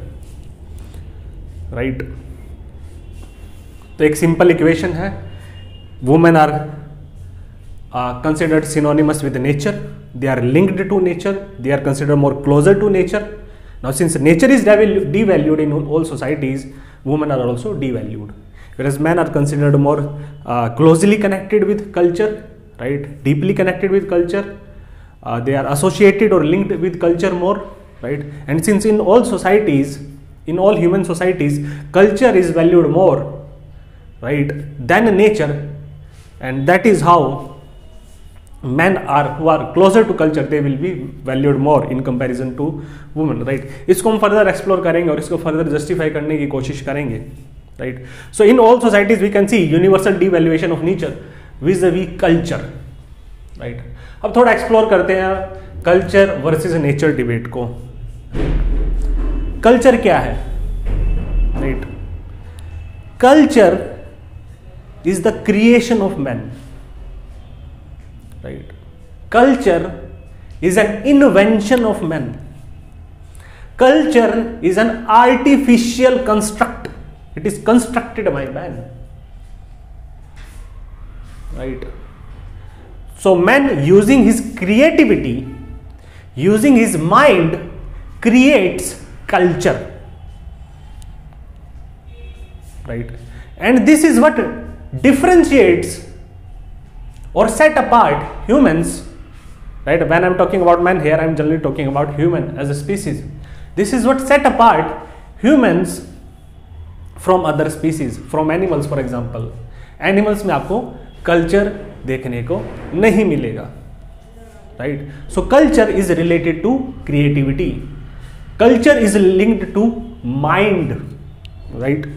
right. तो एक सिंपल इक्वेशन है, women are considered synonymous with nature, they are linked to nature, they are considered more closer to nature. Now since nature is devalued in all societies, women are also devalued, whereas men are considered more uh, closely connected with culture, right, deeply connected with culture, uh, they are associated or linked with culture more, right. And since in all societies, in all human societies, culture is valued more, right, than nature, and that is how men are who are closer to culture, they will be valued more in comparison to women, right। इसको हम further explore करेंगे और इसको further justify करने की कोशिश करेंगे, right. So in all societies we can see universal devaluation of nature Vij we culture, right. अब थोड़ा एक्सप्लोर करते हैं कल्चर वर्सेस नेचर डिबेट को। कल्चर क्या है, right. Culture is the creation of man, right, culture is an invention of man, culture is an artificial construct, it is constructed by man, right। So man using his creativity, using his mind, creates culture, right, and this is what differentiates or set apart humans, right। When I'm talking about man here, I'm generally talking about human as a species. This is what set apart humans from other species, from animals for example। Animals में आपको culture देखने को नहीं मिलेगा, right। So culture is related to creativity, culture is linked to mind, right।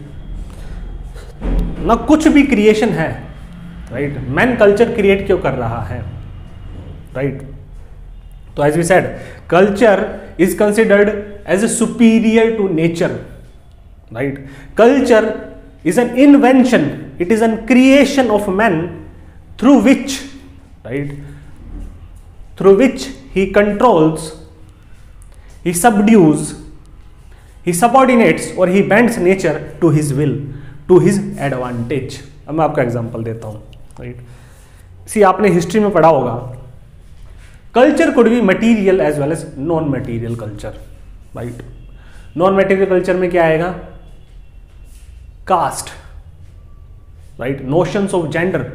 ना कुछ भी creation है, राइट, मैन कल्चर क्रिएट क्यों कर रहा है, राइट। तो as we said, culture is considered as a superior to nature, right. Culture is an invention, it is an creation of man through which, right, through which he controls, he subdues, he subordinates और he bends nature to his will, to his advantage. अब मैं आपका example देता हूं, right. सी आपने history में पढ़ा होगा, culture could be material as well as non material culture, right. Non material culture में क्या आएगा, caste, right, notions of gender,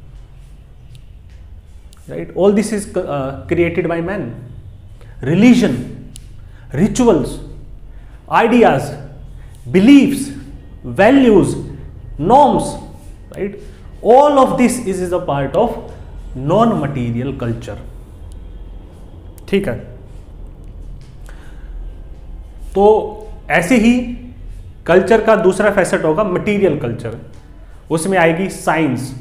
right, all this is created by man. Religion, rituals, ideas, beliefs, values, norms, right, all of this is, is a part of non material culture, ठीक है। तो ऐसे ही culture का दूसरा facet होगा material culture, उसमें आएगी science,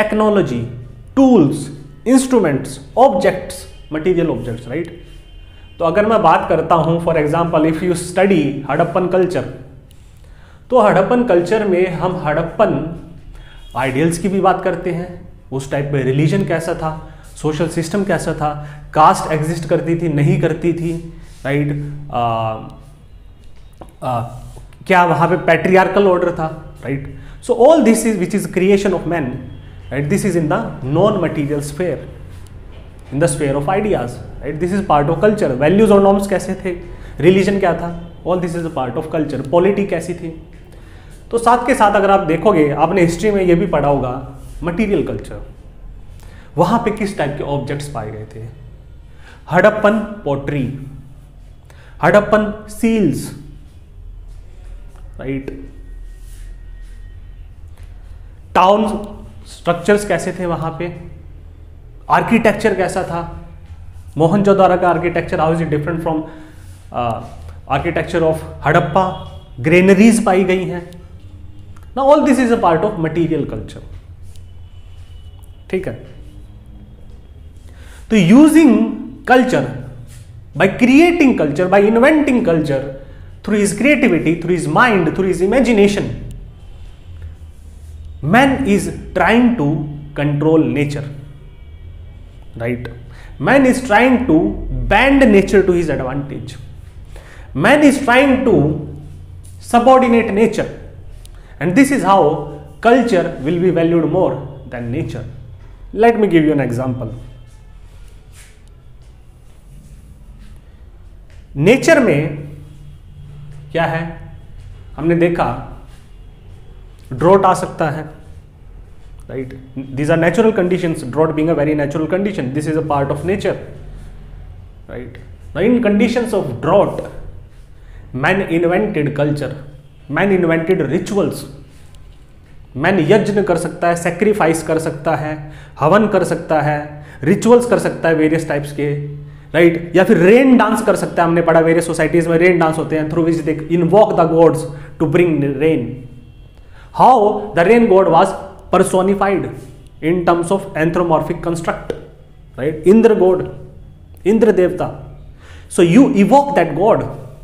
technology, tools, instruments, objects, material objects, right. तो अगर मैं बात करता हूं for example if you study Harappan culture, तो हड़प्पन कल्चर में हम हड़प्पन आइडियल्स की भी बात करते हैं, उस टाइप में रिलीजन कैसा था, सोशल सिस्टम कैसा था, कास्ट एग्जिस्ट करती थी नहीं करती थी, राइट, क्या वहां पे पैट्रियार्कल ऑर्डर था, right. So all this is which is creation of man, right. This is in the non material sphere, in the sphere of ideas, right. This is part of culture. Values और norms कैसे थे, religion क्या था, all this is a part of culture. Polity कैसी थी. तो साथ के साथ अगर आप देखोगे, आपने हिस्ट्री में ये भी पढ़ा होगा, मटीरियल कल्चर, वहां पे किस टाइप के ऑब्जेक्ट्स पाए गए थे. Harappan pottery, Harappan seals, right. Town structures कैसे थे वहां पे, आर्किटेक्चर कैसा था, मोहनजोदारो का architecture how is it different from architecture of Harappa. Granaries पाई गई हैं. ना all this is a part of material culture. ठीक है. तो using culture, by creating culture, by inventing culture, through his creativity, through his mind, through his imagination, man is trying to control nature, right. Man is trying to bend nature to his advantage. Man is trying to subordinate nature, and this is how culture will be valued more than nature. Let me give you an example. Nature में क्या है, हमने देखा drought आ सकता है, right. These are natural conditions, drought being a very natural condition, this is a part of nature, right. Now in conditions of drought man invented culture, man invented rituals. Man yajna कर सकता है, sacrifice कर सकता है, हवन कर सकता है, रिचुअल्स कर सकता है वेरियस टाइप्स के, राइट right? या फिर रेन डांस कर सकता है. हमने पढ़ा वेरियस सोसाइटीज में रेन डांस होते हैं, through which they invoke the gods to bring rain. How the rain god was personified in terms of anthropomorphic construct, right. Indra god, Indra देवता. So you evoke that god,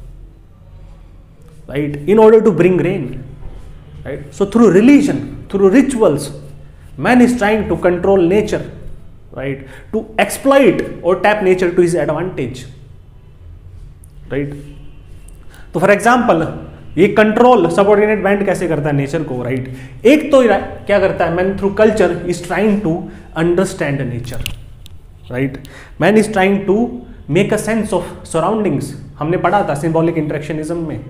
right, in order to bring rain, right. So through religion, through rituals, man is trying to control nature, right, to exploit or tap nature to his advantage, right. तो for example ये control subordinate bend कैसे करता है nature को, right right? एक तो क्या करता है, man through culture is trying to understand nature, right. Man is trying to make a sense of surroundings. हमने पढ़ा था सिंबॉलिक इंटरेक्शनिज्म में,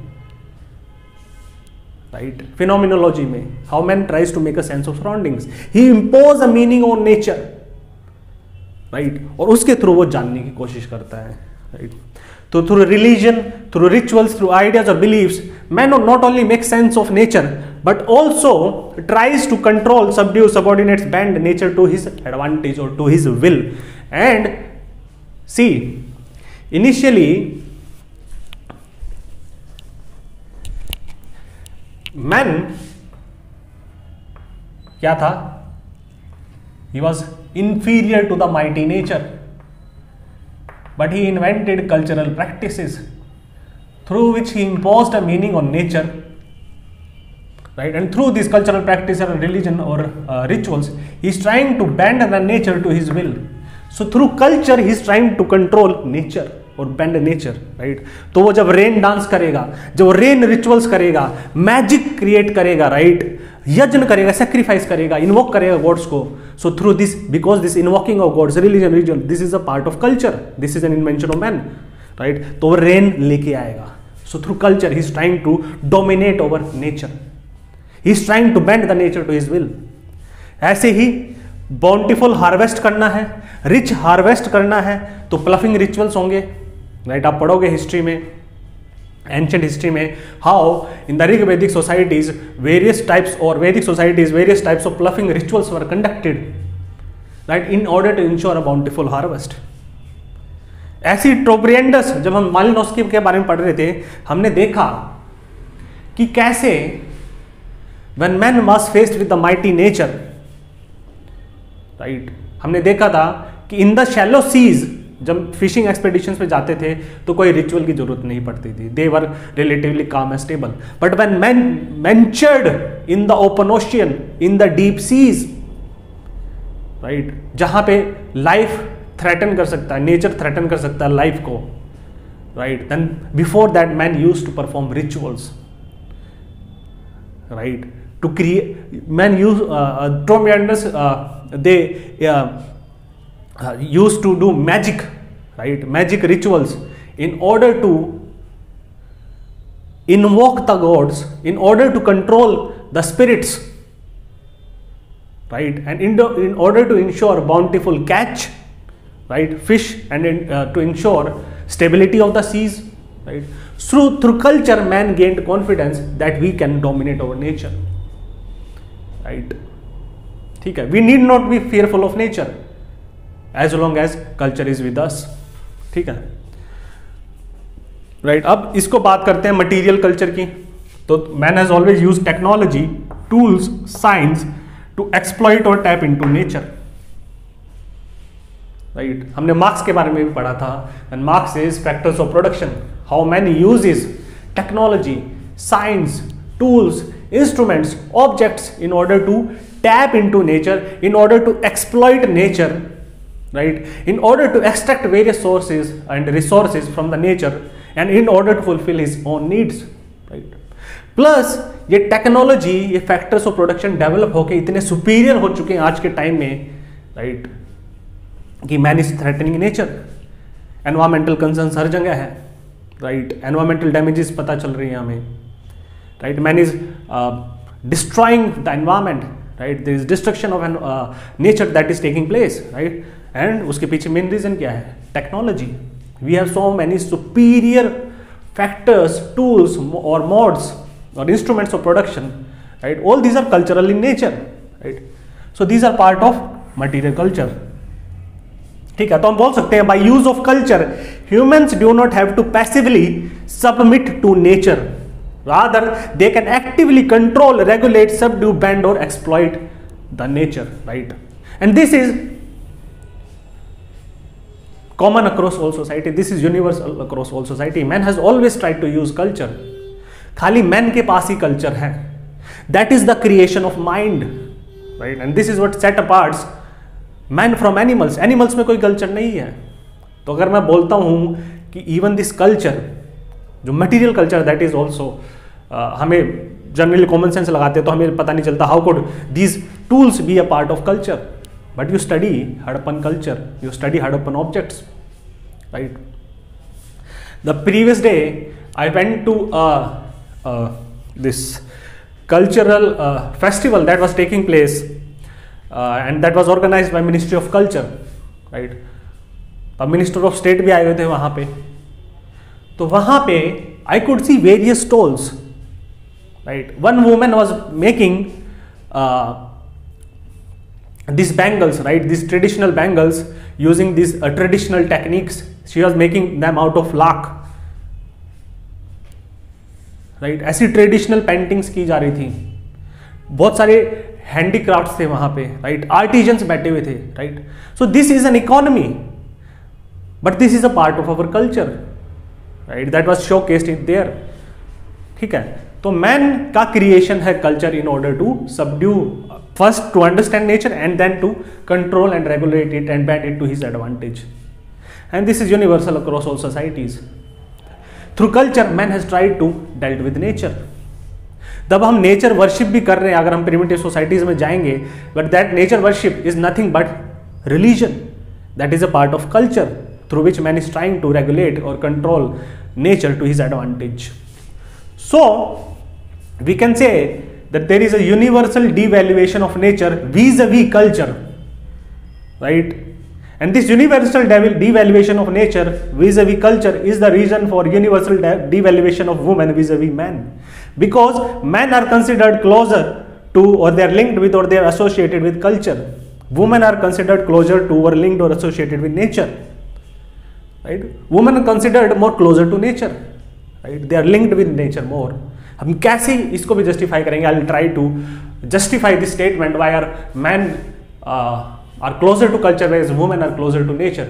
राइट, फिनोमिनोलॉजी में, how man tries to make a sense of surroundings. He impose a meaning on nature, right right? और उसके through वो जानने की कोशिश करता है, राइट. तो through religion, through rituals, through ideas और beliefs, man not only make sense of nature but also tries to control, subdue, subordinates, bend nature to his advantage और to his will. And see initially man क्या था, he was inferior to the mighty nature, but he invented cultural practices through which he imposed a meaning on nature, right. And through these cultural practices or religion or uh, rituals, he is trying to bend the nature to his will. So through culture he is trying to control nature और bend nature, right. तो वो जब rain dance करेगा, जब rain rituals करेगा, magic create करेगा, right, yajna करेगा, sacrifice करेगा, इन्वोक करेगा गॉड्स को. So through this, because this invoking of gods, religion, ritual, this is a part of culture, this is an invention of man, right. तो वो rain लेके आएगा. So through culture he is trying to dominate over nature, he is trying to bend the nature to his will. ऐसे ही bountiful harvest करना है, rich harvest करना है, तो प्लफिंग रिचुअल्स होंगे, राइट. आप पढ़ोगे हिस्ट्री में, एंशिएंट हिस्ट्री में, how in the Rig Vedic societies various types और Vedic societies various types of ploughing rituals were conducted, right, in order to ensure a bountiful harvest. ऐसी ट्रोब्रिएंडस, जब हम मालिनोस्की के बारे में पढ़ रहे थे, हमने देखा कि कैसे when man was faced with the mighty nature, right, हमने देखा था कि इन द शैलो सीज जब फिशिंग एक्सपेडिशंस पे जाते थे तो कोई रिचुअल की जरूरत नहीं पड़ती थी, they were relatively calm and stable. But when man ventured in the open ocean, in the deep seas, right, जहां पे लाइफ थ्रेटन कर सकता है, नेचर थ्रेटन कर सकता है लाइफ को, right, then before that man used to perform rituals, right, to create, man use Trobriands they Uh, used to do magic, right, magic rituals in order to invoke the gods, in order to control the spirits, right, and in, the, in order to ensure bountiful catch, right, fish, and in, uh, to ensure stability of the seas, right. Through through culture, man gained confidence that we can dominate over nature, right. ठीक है, we need not be fearful of nature as long as culture is with us. ठीक है, right. अब इसको बात करते हैं material culture की. तो man has always use technology, tools, science to exploit और टैप इनटू नेचर, राइट. हमने मार्क्स के बारे में भी पढ़ा था, and Marx is factors of production, how man uses technology, science, tools, instruments, objects in order to tap into nature, in order to exploit nature, right, in order to extract various sources and resources from the nature, and in order to fulfill his own needs, right. Plus ये technology, ये factors of production develop होके इतने superior हो चुके हैं आज के time में, राइट, कि man is threatening nature. Environmental concerns हर जगह है, राइट, एनवायरमेंटल डैमेजेस पता चल रही हैं हमें, right. Man is destroying the environment, right, there is destruction of nature that is taking place, right. And उसके पीछे मेन रीजन क्या है? Technology. We have so many superior factors, tools और modes or instruments of production, right, all these are cultural in nature, right, so these are part of material culture. ठीक है, तो हम बोल सकते हैं by use of culture humans do not have to passively submit to nature, rather they can actively control, regulate, subdue, bend or exploit the nature, right. And this is common across all society, this is universal across all society. Man has always tried to use culture. खाली man के पास ही culture है. That is the creation of mind, right, and this is what set aparts man from animals. Animals में कोई culture नहीं है. तो अगर मैं बोलता हूं कि इवन दिस कल्चर, जो material culture, that is also, हमें जनरली कॉमन सेंस लगाते हैं तो हमें पता नहीं चलता how could these tools be a part of culture. But you study Harappan culture, you study Harappan objects, right. The previous day I went to uh, uh, this cultural uh, festival that was taking place, uh, and that was organized by Ministry of Culture, right. अब Minister of State भी आए हुए थे वहाँ पे. तो वहाँ पे I could see various stalls, right. One woman was making uh, these bangles, right, these traditional bangles using these uh, traditional techniques. She was making them out of lac, right right, ऐसी traditional paintings की जा रही थी. बहुत सारे handicrafts थे वहां पे, राइट, आर्टिजन्स बैठे हुए थे, right. So this is an economy, but this is a part of our culture, right, that was showcased in there. ठीक है, तो मैन का क्रिएशन है culture in order to subdue, first to understand nature and then to control and regulate it and bend it to his advantage. And this is universal across all societies. Through culture man has tried to dealt with nature. तब हम nature worship भी कर रहे हैं अगर हम primitive societies में जाएंगे, but that nature worship is nothing but religion. That is a part of culture through which man is trying to regulate और control nature to his advantage. So we can say that there is a universal devaluation of nature vis a vis culture, right. And this universal devaluation of nature vis-a-vis culture is the reason for universal devaluation of women vis-a-vis men, because men are considered closer to, or they are linked with, or they are associated with culture. Women are considered closer to or linked or associated with nature, right. Women are considered more closer to nature, right. They are linked with nature more. हम कैसे इसको भी justify करेंगे? I will try to justify this statement why are men uh, are closer to culture whereas women are closer to nature.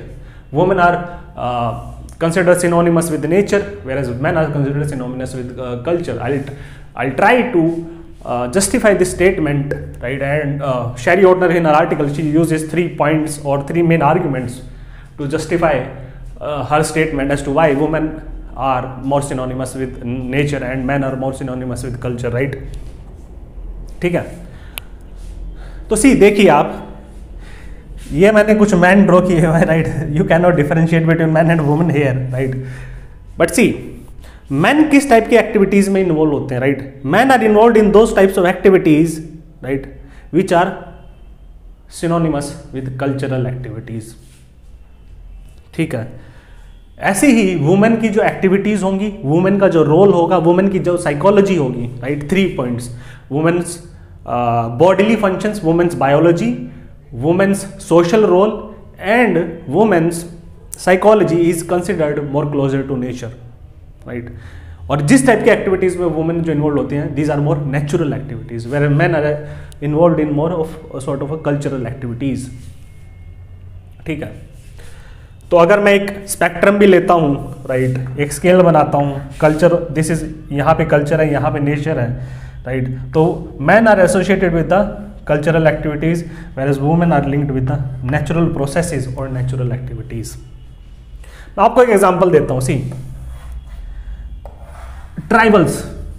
women are uh, considered synonymous with nature, whereas men are considered synonymous with uh, culture. I'll I'll try to uh, justify this statement, right? And uh, Sherry O'Donnell in her article, she uses three points or three main arguments to justify uh, her statement as to why women are more synonymous with nature and men are more synonymous with culture, right? ठीक है, तो सी देखिए आप, ये मैंने कुछ man draw किए हुए, right? You can not differentiate between man and women here, right? But see, man किस टाइप की एक्टिविटीज में इन्वॉल्व होते हैं, right? Man are involved in those types of activities, right, which are synonymous with cultural activities, ठीक है? ऐसे ही women की जो एक्टिविटीज होंगी, वुमेन का जो रोल होगा, वुमेन की जो साइकोलॉजी होगी, right? Three points: women's bodily functions, women's biology, women's social role, and women's psychology is considered more closer to nature, right? और जिस टाइप की एक्टिविटीज में वुमेन जो इन्वॉल्व होती हैं, these are more natural activities, whereas men are involved in more of a sort of a cultural activities, ठीक है? तो अगर मैं एक स्पेक्ट्रम भी लेता हूँ, राइट, एक स्केल बनाता हूँ, कल्चर, दिस इज, यहाँ पे कल्चर है, यहाँ पे नेचर है, राइट? तो man are associated with the cultural activities, whereas women are linked with the natural processes or natural activities. मैं आपको एक एग्जांपल देता हूं, सी, ट्राइबल्स।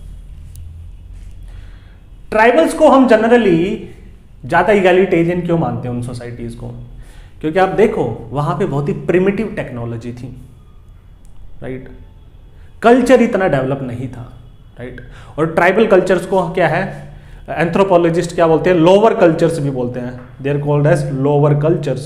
ट्राइबल्स को हम जनरली ज्यादा इगैलिटेरियन क्यों मानते हैं उन सोसाइटीज को? क्योंकि आप देखो वहां पे बहुत ही प्रिमिटिव टेक्नोलॉजी थी, राइट? कल्चर इतना डेवलप नहीं था, राइट? और ट्राइबल कल्चर्स को क्या है, एंथ्रोपोलॉजिस्ट क्या बोलते हैं, लोअर कल्चर्स भी बोलते हैं, they are called as lower cultures.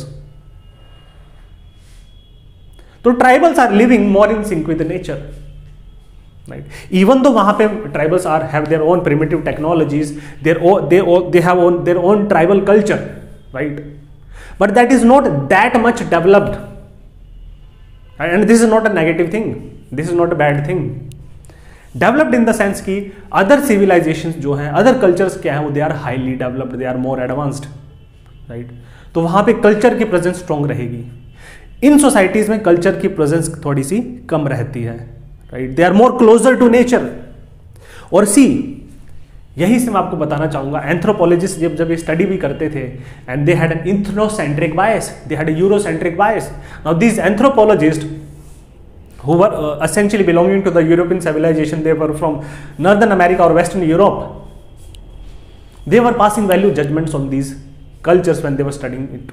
तो tribals are living more in sync with nature, right? Even though वहां पे tribals are have their own primitive technologies, there they they have own their own tribal culture, right? But that is not that much developed, and this is not a negative thing, this is not a bad thing. Developed in the sense की other civilisations जो हैं, other cultures क्या हैं, वो they are highly developed, they are more advanced, right? तो वहां पे culture की प्रेजेंस स्ट्रॉन्ग रहेगी। इन सोसाइटीज में कल्चर की प्रेजेंस थोड़ी सी कम रहती है, right? They are more closer to nature. और सी, यही से मैं आपको बताना चाहूंगा, एंथ्रोपोलॉजिस्ट जब जब ये स्टडी भी करते थे, and they had an ethnocentric bias, they had a Eurocentric bias. Now these anthropologist who were uh, essentially belonging to the European civilization, they were from Northern America or Western Europe, they were passing value judgments on these cultures when they were studying it,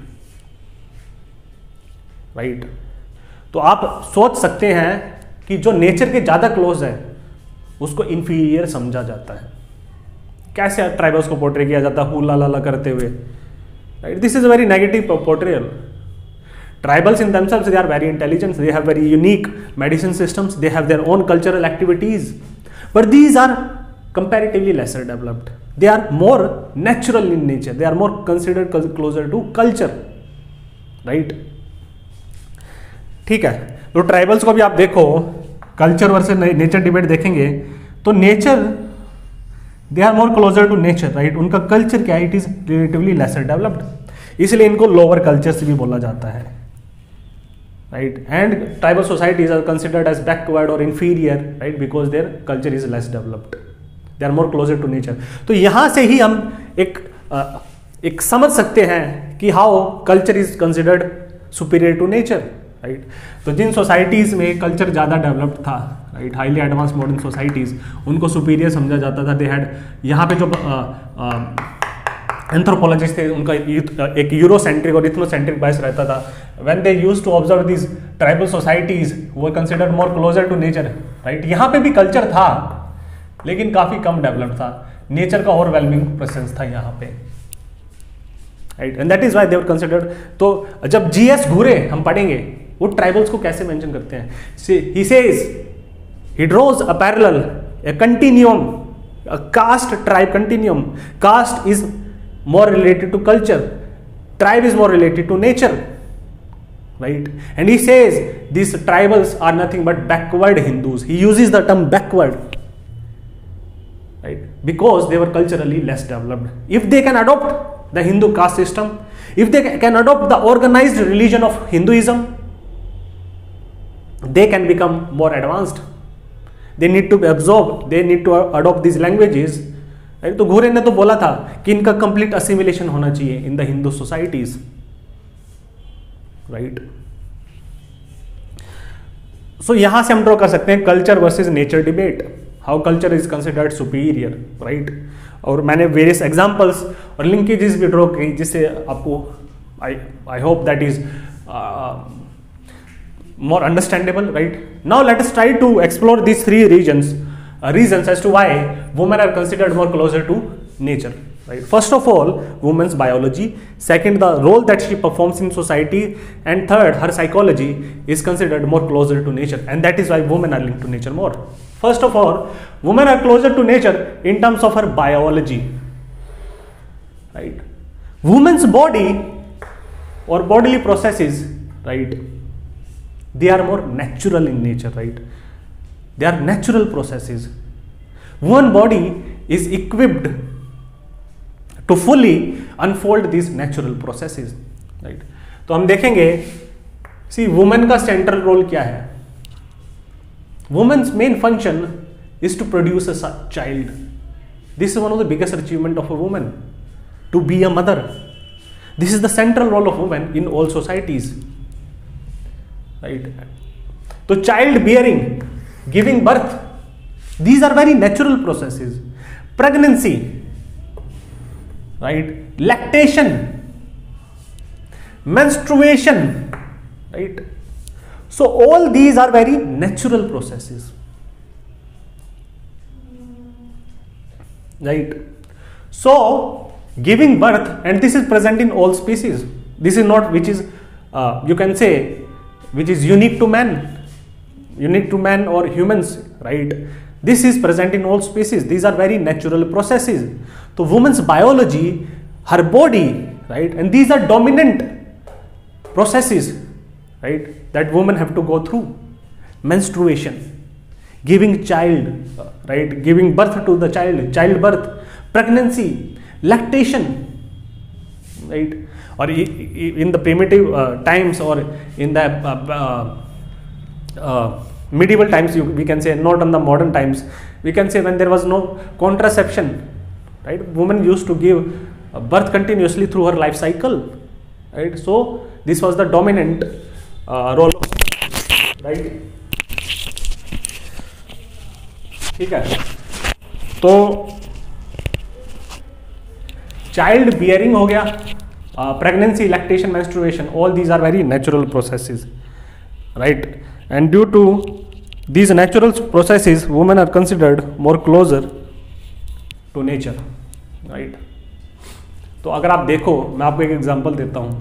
right? तो आप सोच सकते हैं कि जो nature के ज़्यादा close है उसको इंफीरियर समझा जाता है। कैसे ट्राइबल्स को पोर्ट्रे किया जाता है हुला लाला करते हुए, right? This is a very negative portrayal. Tribals in themselves, they are very intelligent, they have very unique medicine systems, they have their own cultural activities, but these are comparatively lesser developed. They are more natural in nature, they are more considered closer to culture, right? ठीक है, तो tribals को भी आप देखो, culture versus nature debate देखेंगे तो nature, they are more closer to nature, right? उनका कल्चर क्या है, it is relatively lesser developed, इसलिए इनको लोअर कल्चर्स भी बोला जाता है, right? And tribal societies are considered as backward or inferior, right? Because their culture is less developed, they are more closer to nature. तो यहाँ से ही हम एक एक समझ सकते हैं कि how culture is considered superior to nature, right? तो जिन सोसाइटीज में कल्चर ज़्यादा डेवलप्ड था, right, highly advance modern societies, उनको सुपीरियर समझा जाता था। दे हैड, यहाँ पे जो एंथ्रोपोलॉजिस्ट थे उनका एक यूरोसेंट्रिक और इथनोसेंट्रिक बायस रहता था। When they used to observe this tribal societies वो considered more closer to nature, right. यहाँ पे भी कल्चर था लेकिन काफी कम डेवलप्ड था, नेचर का ओवरवेलमिंग प्रेजेंस था यहाँ पे, right, and that is why they were considered. तो जब जीएस घूरे हम पढ़ेंगे वो ट्राइबल्स को कैसे मेंशन करते हैं, he says he draws a parallel, a continuum, a caste tribe continuum. Caste is more related to culture, tribe is more related to nature, right? And he says these tribals are nothing but backward Hindus. He uses the term backward, right, because they were culturally less developed. If they can adopt the Hindu caste system, if they can adopt the organized religion of Hinduism, they can become more advanced. They need to be absorbed, they need to adopt these languages. Right? तो घोरे ने तो बोला था कि इनका complete assimilation होना चाहिए in the Hindu societies, right. So यहां से हम ड्रॉ कर सकते हैं culture versus nature debate, how culture is considered superior, right. और मैंने वेरियस एग्जांपल्स और लिंकेजेस भी ड्रॉ की जिससे आपको I I hope that is more understandable, right? Now let us try to explore these three regions, uh, reasons as to why women are considered more closer to nature, right? First of all, women's biology. Second, the role that she performs in society, and third, her psychology is considered more closer to nature, and that is why women are linked to nature more. First of all, women are closer to nature in terms of her biology, right? Women's body or bodily processes, right? They are more natural in nature, right? They are natural processes. One body is equipped to fully unfold these natural processes, right? तो हम देखेंगे, see, women का central role क्या है? Women's main function is to produce a child. This is one of the biggest achievement of a woman, to be a mother. This is the central role of women in all societies. Right. So child bearing, giving birth, these are very natural processes. Pregnancy, right? Lactation, menstruation, right? So all these are very natural processes, right? So giving birth, and this is present in all species. This is not which is uh, you can say which is unique to man, unique to man or humans, right? This is present in all species. These are very natural processes. So woman's biology, her body, right, and these are dominant processes, right, that women have to go through. Menstruation, giving child, right, giving birth to the child, childbirth, pregnancy, lactation, right? Or in the primitive uh, times, or in the uh, uh, uh, medieval times, you, we can say, not on the modern times, we can say when there was no contraception, right? Women used to give birth continuously through her life cycle, right? So this was the dominant uh, role, right? ठीक है. तो child bearing हो गया, Uh, pregnancy, lactation, menstruation, all these are very natural processes, right? And due to these natural processes, women are considered more closer to nature, right? तो अगर आप देखो, मैं आपको एक एग्जांपल देता हूं.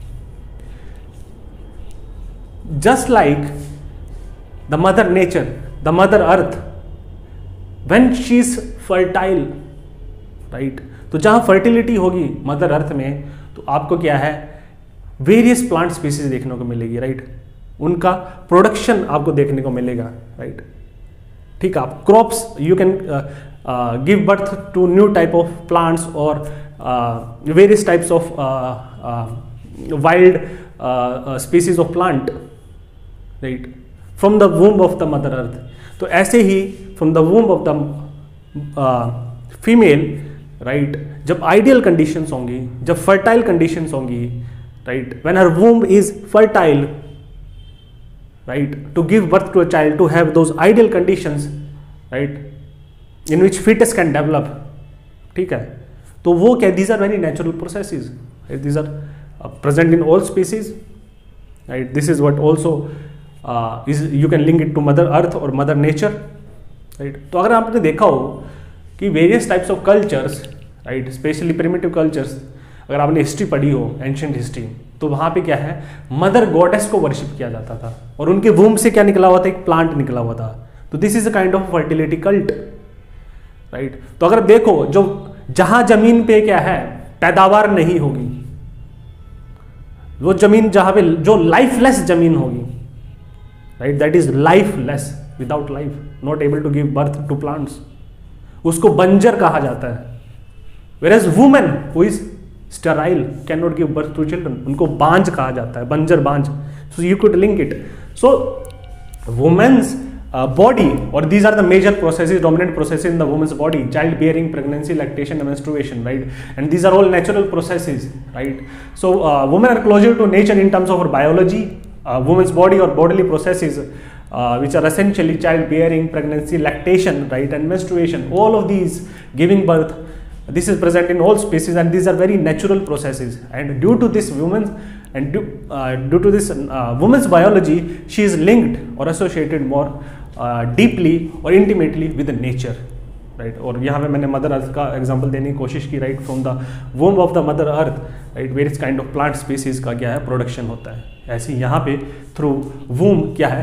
Just like the mother nature, the mother earth, when she is fertile, right? तो जहां फर्टिलिटी होगी मदर अर्थ में, तो आपको क्या है, वेरियस प्लांट स्पीसीज देखने को मिलेगी, राइट? उनका प्रोडक्शन आपको देखने को मिलेगा, राइट? ठीक है. आप crops, you can give birth to new type of plants और various types of wild species of plant, right, from the womb of the mother earth. तो ऐसे ही from the womb of the female, right, जब ideal conditions होंगी, जब fertile conditions होंगी, right, when her womb is fertile, right, to give birth to a child, to have those ideal conditions, right, in which foetus can develop. ठीक है. तो वो क्या, these are very natural processes, right, these are present in all species, right. This is what also is, you can link it to mother earth और mother nature, right. तो अगर आपने देखा हो कि various types of cultures, right, specially primitive cultures, अगर आपने history पढ़ी हो, एंशिएंट हिस्ट्री, तो वहाँ पे क्या है, मदर गॉडेस को वर्शिप किया जाता था, और उनके वूम्ब से क्या निकला हुआ था, एक प्लांट निकला हुआ था. तो this is a kind of fertility cult, right. तो अगर देखो, जो जहाँ जमीन पे क्या है, पैदावार नहीं होगी, वो जमीन जहाँ पे जो लाइफलेस जमीन होगी, right, that is lifeless, without life, not able to give birth to plants, उसको बंजर कहा जाता है. Whereas woman who is sterile cannot give birth to children, उनको बांझ कहा जाता है, बंजर बांझ. So you could link it. So woman's uh, body, or these are the major processes, dominant processes in the woman's body: childbearing, pregnancy, lactation, and menstruation, right? And these are all natural processes, right? So uh, women are closer to nature in terms of her biology. Uh, woman's body or bodily processes uh, which are essentially childbearing, pregnancy, lactation, right, and menstruation, all of these, giving birth, this is present in all species, and these are very natural processes. And due to this woman and due, uh, due to this uh, woman's biology, she is linked or associated more uh, deeply or intimately with the nature, right? और यहाँ पे मैंने mother earth का example देने की कोशिश की, right, from the womb of the mother earth, right, various kind of plant species का क्या है प्रोडक्शन होता है। ऐसे यहाँ पे थ्रू वूम क्या है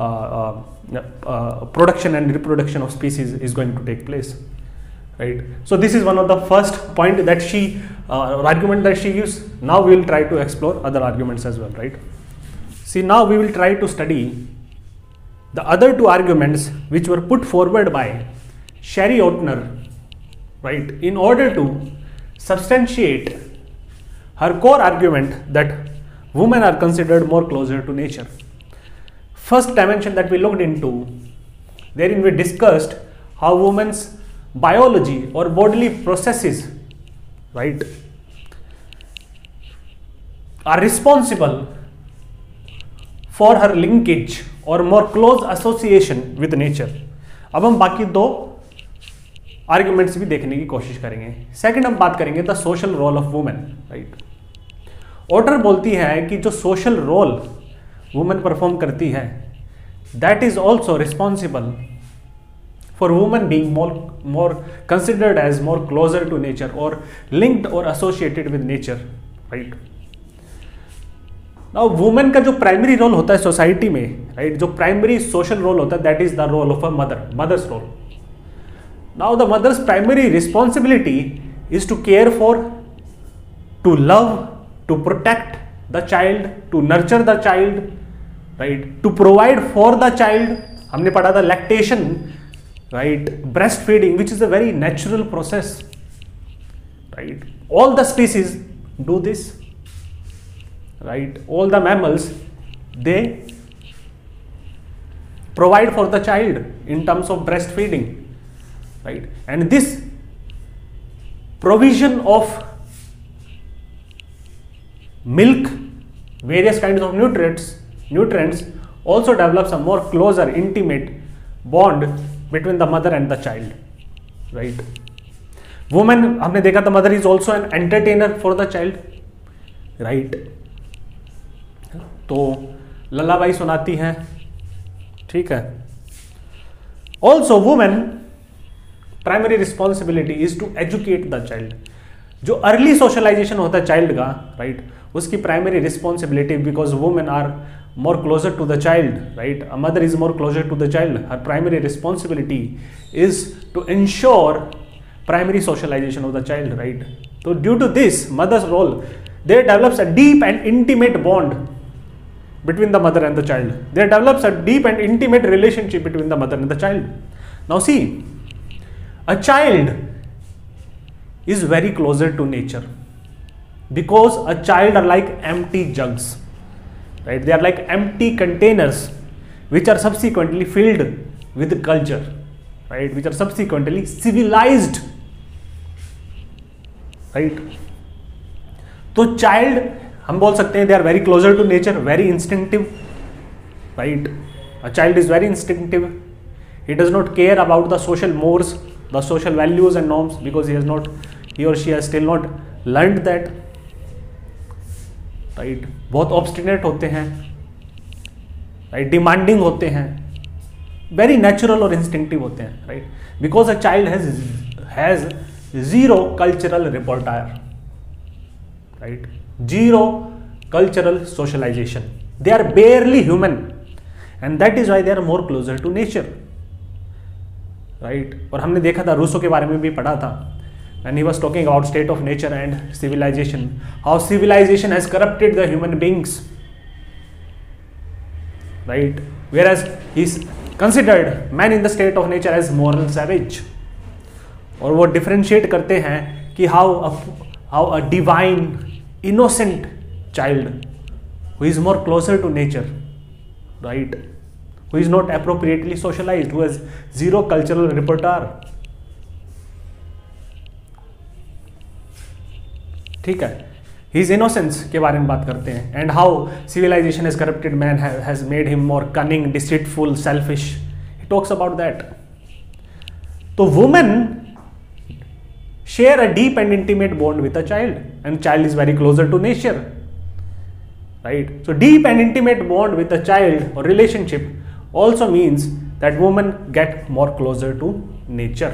production and reproduction of species is going to take place, right? So this is one of the first point that she uh, argument that she gives. Now we will try to explore other arguments as well, right? See, now we will try to study the other two arguments which were put forward by Sherry O'Tner, right, in order to substantiate her core argument that women are considered more closer to nature. First dimension that we looked into, therein we discussed how women's biology or bodily processes, right, are responsible for her linkage or more close association with nature. अब हम बाकी दो arguments भी देखने की कोशिश करेंगे। Second हम बात करेंगे the social role of women, right. Ortner बोलती है कि जो सोशल रोल वुमेन परफॉर्म करती है, that is also responsible for women being more more considered as more closer to nature or linked or associated with nature, right? Now women का जो primary role होता है सोसाइटी में, right, जो primary social role होता है, that is the role of a mother, mother's role. Now the mother's primary responsibility is to care for, to love, to protect the child, to nurture the child, right, to provide for the child. हमने पढ़ा था lactation, right, breastfeeding, which is a very natural process, right? All the species do this, right? All the mammals, they provide for the child in terms of breastfeeding, right? And this provision of milk, various kinds of nutrients nutrients also develops a more closer, intimate bond between the mother and the child, right? Woman, हमने देखा था, mother is also an entertainer for the child, right? तो लल्लाबाई सुनाती हैं, ठीक है। Also woman primary responsibility is to educate the child. जो early socialisation होता है चाइल्ड का, राइट, उसकी primary responsibility, because women are more closer to the child, right? A mother is more closer to the child. Her primary responsibility is to ensure primary socialization of the child, right? So due to this mother's role, there develops a deep and intimate bond between the mother and the child. There develops a deep and intimate relationship between the mother and the child. Now see, a child is very closer to nature because a child are like empty jugs, right? They are like empty containers which are subsequently filled with culture, right? Which are subsequently civilized, right? तो child हम बोल सकते हैं they are very closer to nature, very instinctive, right? A child is very instinctive. He does not care about the social mores, the social values and norms, because he has not, he or she has still not learned that, right right? बहुत obstinate होते हैं, right right? Demanding होते हैं, very natural और instinctive होते हैं, right, because a child has has zero cultural repertoire, right, zero cultural socialisation, they are barely human and that is why they are more closer to nature, right. और हमने देखा था, Rousseau के बारे में भी पढ़ा था, and he was talking about state of nature and civilization, how civilization has corrupted the human beings, right, whereas he's considered man in the state of nature as moral savage। और वो differentiate करते हैं कि how a, how a divine innocent child who is more closer to nature, right, who is not appropriately socialized, who has zero cultural repertoire. ठीक है, his innocence के बारे में बात करते हैं, and how civilization has corrupted man, has made him more cunning, deceitful, selfish. He talks about that. तो women share a deep and intimate bond with a child, and child is very closer to nature, right? So deep and intimate bond with a child or relationship also means that women get more closer to nature.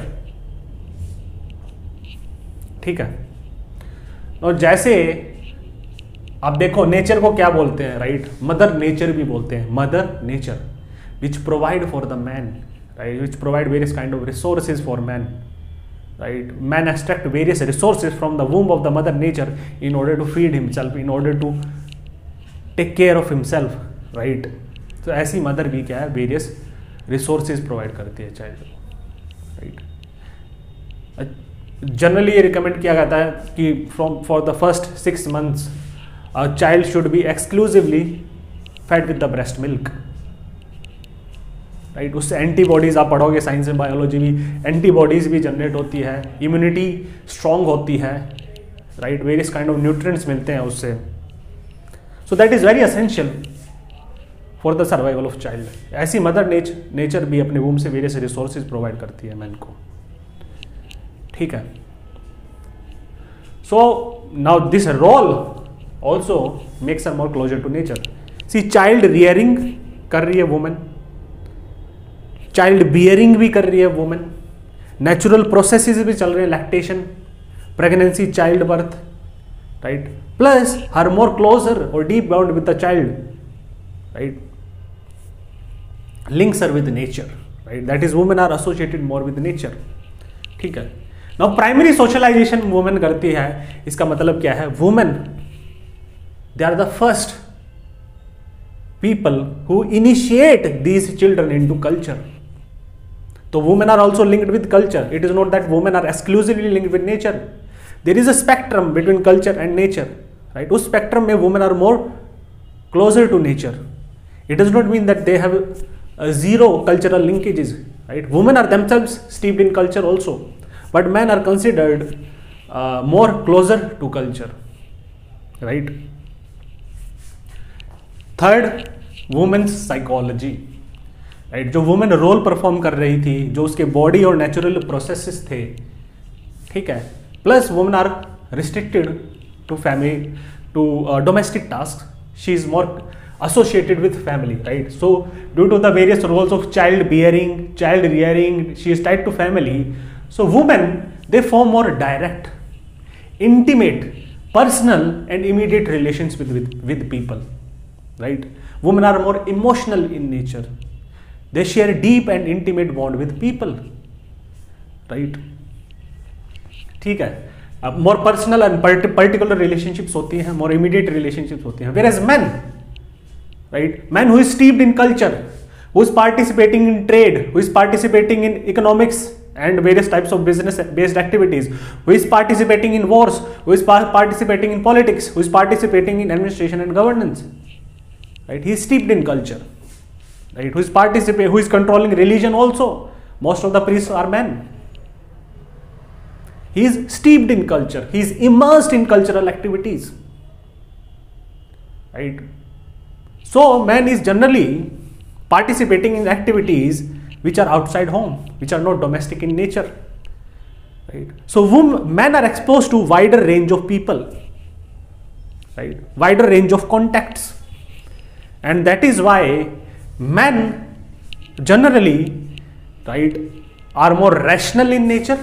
ठीक है, और जैसे आप देखो nature को क्या बोलते हैं, राइट? मदर नेचर भी बोलते हैं, mother nature, which provide for the man, right? Which provide various kind of resources for man, right? Man extract various resources from the womb of the mother nature in order to feed himself, in order to take care of himself, right? तो ऐसी mother भी क्या है, various resources provide करती है child को, right? Generally ये recommend किया जाता है कि from for the first six months a child should be exclusively fed with the breast milk, right right? उससे एंटीबॉडीज, आप पढ़ोगे साइंस एंड बायोलॉजी भी, एंटीबॉडीज भी जनरेट होती है, इम्यूनिटी स्ट्रॉन्ग होती है, right? Various kind of nutrients मिलते हैं उससे. So that is very essential for the survival of child. ऐसी मदर नेचर नेचर भी अपने वूम से वेरियस रिसोर्सेज प्रोवाइड करती है मैन को, ठीक है? So now this role also makes her more closer to nature. See, child rearing कर रही है वुमेन, चाइल्ड बियरिंग भी कर रही है वुमेन, नेचुरल प्रोसेसेस भी चल रहे हैं, lactation, pregnancy, child birth, right? Plus her more closer और deep bound with the child, right? Links are with nature, right? That is women are associated more with nature, ठीक है? Now primary socialisation women करती है, इसका मतलब क्या है? Women they are the first people who initiate these children into culture. So women are also linked with culture. It is not that women are exclusively linked with nature. There is a spectrum between culture and nature, right? उस spectrum में women are more closer to nature. It does not mean that they have uh, zero cultural linkages, right? Women are themselves steeped in culture also, but men are considered uh, more closer to culture, right? Third, women's psychology, right? जो women role perform कर रही थी, जो उसके body और natural processes थे, ठीक है? Plus women are restricted to family, to domestic task. She is more associated with family, right? So due to the various roles of child bearing, child rearing, she is tied to family. So women, they form more direct, intimate, personal and immediate relations with, with, with people, right? Women are more emotional in nature. They share a deep and intimate bond with people, right? ठीक है, अब more personal and particular relationships होती हैं, more immediate relationships होती हैं. Whereas men, right, man who is steeped in culture, who is participating in trade, who is participating in economics and various types of business based activities, who is participating in wars, who is par participating in politics, who is participating in administration and governance, right? He is steeped in culture, right? Who is participating, who is controlling religion also. Most of the priests are men. He is steeped in culture. He is immersed in cultural activities, right? So man is generally participating in activities which are outside home, which are not domestic in nature, right? So women, men are exposed to wider range of people, right? Wider range of contacts, and that is why men generally, right, are more rational in nature.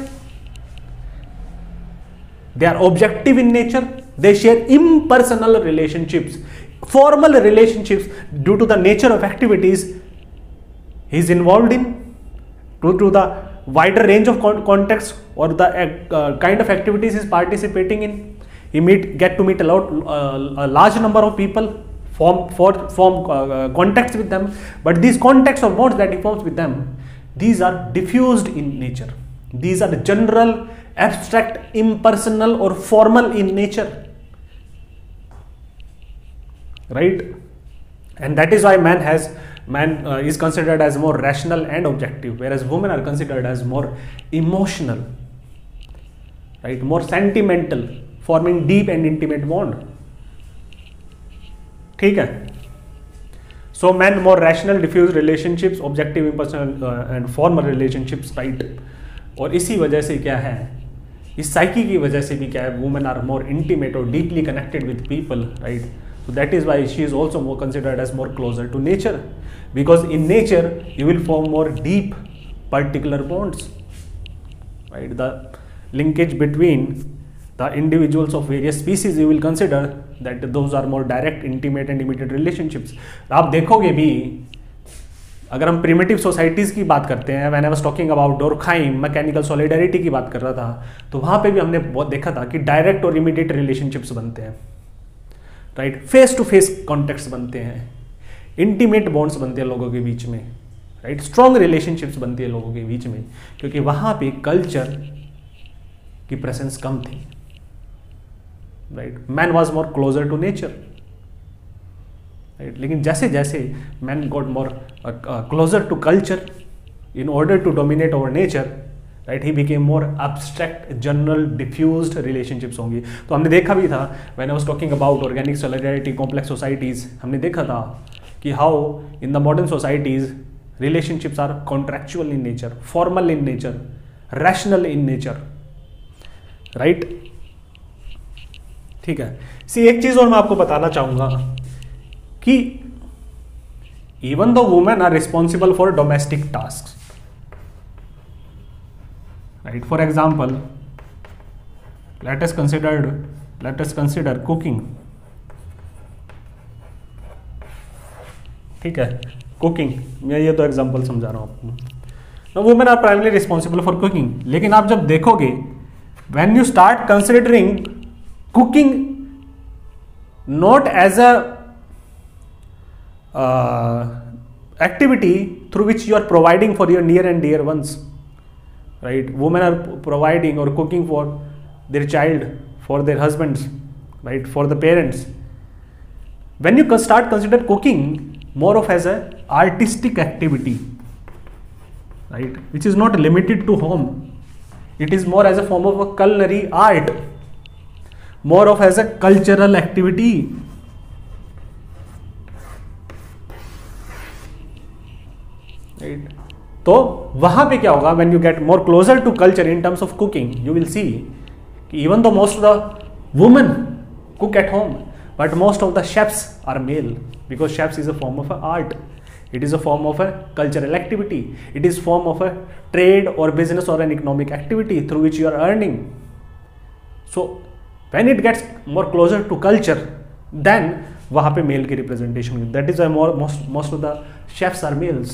They are objective in nature. They share impersonal relationships, formal relationships, due to the nature of activities he is involved in, due to the wider range of con contexts or the uh, kind of activities he is participating in. He meet get to meet a lot, uh, a large number of people, form for form uh, contacts with them. But these contacts or bonds that he forms with them, these are diffused in nature. These are general, abstract, impersonal or formal in nature, right? And that is why man has man uh, is considered as more rational and objective, whereas women are considered as more emotional, right, more sentimental, forming deep and intimate bond. ठीक है. So men more rational, diffuse relationships, objective, impersonal uh, and formal relationships, right. और इसी वजह से क्या है, इस psyche की वजह से भी क्या है, वुमेन आर मोर इंटीमेट और deeply connected with people, right. So that is why she is also more considered as more closer to nature, because in nature you will form more deep particular bonds, right. The linkage between the individuals of various species you will consider that those are more direct, intimate and immediate relationships. आप देखोगे भी, अगर हम primitive societies की बात करते हैं, when I was talking about Durkheim mechanical solidarity की बात कर रहा था, तो वहाँ पे भी हमने बहुत देखा था कि डायरेक्ट और इमीडिएट रिलेशनशिप्स बनते हैं, right. Face to face contacts बनते हैं, इंटीमेट बॉन्ड्स बनते हैं लोगों के बीच में, राइट. स्ट्रॉन्ग रिलेशनशिप्स बनती है लोगों के बीच में, क्योंकि वहाँ पे कल्चर की प्रेजेंस कम थी, right. Man was more closer to nature, right. लेकिन जैसे जैसे man got more closer to culture in order to dominate over nature, right, he became more abstract, general, diffused relationships होंगी. तो हमने देखा भी था when I was talking about organic solidarity, complex societies, हमने देखा था कि how in the modern societies relationships are contractual in nature, formal in nature, rational in nature, right. ठीक है. सी एक चीज और मैं आपको बताना चाहूंगा कि even though women are responsible for domestic task, right. For example let us consider let us consider cooking. ठीक है, कुकिंग, मैं ये तो एग्जाम्पल समझा रहा हूं आपको. Women are primary responsible for cooking, लेकिन आप जब देखोगे when you start considering cooking not as a uh, activity through which you are providing for your near and dear ones, right. Women are providing or cooking for their child, for their husbands, right, for the parents. When you start consider cooking more of as a artistic activity, right, which is not limited to home, it is more as a form of a culinary art, more of as a cultural activity, right. तो वहां पे क्या होगा, when you get more closer to culture in terms of cooking, you will see कि even though most of the women cook at home, but most of the chefs are male, because chefs is a form of a art, it is a form of a cultural activity, it is form of a trade or business or an economic activity through which you are earning. So when it gets more closer to culture, then वहाँ पे male की representation, that is most most of the chefs are males.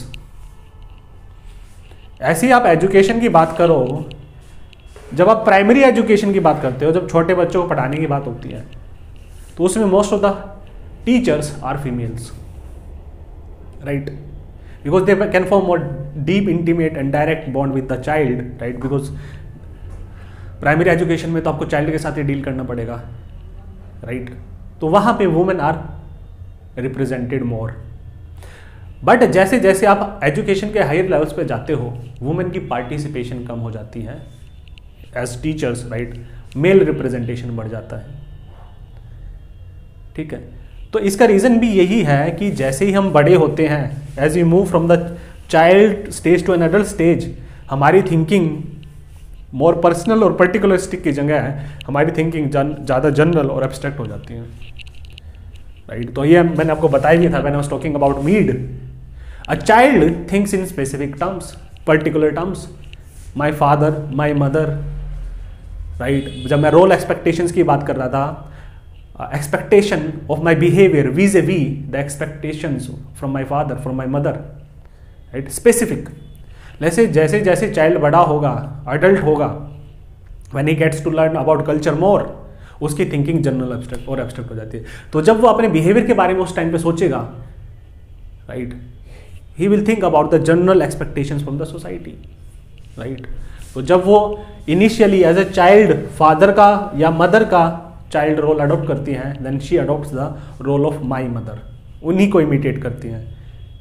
ऐसे ही आप education की बात करो, जब आप प्राइमरी एजुकेशन की बात करते हो, जब छोटे बच्चों को पढ़ाने की बात होती है, तो उसमें most of the teachers are females, right, because they can form more deep, intimate and direct bond with the child, right. Because primary education में तो आपको चाइल्ड के साथ ही डील करना पड़ेगा, राइट. तो वहाँ पे women are represented more. But जैसे जैसे आप एजुकेशन के हायर लेवल्स पे जाते हो, वुमेन की पार्टिसिपेशन कम हो जाती है as teachers, right. Male representation बढ़ जाता है, ठीक है. तो इसका रीज़न भी यही है कि जैसे ही हम बड़े होते हैं, as we move from the child stage to an adult stage, हमारी थिंकिंग मोर पर्सनल और पर्टिकुलरिस्टिक की जगह है, हमारी थिंकिंग ज़्यादा जनरल और एब्स्ट्रैक्ट हो जाती है, राइट. तो ये मैंने आपको बताया भी था when I was talking about Mead. A child thinks in specific terms, particular terms, my father, my mother, right. जब मैं रोल एक्सपेक्टेशंस की बात कर रहा था, expectation of my behaviour vis a vis the expectations from my father, from my mother, right, specific. जैसे जैसे जैसे चाइल्ड बड़ा होगा, अडल्ट होगा, when he gets to learn about culture more, उसकी थिंकिंग जनरल एब्स्ट्रैक्ट और एब्स्ट्रैक्ट हो जाती है. तो जब वो अपने बिहेवियर के बारे में उस टाइम पे सोचेगा, right, he will think about the general expectations from the society, right. तो जब वो initially as a child father का या मदर का चाइल्ड रोल अडॉप्ट करती हैं, then she adopts the role of my mother, उन्हीं को इमिटेट करती हैं,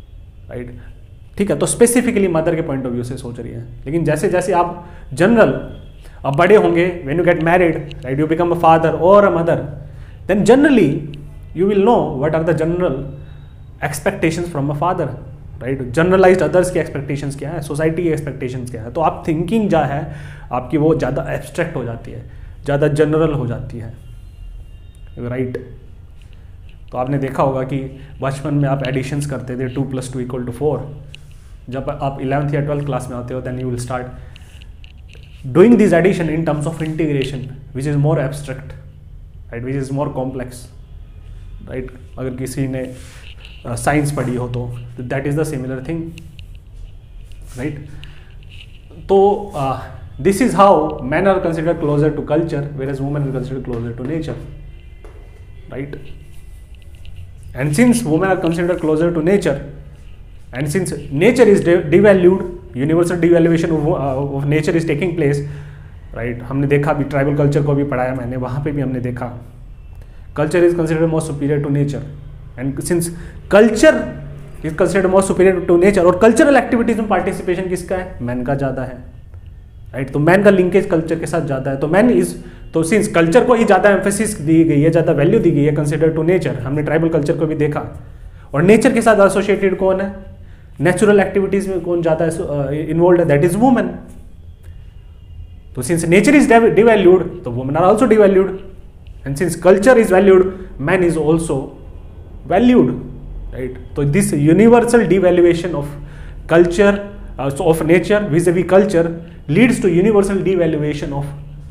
राइट। ठीक है, तो स्पेसिफिकली मदर के पॉइंट ऑफ व्यू से सोच रही है, लेकिन जैसे जैसे आप जनरल अब बड़े होंगे, when you get married, right, you become a father और a mother, then generally you will know what are the general expectations from a father, right. Generalised others की एक्सपेक्टेशंस क्या है, सोसाइटी की एक्सपेक्टेशंस क्या है, तो आप थिंकिंग जो है आपकी वो ज़्यादा एब्स्ट्रैक्ट हो जाती है, ज़्यादा जनरल हो जाती है, राइट। तो आपने देखा होगा कि बचपन में आप एडिशंस करते थे, two plus two equal to four, जब आप इलेवंथ या ट्वेल्थ क्लास में आते हो then you will start doing this addition in terms of integration which is more abstract, right, which is more complex, right. अगर किसी ने साइंस uh, पढ़ी हो तो that is the similar thing, right. तो this is how man are considered closer to culture whereas women is considered closer to nature, right. And since women are considered closer to nature and since nature is de devalued, universal devaluation of, uh, of nature is taking place, right, हमने देखा भी tribal culture को भी पढ़ाया मैंने, वहाँ पे भी हमने देखा culture is considered more superior to nature, and since culture is considered more superior to nature, और कल्चरल एक्टिविटीज में पार्टिसिपेशन किसका है, मैन का ज़्यादा है, राइट। तो मैन का लिंकेज कल्चर के साथ ज़्यादा है, तो मैन इज तो सिंस कल्चर को ही ज़्यादा एम्फेसिस दी गई है, ज़्यादा वैल्यू दी गई है कंसिडर टू नेचर, हमने ट्राइबल कल्चर को भी देखा, और नेचर के साथ एसोसिएटेड कौन है, नेचुरल एक्टिविटीज में कौन ज्यादा इन्वॉल्व है, दैट इज वुमेन। तो सिंस नेचर इज डिवैल्यूड तो women are also devalued, and since culture is valued man is also valued, right. तो this universal devaluation of culture of nature Vij we culture leads to universal devaluation of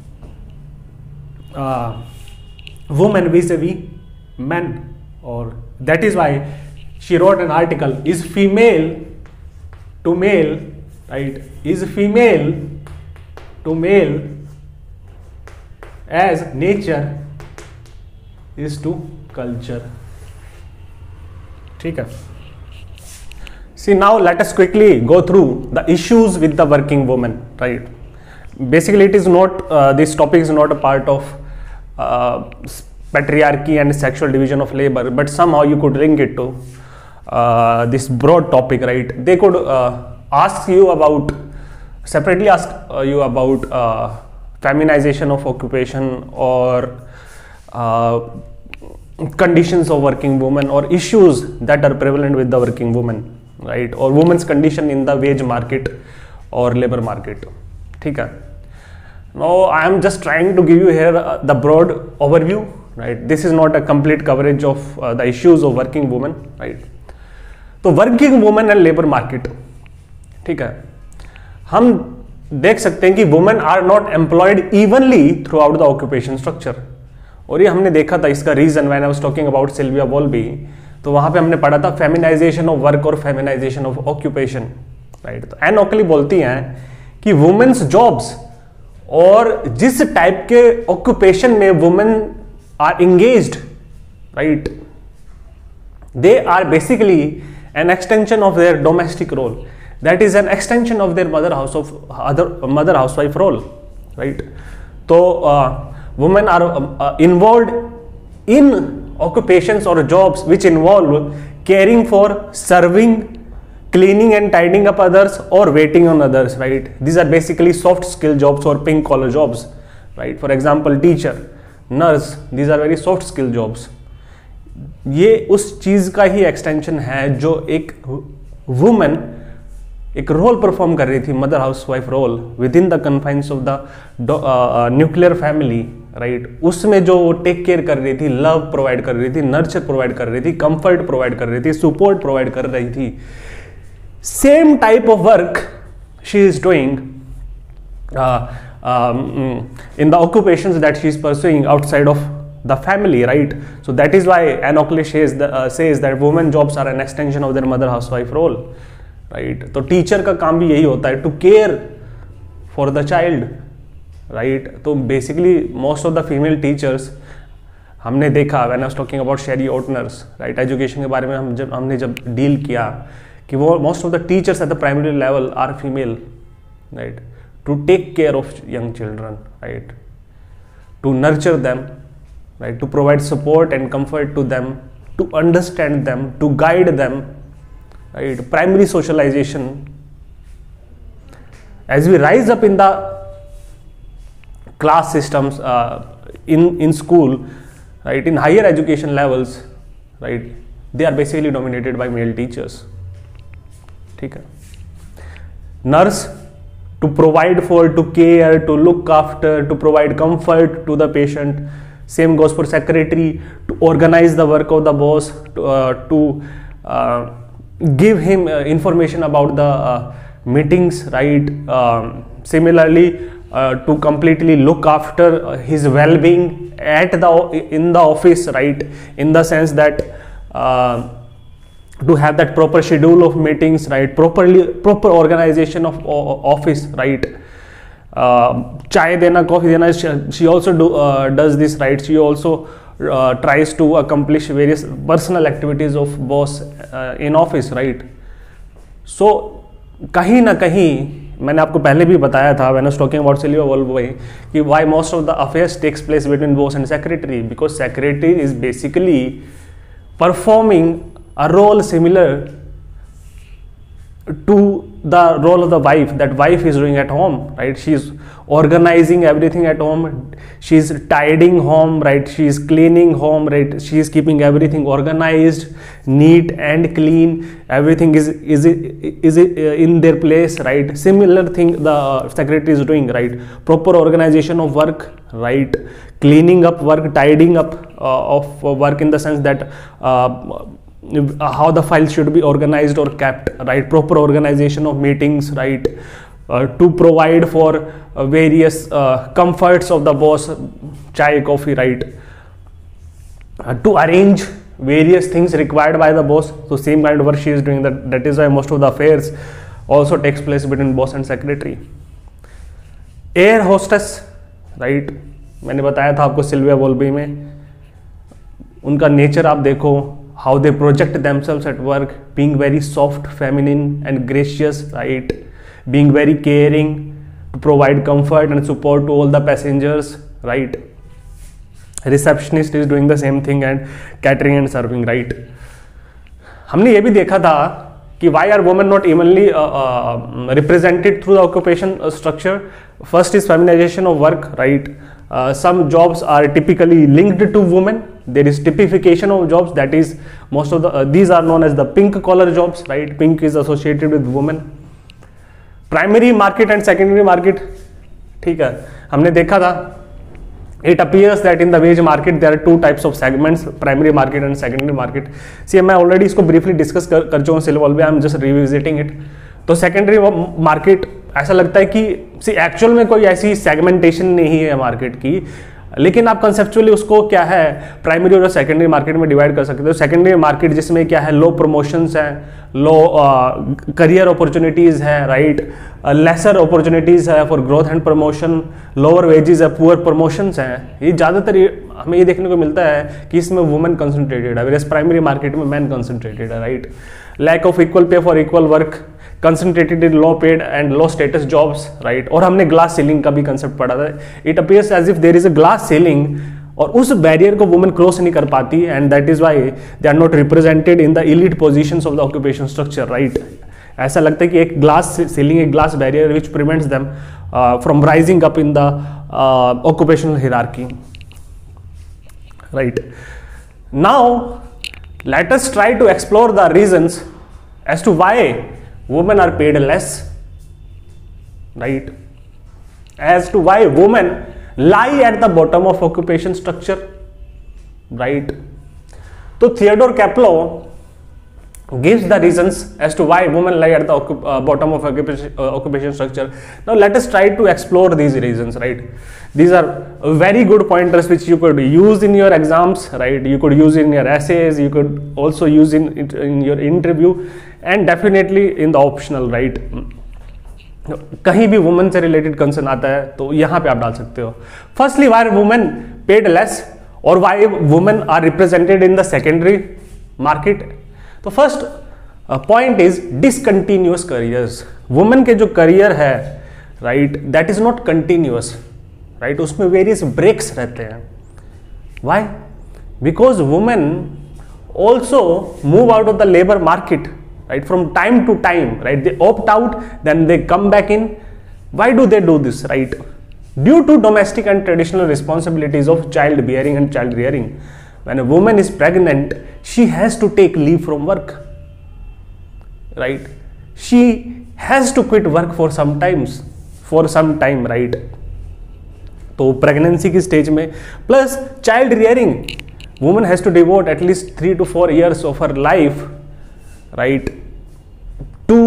women vis a vis man, और that is why she wrote an article, is female to male, right, is female to male as nature is to culture, ठीक है। See, now let us quickly go through the issues with the working woman, right. Basically it is not uh, this topic is not a part of uh, patriarchy and sexual division of labor, but somehow you could link it to Uh, this broad topic, right. They could uh, ask you about separately ask uh, you about uh, feminization of occupation, or uh, conditions of working women, or issues that are prevalent with the working woman, right, or women's condition in the wage market or labor market, ठीक है। Now I am just trying to give you here uh, the broad overview, right. This is not a complete coverage of uh, the issues of working women, right. तो working women and labour market, ठीक है, हम देख सकते हैं कि women are not employed evenly throughout the occupation structure, और ये हमने देखा था इसका reason when I was talking about Sylvia Walby, तो वहां पे हमने पढ़ा था फेमिनाइजेशन ऑफ वर्क और फेमिनाइजेशन ऑफ ऑक्यूपेशन, राइट। तो एन ओकली बोलती हैं कि वुमेन्स जॉब्स और जिस टाइप के ऑक्यूपेशन में women are engaged, right, they are basically an extension of their domestic role, that is an extension of their mother house of other mother housewife role, right. So uh, women are uh, involved in occupations or jobs which involve caring for, serving, cleaning and tidying up others, or waiting on others, right. These are basically soft skill jobs or pink collar jobs, right. For example, teacher, nurse, these are very soft skill jobs. ये उस चीज का ही extension है जो एक woman एक role perform कर रही थी, mother house wife role with in the confines of the nuclear family, right. उसमें जो वो टेक केयर कर रही थी, लव प्रोवाइड कर रही थी, नर्चर प्रोवाइड कर रही थी, कंफर्ट प्रोवाइड कर रही थी, सपोर्ट प्रोवाइड कर रही थी, same type of work she is doing in the occupations that she is pursuing outside of the family, right. So that is why Ann Oakley says, the, uh, says that women jobs are an extension of their mother housewife role, right. तो teacher का काम भी यही होता है, to care for the child, right. तो basically most of the female teachers हमने देखा, when I was talking about Sherry O'Tners, right, education के बारे में हम जब हमने जब डील किया कि वो most of the teachers at the primary level are female, right, to take care of young children, right, to nurture them, right, to provide support and comfort to them, to understand them, to guide them, right? Primary socialization. As we rise up in the class systems, uh, in in school, right, in higher education levels, right, they are basically dominated by male teachers. ठीक है. Nurse, to provide for, to care, to look after, to provide comfort to the patient. Same goes for secretary, to organize the work of the boss, to, uh, to uh, give him uh, information about the uh, meetings, right? Um, similarly, uh, to completely look after uh, his well-being at the in the office, right? In the sense that uh, to have that proper schedule of meetings, right? Properly proper organization of uh, office, right? Uh, chai dena, coffee dena, she, she also do, uh, does this, right? She also uh, tries to accomplish various personal activities of boss uh, in office, right? So कहीं ना कहीं मैंने आपको पहले भी बताया था when I was talking about Silvia Volboy कि why most of the affairs takes place between boss and secretary, because secretary is basically performing a role similar to the role of the wife that wife is doing at home, right? She's organizing everything at home, she's tidying home, right? She's cleaning home, right? She's keeping everything organized, neat and clean, everything is is is in their place, right? Similar thing the secretary is doing, right? Proper organization of work, right? Cleaning up work, tidying up uh, of work in the sense that uh, how the files should be organized or kept, right? Proper organization of meetings, right? Uh, to provide for uh, various uh, comforts of the boss, chai, coffee, right? Uh, to arrange various things required by the boss. So same kind of work she is doing. That that is why most of the affairs also takes place between boss and secretary. Air hostess, right? मैंने बताया था आपको Sylvia वोल्बी में उनका nature आप देखो, how they project themselves at work, being very soft, feminine and gracious, right? Being very caring to provide comfort and support to all the passengers, right? Receptionist is doing the same thing and catering and serving, right? हमने ये भी देखा था कि why are women not evenly uh, uh, represented through the occupation structure? First is feminization of work, right? Uh, some jobs are typically linked to women. There is typification of jobs, that is most of the uh, these are known as the pink collar jobs, right? Pink is associated with women. Primary market and secondary market, ठीक है, हमने देखा था. It appears that in the wage market there are two types of segments, primary market and secondary market. See, मैं already इसको briefly discuss कर कर चुका हूँ सिल्वर में, I am just revisiting it. तो secondary market ऐसा लगता है कि सी एक्चुअल में कोई ऐसी सेगमेंटेशन नहीं है मार्केट की, लेकिन आप कंसेप्चुअली उसको क्या है प्राइमरी और सेकेंडरी मार्केट में डिवाइड कर सकते हो. सेकेंडरी मार्केट जिसमें क्या है, लो प्रमोशंस हैं, लो करियर अपॉर्चुनिटीज है, राइट, लेसर अपॉर्चुनिटीज है for growth and promotion, lower wages है, पुअर प्रमोशंस हैं. ये ज़्यादातर हमें ये देखने को मिलता है कि इसमें वुमेन कंसंट्रेटेड है, वेयर प्राइमरी मार्केट में मैन कंसंट्रेटेड है, right. Lack of equal pay for equal work, concentrated in low paid and low status jobs, right? और हमने ग्लास सीलिंग का भी कंसेप्ट पढ़ा था. It appears as if there is a glass ceiling और उस barrier को वुमेन क्रॉस नहीं कर पाती, and that is why they are not represented in the elite positions of the occupation structure, right. ऐसा लगता है कि एक ग्लास सीलिंग, एक glass barrier which prevents them from rising up in the occupational hierarchy, right. Now let us try to explore the reasons as to why women are paid less, right? As to why women lie at the bottom of occupation structure, right? So Theodore Kaplow gives the reasons as to why women lie at the uh, bottom of occupation, uh, occupation structure. Now let us try to explore these reasons, right? These are very good pointers which you could use in your exams, right? You could use in your essays, you could also use in, in your interview, and definitely in the optional, right? कहीं भी women से related concern आता है तो यहाँ पे आप डाल सकते हो. Firstly why women paid less और why women are represented in the secondary market. तो first point is discontinuous careers. Women के जो करियर है, right, that is not continuous, right. उसमें वेरियस ब्रेक्स रहते हैं. Why? Because women also move out of the labour market right? From time to time, right? They opt out, then they come back in. Why do they do this, right? Due to domestic and traditional responsibilities of child bearing and child rearing. When a woman is pregnant, she has to take leave from work, right? She has to quit work for some times, for some time, right? तो pregnancy की stage में plus child rearing, woman has to devote at least three to four years of her life, right, to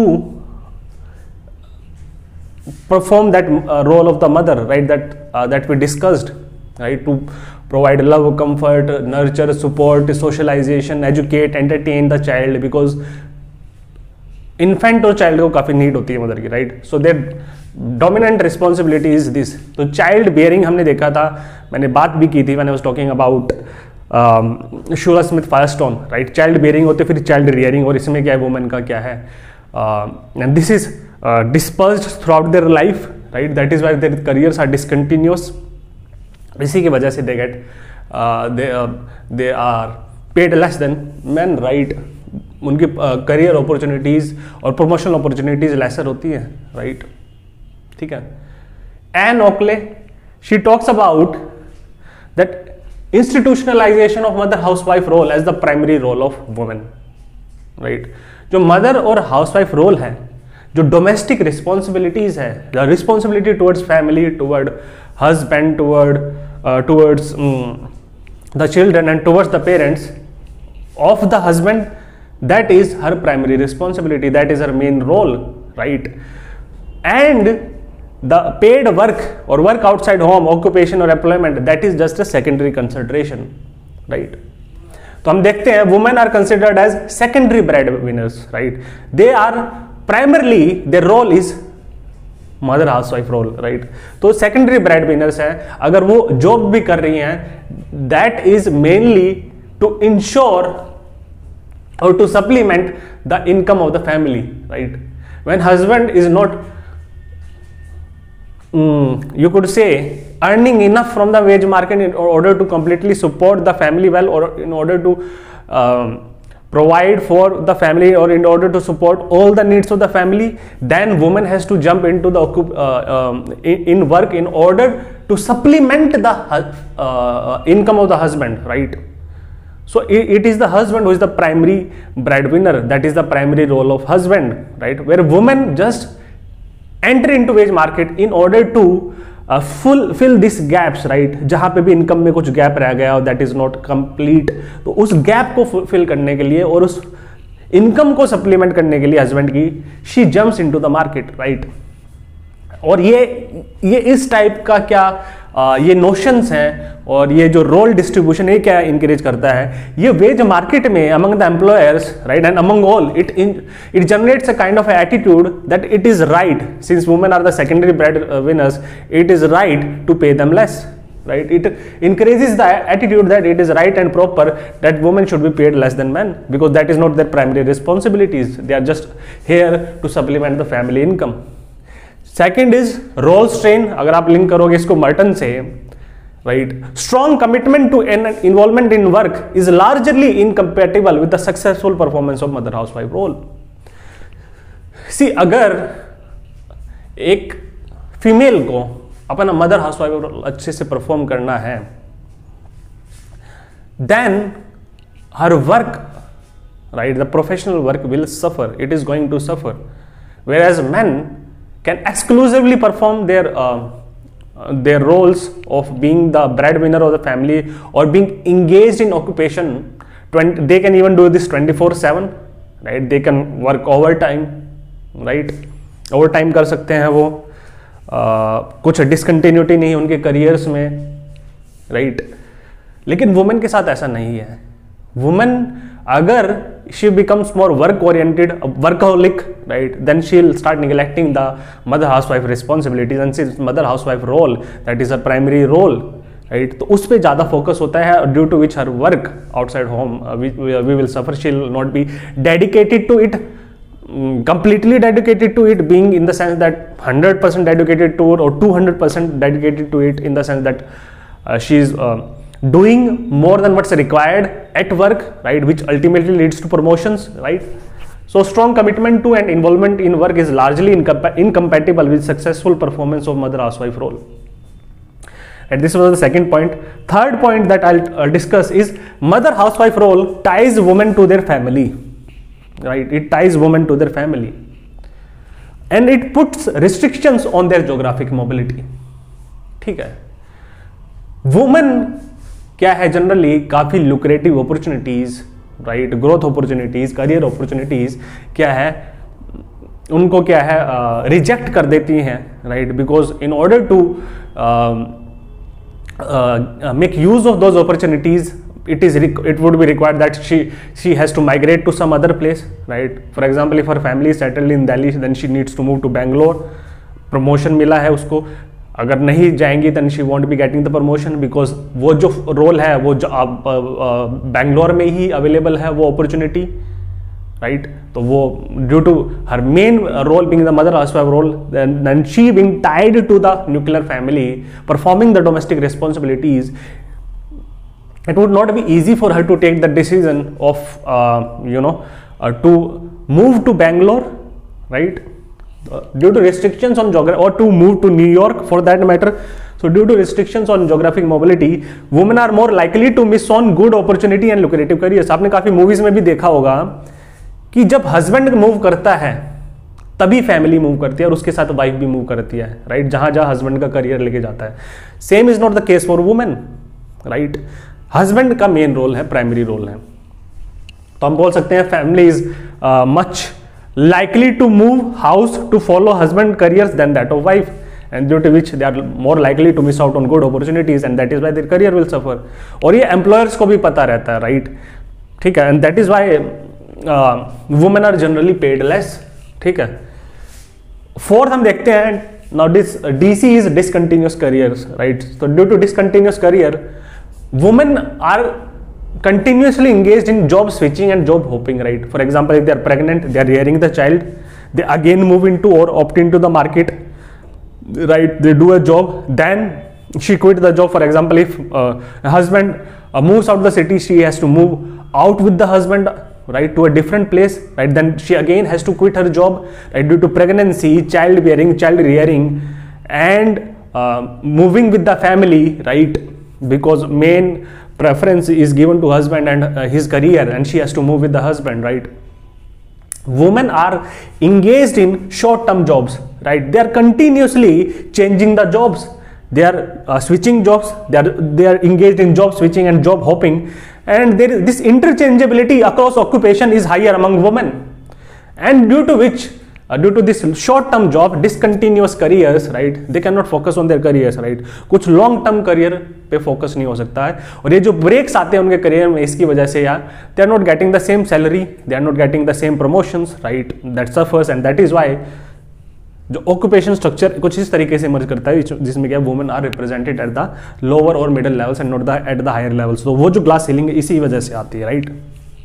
perform that uh, role of the mother, right, that uh, that we discussed, right, to provide love, comfort, nurture, support, socialization, educate, entertain the child, because infant और child को काफी need होती है mother की, right? So their dominant responsibility is this. तो child bearing हमने देखा था, मैंने बात भी की थी when I was talking about um, Shula Smith Firestone, right? Child bearing होते फिर child rearing, और इसमें क्या है, woman का क्या है, uh, and this is Uh, dispersed throughout their life, right? That is why their careers are discontinuous. इसी की वजह से they get uh, they uh, they are paid less than men, right? उनकी career uh, opportunities और promotional opportunities lesser होती हैं, right? ठीक है. Anne Oakley, she talks about that institutionalization of mother housewife role as the primary role of woman, right? जो mother और housewife role है, जो डोमेस्टिक रिस्पॉन्सिबिलिटीज है, the responsibility towards family, toward husband, toward towards the children and towards the parents of the husband, that is her primary responsibility, that is her main role, right? And the paid work और work outside home, occupation और employment, that is just a secondary consideration, right? तो हम देखते हैं women are considered as secondary bread winners, right? They are primarily their role is mother housewife role, right? तो secondary breadwinners हैं, अगर वो job भी कर रही हैं, that is mainly to ensure or to supplement the income of the family, right? When husband is not mm, you could say earning enough from the wage market in order to completely support the family well, or in order to um, provide for the family, or in order to support all the needs of the family, then woman has to jump into the uh, um, in, in work in order to supplement the uh, income of the husband, right? So it, it is the husband who is the primary breadwinner, that is the primary role of husband, right? Where women just enter into wage market in order to uh, full fill these gaps, right? जहाँ पे भी income में कुछ gap रह गया और that is not complete, तो उस गैप को फिल करने के लिए और उस इनकम को सप्लीमेंट करने के लिए हस्बैंड की she jumps into the market, right? और ये ये इस टाइप का क्या आ, ये नोशंस हैं और ये जो रोल डिस्ट्रीब्यूशन, ये क्या इंकरेज करता है, ये वेज मार्केट में among the employers, right, and among all, it it generates a kind of attitude that it is right, since women are the secondary bread winners, it is right to pay them less, right? It encourages the attitude that it is right and proper that women should be paid less than men, because that is not their primary responsibilities, they are just here to supplement the family income. Second is role strain, अगर आप link करोगे इसको Merton से, right? Strong commitment to an involvement in work is largely incompatible with the successful performance of mother housewife role. See, अगर एक female को अपना mother housewife अच्छे से परफॉर्म करना है, then her work, right, the professional work will suffer, it is going to suffer, whereas man can exclusively perform their their roles of being the bread winner of the family और being engaged in occupation. They can even do this twenty four seven, right? They can work overtime, right? Overtime कर सकते हैं वो. Uh, कुछ discontinuity नहीं है उनके careers में, राइट? लेकिन वुमेन के साथ ऐसा नहीं है. वुमेन अगर she becomes more work oriented, workaholic, right, then she will start neglecting the mother housewife responsibilities and since mother housewife role that is a primary role, right, तो उस पर ज़्यादा फोकस होता है, due to which her work outside home we will suffer. She will not be dedicated to it, completely dedicated to it, being in the sense that one hundred percent dedicated to it or two hundred percent dedicated to it, in the sense that uh, she is uh, doing more than what's required at work, right, which ultimately leads to promotions, right? So strong commitment to and involvement in work is largely incompa- incompatible with successful performance of mother housewife role. And this was the second point. Third point that I'll uh, discuss is mother housewife role ties women to their family, right? It ties women to their family, and it puts restrictions on their geographic mobility. ठीक है, women क्या है generally काफी lucrative opportunities, right, growth opportunities, career opportunities क्या है उनको क्या है रिजेक्ट uh, कर देती हैं, right, because in order to make use of those opportunities it is it would be required that she she has to migrate to some other place, right? For example, if her family is settled in Delhi, then she needs to move to Bangalore. Promotion मिला है उसको, अगर नहीं जाएंगी then she won't be getting the promotion because वो जो role है वो जो बैंगलोर में ही अवेलेबल है वो अपॉर्चुनिटी, राइट? तो वो due to her main role being the mother housewife role, then, then she being tied to the nuclear family, performing the domestic responsibilities, it would not be easy for her to take the decision of uh, you know uh, to move to Bangalore, right? Uh, due to restrictions on geography, or to move to New York for that matter. So due to restrictions on geographic mobility, women are more likely to miss on good opportunity and lucrative careers. आपने काफी movies में भी देखा होगा कि जब husband move करता है तभी फैमिली मूव करती है और उसके साथ वाइफ भी मूव करती है, राइट, जहां जहां हस्बैंड का करियर लेके जाता है. Same is not the case for women, right. Husband का मेन रोल है, प्राइमरी रोल है. तो हम बोल सकते हैं family is much likely to move house to follow husband careers than that of wife, and due to which they are more likely to miss out on good opportunities, and that is why their career will suffer. और ये employers को भी पता रहता है, right? ठीक है, and that is why uh, women are generally paid less. ठीक है. Fourth हम देखते हैं, now this uh, D C is discontinuous careers, right? So due to discontinuous career, women are continuously engaged in job switching and job hopping, right? For example, if they are pregnant, they are rearing the child, they again move into or opt into the market, right? They do a job, then she quit the job. For example, if uh, a husband uh, moves out the city, she has to move out with the husband, right, to a different place, right? Then she again has to quit her job, right, due to pregnancy, child bearing, child rearing, and uh, moving with the family, right? Because main preference is given to husband and uh, his career, and she has to move with the husband, right? Women are engaged in short-term jobs, right? They are continuously changing the jobs. They are uh, switching jobs. They are they are engaged in job switching and job hopping, and there is this interchangeability across occupation is higher among women, and due to which Uh, due to this short-term job, discontinuous careers, right, they cannot focus on their careers, right? कुछ long-term career पे focus नहीं हो सकता है, और ये जो breaks आते हैं उनके career में इसकी वजह से यार they are not getting the same salary, they are not getting the same promotions, right? That suffers, and that is why जो occupation structure कुछ इस तरीके से merge करता है जिसमें क्या women are represented at the lower or middle levels and not the at the higher levels. तो वो जो glass ceiling है इसी वजह से आती है, right?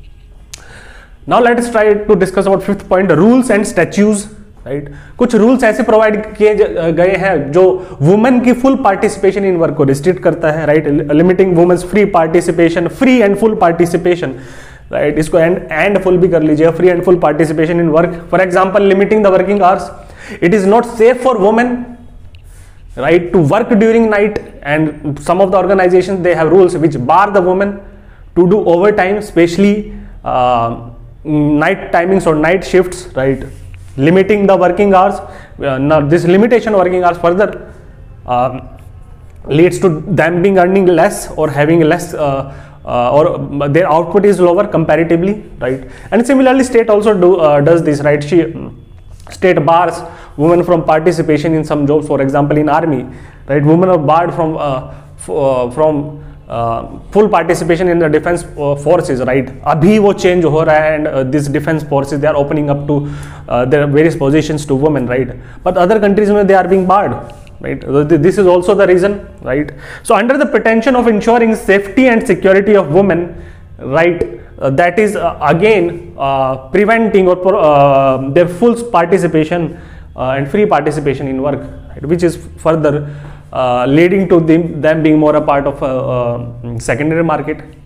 Now let us try to discuss about fifth point, rules and statutes, right? कुछ रूल्स ऐसे प्रोवाइड किए गए हैं जो वुमेन की फुल पार्टिसिपेशन इन वर्क को रिस्ट्रिक्ट करता है, right? Limiting women's free participation, free and full participation, right? इसको एंड एंड फुल भी कर लीजिए, free and full participation in work. For example, limiting the working hours. It is not safe for women, right, to work during night, and some of the organizations they have rules which bar the women to do overtime, especially uh, night timings or night shifts, right? Limiting the working hours. Uh, now this limitation of working hours further uh, leads to them being earning less or having less uh, uh, or their output is lower comparatively, right? And similarly state also do uh, does this, right? She state bars women from participation in some jobs. For example, in army, right, women are barred from uh, f- uh, from full participation in the defence forces, right? अभी वो change हो रहा है, and this defence forces they are opening up to their various positions to women, right? But other countries में they are being barred, right? This is also the reason, right? So under the pretension of ensuring safety and security of women, right, uh, that is uh, again uh, preventing or uh, their full participation uh, and free participation in work, right? Which is further Uh, leading to them, them being more a part of a, uh, secondary market.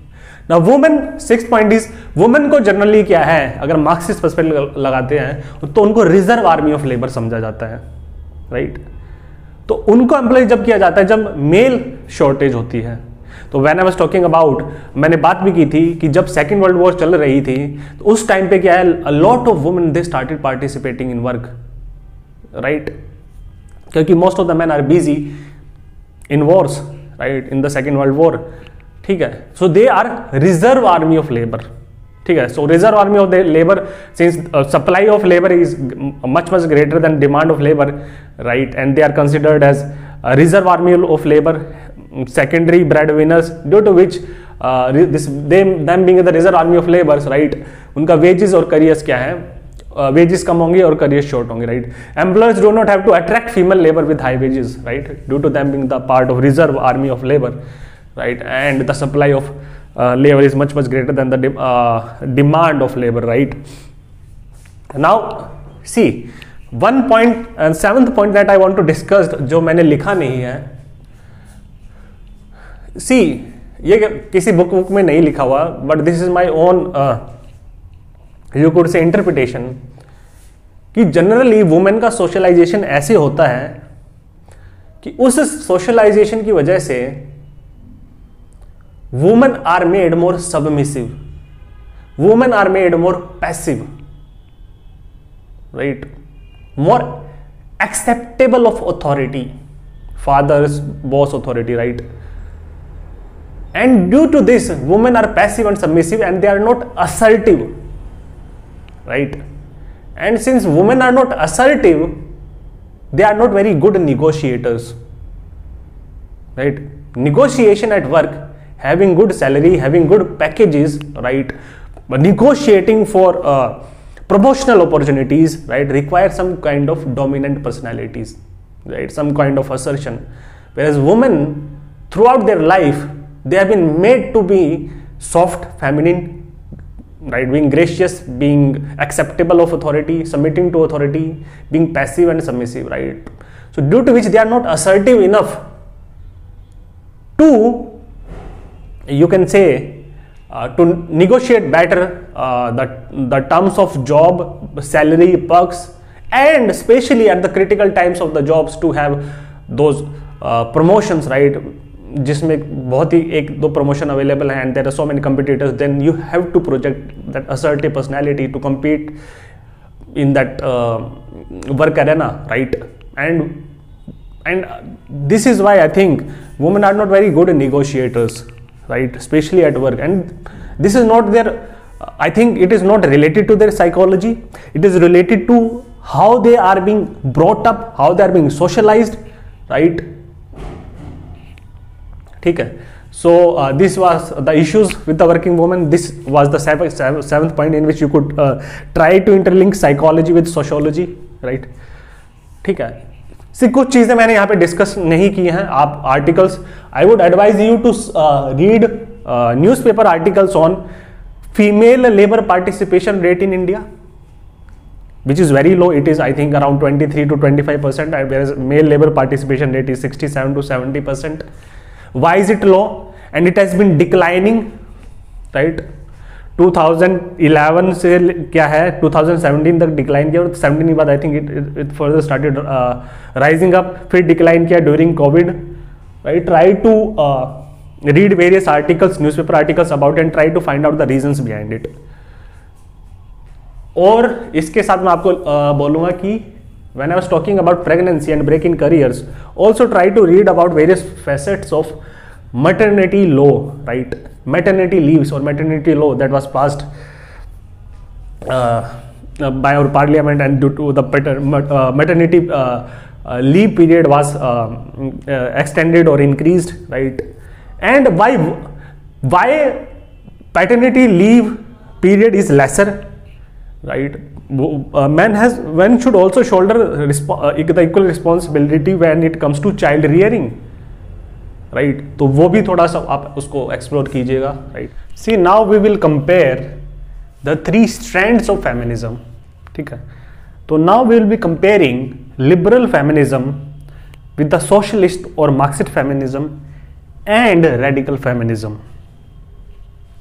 ना women, six point is women को generally क्या है, अगर Marxist perspective लगाते हैं तो उनको reserve army of labour समझा जाता है, राइट। तो उनको एम्प्लॉय जब किया जाता है जब मेल शॉर्टेज होती है। तो when I was talking about, मैंने बात भी की थी कि जब सेकेंड वर्ल्ड वॉर चल रही थी तो उस टाइम पे क्या है, a lot of women they started participating in work, right, क्योंकि most of the man are busy in wars, right, in the second world war, ठीक है। So they are reserve army of labour, ठीक है। So reserve army of labour, since supply of labour is much much greater than demand of labour, right, and they are considered as reserve army of labour, secondary breadwinners, due to which uh, this them them being the reserve army of laborers, right, उनका wages और careers क्या है, wages कम होंगे और careers short होंगे, right. Employers do not have to attract female labor with high wages, right, due to them being the part of reserve army of labor, right, and the supply of uh, labor is much much greater than the de uh, demand of labor, right. Now see one point and seventh point that I want to discuss, जो मैंने लिखा नहीं है, सी ये किसी book book में नहीं लिखा हुआ, but this is my own you could say interpretation, कि जनरली वुमेन का सोशलाइजेशन ऐसे होता है कि उस सोशलाइजेशन की वजह से women are made more submissive, women are made more passive, right, more acceptable of authority, fathers boss authority, right. And due to this, women are passive and submissive and they are not assertive, right. And since women are not assertive, they are not very good negotiators, right. Negotiation at work, having good salary, having good packages, right, but negotiating for uh, promotional opportunities, right, require some kind of dominant personalities, right, some kind of assertion. Whereas women throughout their life, they have been made to be soft, feminine, right, being gracious, being acceptable of authority, submitting to authority, being passive and submissive, right. So due to which they are not assertive enough to, you can say, uh, to negotiate better uh, the, the terms of job, salary, perks, and especially at the critical times of the jobs to have those uh, promotions, right, जिसमें बहुत ही एक दो promotion available हैं, and there are so many competitors, then you have to project that assertive personality to compete in that uh, work arena, right. And and this is why I think women are not very good negotiators, right, especially at work. And this is not their, I think it is not related to their psychology, it is related to how they are being brought up, how they are being socialized, right. ठीक है. So uh, this was the issues with the working woman. This was the seventh, seventh point in which you could uh, try to interlink psychology with sociology, right. ठीक है. सी कुछ चीजें मैंने यहाँ पे discuss नहीं की हैं. आप articles, I would advise you to read newspaper articles on female labour participation rate in India, which is very low. It is, I think, around twenty-three to twenty-five percent, whereas male labor participation rate is sixty-seven to seventy percent. Why is it low? And it has been declining, right. twenty eleven से क्या है twenty seventeen तक decline किया, और seventeen के बाद I think it it further started rising up, फिर decline किया during Covid, right. Try to read various articles, newspaper articles about, and try to find out the reasons behind it. और इसके साथ मैं आपको uh, बोलूँगा कि when I was talking about pregnancy and break in careers, also try to read about various facets of maternity law, right, maternity leaves or maternity law that was passed uh, by our parliament, and due to the uh, maternity uh, uh, leave period was uh, uh, extended or increased, right. And why why paternity leave period is lesser, right. Uh, man has man should also shoulder resp uh, the equal responsibility when it comes to child rearing, right. तो वो भी थोड़ा सा आप उसको explore कीजिएगा, right. See, now we will compare the three strands of feminism, ठीक है. तो now we will be comparing liberal feminism with the socialist or Marxist feminism and radical feminism.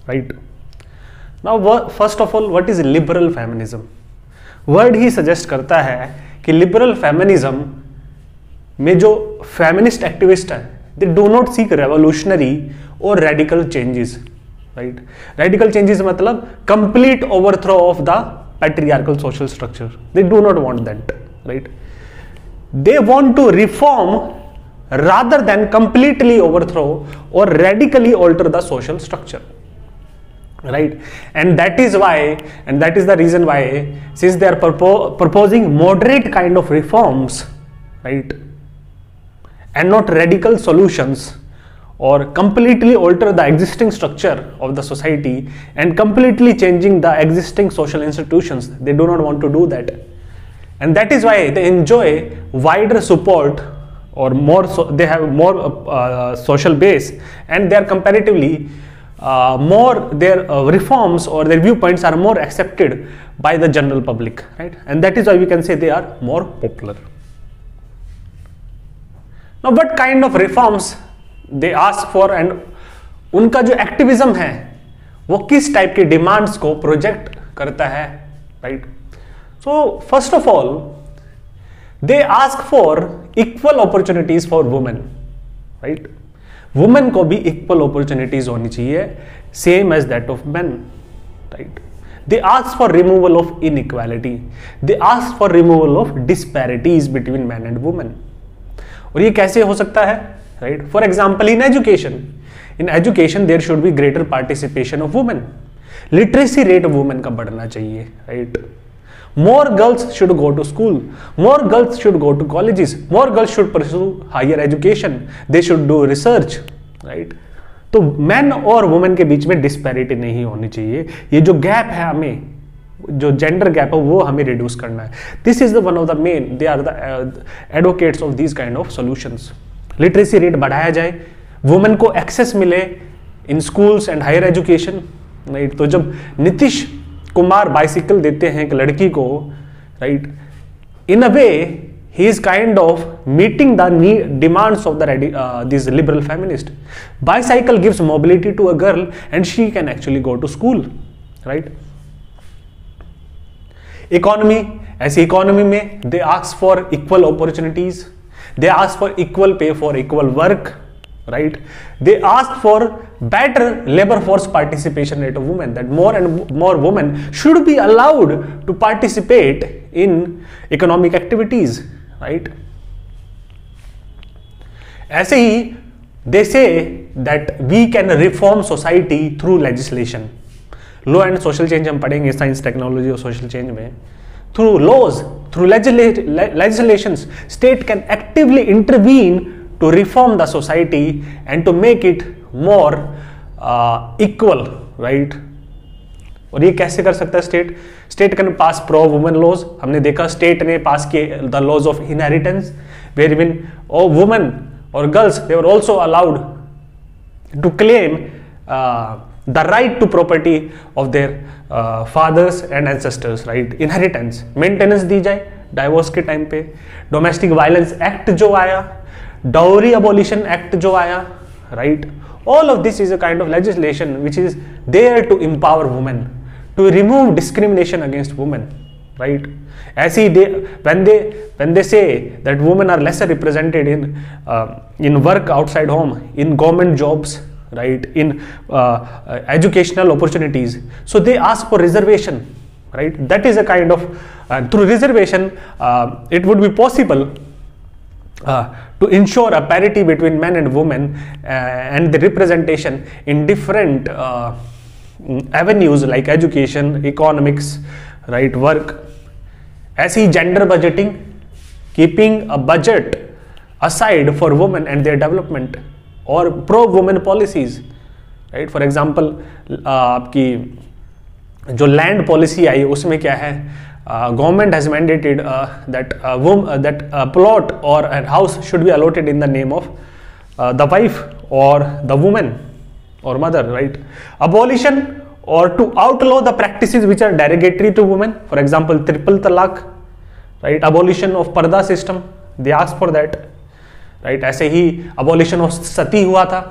right? Now first of all, what is liberal feminism? Word ही suggest करता है कि liberal feminism में जो feminist activist हैं, they do not seek revolutionary और radical changes, right? Radical changes मतलब complete overthrow of the patriarchal social structure. They do not want that, right? They want to reform rather than completely overthrow or radically alter the social structure, right? And that is why, and that is the reason why, since they are propo proposing moderate kind of reforms, right, and not radical solutions or completely alter the existing structure of the society and completely changing the existing social institutions, they do not want to do that. And that is why they enjoy wider support, or more, so they have more uh, social base, and they are comparatively uh, more, their uh, reforms or their viewpoints are more accepted by the general public, right? And that is why we can say they are more popular. Now what kind of reforms they ask for, and उनका जो activism है वो किस type के demands को project करता है, right? So first of all, they ask for equal opportunities for women, right? Women को भी equal opportunities होनी चाहिए, same as that of men, right? They ask for removal of inequality. They ask for removal of disparities between men and women. और ये कैसे हो सकता है, right? For example, in education, in education there should be greater participation of women. Literacy rate of women का बढ़ना चाहिए, right? More girls should go to school. More girls should go to colleges. More girls should pursue higher education. They should do research, right? तो men और women के बीच में disparity नहीं होनी चाहिए. ये जो gap है, हमें जो gender gap है वो हमें reduce करना है. This is the one of the main. They are the uh, advocates of these kind of solutions. Literacy rate बढ़ाया जाए, women को access मिले in schools and higher education, right? तो जब नीतीश कुमार बाइसिकल देते हैं एक लड़की को, राइट, इन अ वे ही is kind of meeting the demands of the this liberal feminist. Bicycle gives mobility to a girl and she can actually go to school, right? Economy, ऐसी economy में they ask for equal opportunities, they ask for equal pay for equal work, right? They ask for better labor force participation rate of women, that more and more women should be allowed to participate in economic activities, right? ऐसे ही they say that we can reform society through legislation. Law and social change हम पढ़ेंगे science, technology और social change में. Through laws, through legislations, state can actively intervene to reform the society and to make it more uh, equal, right? और ये कैसे कर सकता है state? State can pass pro women laws. हमने देखा स्टेट ने पास किए the laws of inheritance, where even oh women और girls they were also allowed to claim the right to property of their fathers and ancestors, right? Inheritance, maintenance दी जाए divorce के time पे. Domestic violence act जो आया, dowry abolition act जो आया, right? All of this is a kind of legislation which is there to empower women, to remove discrimination against women, right? ऐसे ही when they when they say that women are lesser represented in uh, in work outside home, in government jobs, right, in uh, uh, educational opportunities, so they ask for reservation, right? That is a kind of uh, through reservation uh, it would be possible Uh, to ensure a parity between men and women uh, and the representation in different uh, avenues like education, economics, right, work. ऐसी gender budgeting, keeping a budget aside for women and their development, or pro women policies, right? For example, uh, आपकी जो land policy आई उसमें क्या है? Uh, government has mandated uh, that uh, wom- uh, that a plot or a house should be allotted in the name of uh, the wife or the woman or mother, right? Abolition or to outlaw the practices which are derogatory to women, for example triple talaq, right? Abolition of parda system, they ask for that, right? ऐसे ही abolition of sati हुआ था,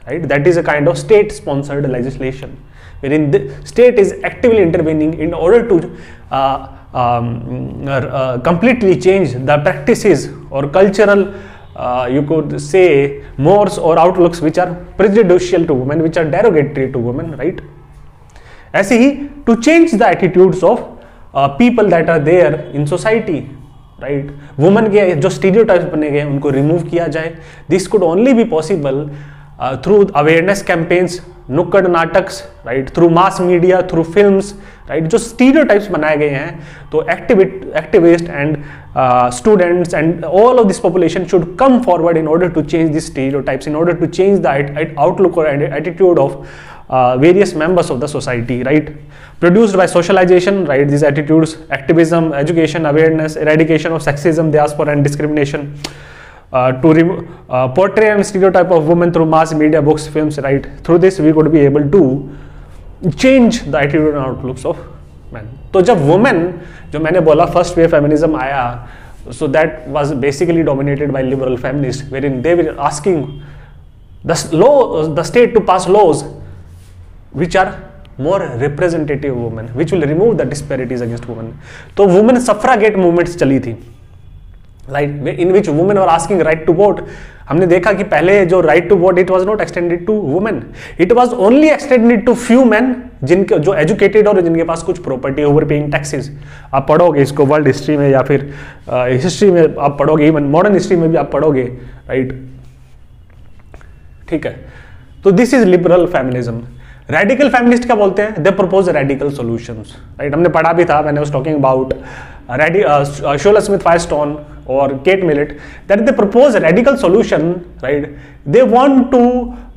right? That is a kind of state sponsored legislation wherein the state is actively intervening in order to uh, um, uh, completely change the practices or cultural uh, you could say mores or outlooks which are prejudicial to women, which are derogatory to women, right? ऐसे ही to change the attitudes of uh, people that are there in society, right right? Women के जो stereotypes बने गए उनको remove किया जाए. This could only be possible through awareness campaigns, nukkad नाटक्स, right, through mass media, through films, right. जो stereotypes बनाए गए हैं तो एक्टिविट activist and students and all of this population should come forward in order to change this stereotypes, in order to change the outlook और attitude of Uh, various members of the society, right? Produced by socialization, right? These attitudes, activism, education, awareness, eradication of sexism, diaspora and discrimination, uh, to remove, uh, portray and stereotype of women through mass media, books, films, right? Through this we could be able to change the attitude and outlooks of men. तो जब women, जो मैंने बोला first wave feminism आया, so that was basically dominated by liberal feminists, wherein they were asking the law, the state to pass laws which are more representative of women, which will remove the disparities against women. तो women suffragette movements चली थी, right? In which women were asking right to vote. हमने देखा कि पहले जो right to vote it was not extended to women, it was only extended to few men जिनके जो educated और जिनके पास कुछ property, overpaying taxes. आप पढ़ोगे इसको वर्ल्ड हिस्ट्री में या फिर हिस्ट्री uh, में आप पढ़ोगे, इवन मॉडर्न हिस्ट्री में भी आप पढ़ोगे, राइट? ठीक है, तो this is liberal feminism. Radical feminist क्या बोलते हैं? They propose radical solutions, right? हमने पढ़ा भी था, मैंने was talking about Shulamith Firestone और Kate Millett, that they propose radical solution, right? They want to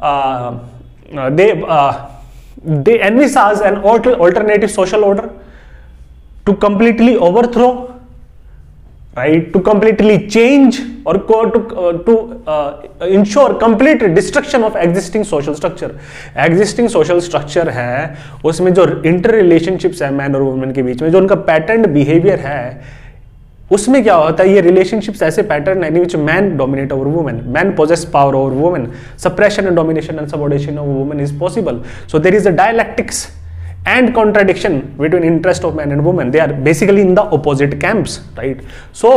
they they envisage an alternative social order to completely overthrow, right, to completely change or to uh, to uh, ensure complete destruction of existing social structure. Existing social structure है उसमें जो inter relationships है man और women के बीच में, जो उनका पैटर्न बिहेवियर है, उसमें क्या होता है? ये रिलेशनशिप्स ऐसे पैटर्न है which man dominate over women, man possess power over women, suppression and domination and subordination of women is possible. So there is a dialectics and contradiction between interest of men and women. They are basically in the opposite camps, right? So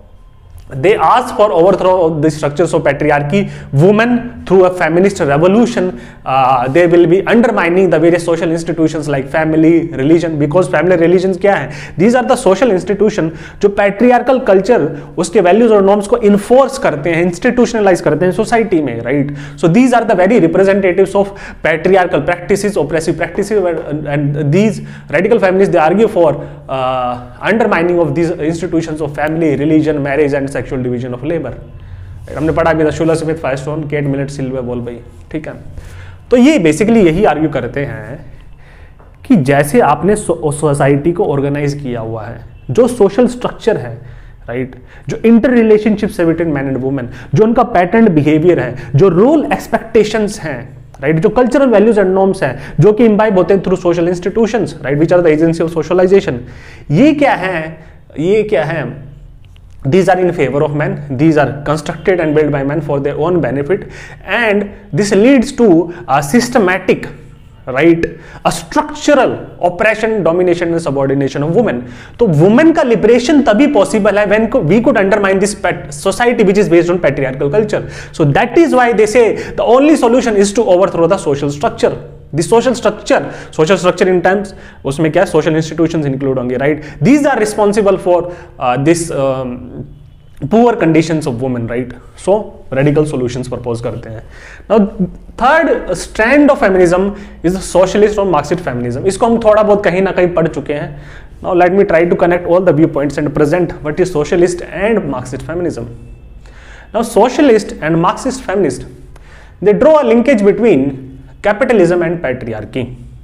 they ask for overthrow of the structures of patriarchy. Women through a feminist revolution, uh, they will be undermining the various social institutions like family, religion, because family religions क्या है? These are the social institution जो patriarchal culture उसके values और norms को enforce करते हैं, institutionalize करते हैं society में, right? So these are the very representatives of patriarchal practices, oppressive practices, and, and these radical feminists, they argue for uh, undermining of these institutions of family, religion, marriage and sexual division of labour. हमने पढ़ा भी था, Shulamith Firestone, Kate Millett, Sylvia Walby, ठीक है? तो ये basically यही argue करते हैं कि जैसे आपने सोसाइटी को ऑर्गेनाइज किया हुआ है, जो सोशल स्ट्रक्चर है, राइट, जो इंटर रिलेशनशिप्स है बिटवीन मैन एंड वुमेन, जो उनका पैटर्न बिहेवियर है, जो रोल एक्सपेक्टेशंस हैं, राइट, जो कल्चरल वैल्यूज एंड नॉर्म्स हैं, जो कि इम्बाइब होते हैं through social institutions, right, which are the agency of socialisation. ये क्या है? ये क्या है? These are in favor of men. These are constructed and built by men for their own benefit, and this leads to a systematic, right, a structural oppression, domination and subordination of women. तो women का liberation तभी possible है when we could undermine this society which is based on patriarchal culture. So that is why they say the only solution is to overthrow the social structure. The social structure, social structure in terms, उसमें क्या है? Social institutions include होंगे, right? These are responsible for uh, this um, poor conditions of women, right? So radical solutions propose करते हैं. Now third strand of feminism is the socialist or Marxist feminism. इसको हम थोड़ा बहुत कहीं ना कहीं पढ़ चुके हैं. Now let me try to connect all the viewpoints and present what is socialist and Marxist feminism. Now socialist and Marxist feminist, they draw a linkage between capitalism and patriarchy.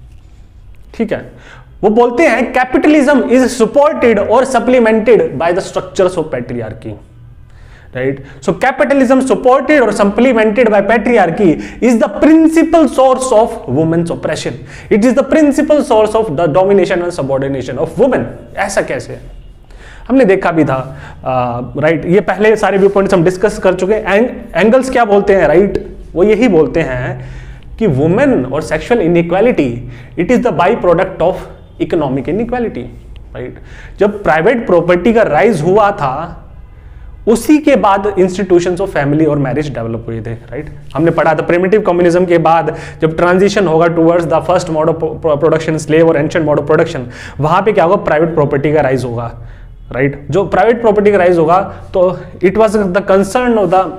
ठीक है, वो बोलते हैं कैपिटलिज्म इज सपोर्टेड और supplemented by the structures of patriarchy, right? So capitalism supported और supplemented by patriarchy is the principal source of women's oppression. It is the principal source of the domination and subordination of women. ऐसा कैसे? हमने देखा भी था, right, uh, right? ये पहले सारे व्यू पॉइंट्स हम डिस्कस कर चुके हैं. एंगल्स क्या बोलते हैं, राइट? वो यही बोलते हैं कि वुमेन और sexual inequality it is the byproduct of economic inequality, right. जब प्राइवेट प्रॉपर्टी का राइज हुआ था उसी के बाद इंस्टीट्यूशंस ऑफ फैमिली और मैरिज डेवलप हुए थे, राइट। हमने पढ़ा था प्रिमिटिव कम्युनिज्म के बाद जब ट्रांजिशन होगा towards the first mode of production, slave और एंशिएंट मोड ऑफ प्रोडक्शन, वहां पे क्या होगा, प्राइवेट प्रॉपर्टी का राइज होगा, राइट। जो प्राइवेट प्रॉपर्टी का राइज होगा तो it was the concern of the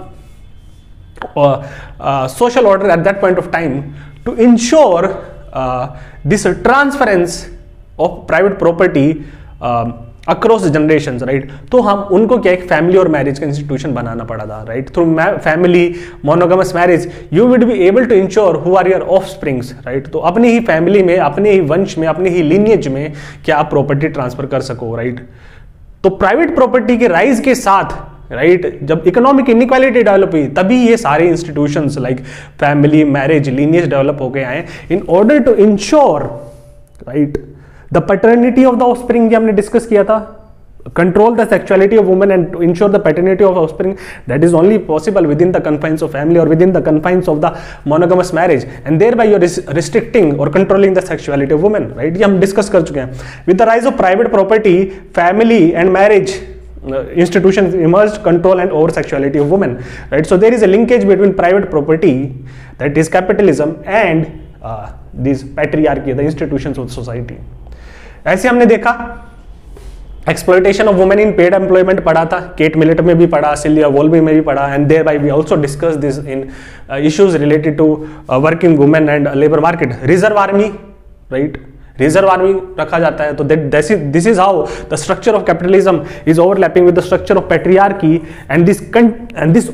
social order at that point of time to ensure this transference of private property across generations, right. तो हम उनको क्या एक फैमिली और मैरिज का इंस्टीट्यूशन बनाना पड़ा था, right. Through family monogamous marriage you will be able to ensure who are your offsprings, right. तो अपनी ही फैमिली में, अपने ही वंश में, अपने ही लिनिएज में क्या आप प्रॉपर्टी ट्रांसफर कर सको, राइट। तो प्राइवेट प्रॉपर्टी के राइज के साथ, राइट, जब इकोनॉमिक इनइक्वालिटी डेवलप हुई तभी ये सारे institutions like family, marriage, lineage develop हो गए आए in order to ensure, right, the paternity of the offspring, ये हमने डिस्कस किया था, control the sexuality of women and ensure the paternity of offspring, that is only possible with in the confines of family और with in the confines of the monogamous marriage and thereby you are restricting और controlling the sexuality of women, right. ये हम discuss कर चुके हैं। With the rise of private property, family and marriage institutions emerged, control and over sexuality of women, right. So there is a linkage between private property, that is capitalism, and uh, these patriarchy, the institutions of society. ऐसे हमने देखा exploitation of women in paid employment पढ़ा था, cat millet में भी पढ़ा, Sylvia वोल्बी में भी पढ़ा, and thereby we also discussed this in uh, issues related to uh, working women and labor market. Reserve army, right. Reserve army रखा जाता है, तो this is how the structure of capitalism is overlapping with the structure of patriarchy and this and this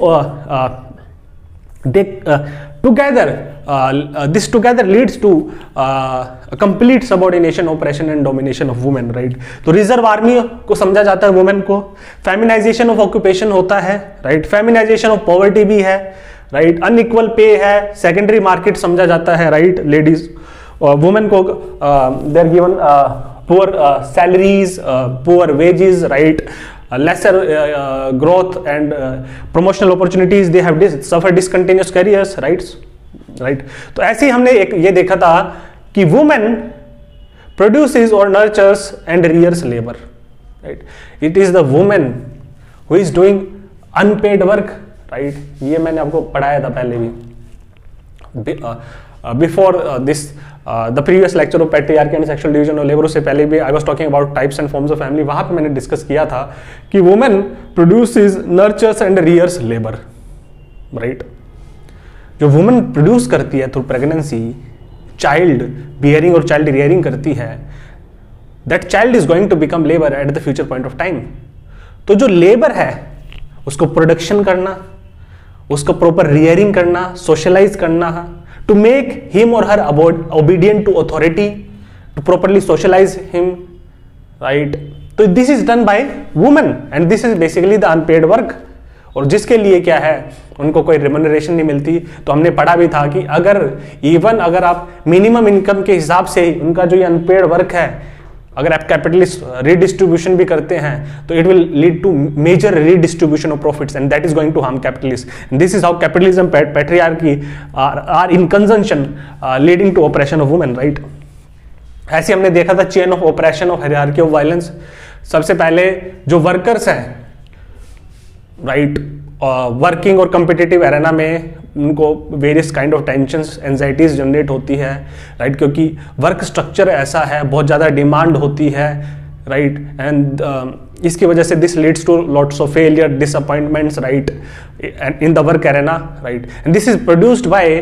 they together this together leads to complete subordination, operation and domination of women, right. तो reserve army को समझा जाता है women को, feminisation of occupation होता है, right, feminisation of poverty भी है, राइट, अनइक्वल पे है, सेकेंडरी मार्केट समझा जाता है, राइट, लेडीज वुमेन को they are given poor salaries, poor wages, right, lesser uh, growth and uh, promotional opportunities, they have dis suffer discontinuous careers, right, right. तो ऐसे ही हमने एक ये देखा था कि women produces or nurtures and rears labor, right. It is the woman who is doing unpaid work, right. ये मैंने आपको पढ़ाया था पहले भी before this the previous lecture of patriarchy and sexual division of labour, उससे पहले भी I was talking about types and forms of family. वहां पे मैंने डिस्कस किया था कि women produces, nurtures and rears labour, right. जो वुमेन प्रोड्यूस करती है थ्रू प्रेगनेंसी, चाइल्ड बियरिंग और चाइल्ड रियरिंग करती है, that child is going to become labour at the future point of time. तो जो लेबर है उसको प्रोडक्शन करना, उसको प्रॉपर रियरिंग करना, सोशलाइज करना, to make him or her obedient to authority, to properly socialize him, right. So this is done by women and this is basically the unpaid work, और जिसके लिए क्या है उनको कोई रेम्यूनरेशन नहीं मिलती। तो हमने पढ़ा भी था कि अगर इवन अगर आप मिनिमम इनकम के हिसाब से ही उनका जो ये अनपेड वर्क है, अगर आप कैपिटलिस्ट रीडिस्ट्रीब्यूशन भी करते हैं तो it will lead to major redistribution of profits and that is going to harm capitalist. This is how capitalism, patriarchy are in conjunction leading to operation of women, right. ऐसे हमने देखा था chain of operation of hierarchy of violence. सबसे पहले जो workers हैं, right, working और competitive arena में उनको various kind of tensions, anxieties generate होती है, राइट, क्योंकि वर्क स्ट्रक्चर ऐसा है, बहुत ज़्यादा डिमांड होती है, राइट, एंड इसकी वजह से this leads to lots of failure, disappointments, right, in the work arena, right, and this is produced by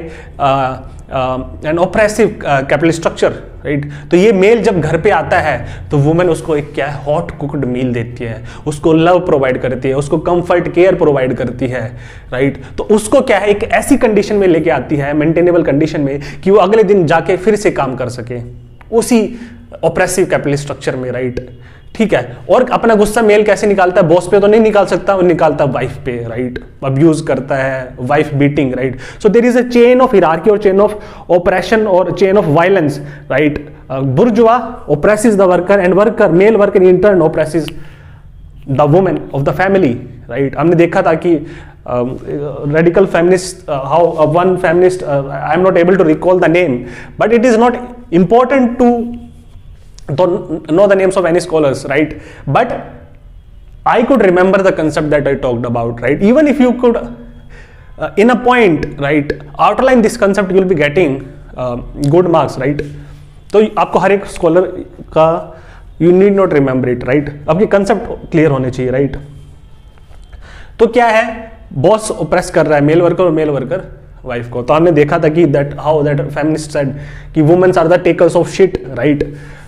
an oppressive capital structure, right. तो ये मेल जब घर पे आता है तो वुमेन उसको एक क्या है, हॉट कुक्ड मील देती है, उसको लव प्रोवाइड करती है, उसको कंफर्ट केयर प्रोवाइड करती है, राइट। तो उसको क्या है, एक ऐसी कंडीशन में लेके आती है, मेंटेनेबल कंडीशन में, कि वो अगले दिन जाके फिर से काम कर सके उसी ऑपरेसिव कैपिटल स्ट्रक्चर में, राइट, ठीक है। और अपना गुस्सा मेल कैसे निकालता है, बॉस पे तो नहीं निकाल सकता, वो निकालता है वाइफ पे, राइट, अब्यूज करता है, wife beating, right. So there is a chain of hierarchy और चेन ऑफ ऑपरेशन और chain of violence, right. Bourgeois oppresses the worker and worker, male worker in turn oppresses the woman of the family, right. हमने देखा था कि um, radical feminist, uh, how uh, one feminist, uh, I am not able to recall the name, but it is not important to don't know the names of any scholars, right? But I could remember the concept that I talked about, right? Even if you could, uh, in a point, right, outline this concept, you will be getting uh, good marks, right? तो आपको हर एक scholar का you need not remember it, right? आपके concept clear होने चाहिए, right? तो क्या है, बॉस ऑप्रेस कर रहा है मेल वर्कर और मेल वर्कर वाइफ को. तो हमने देखा था कि that how that feminist said कि women's are the takers of shit, right?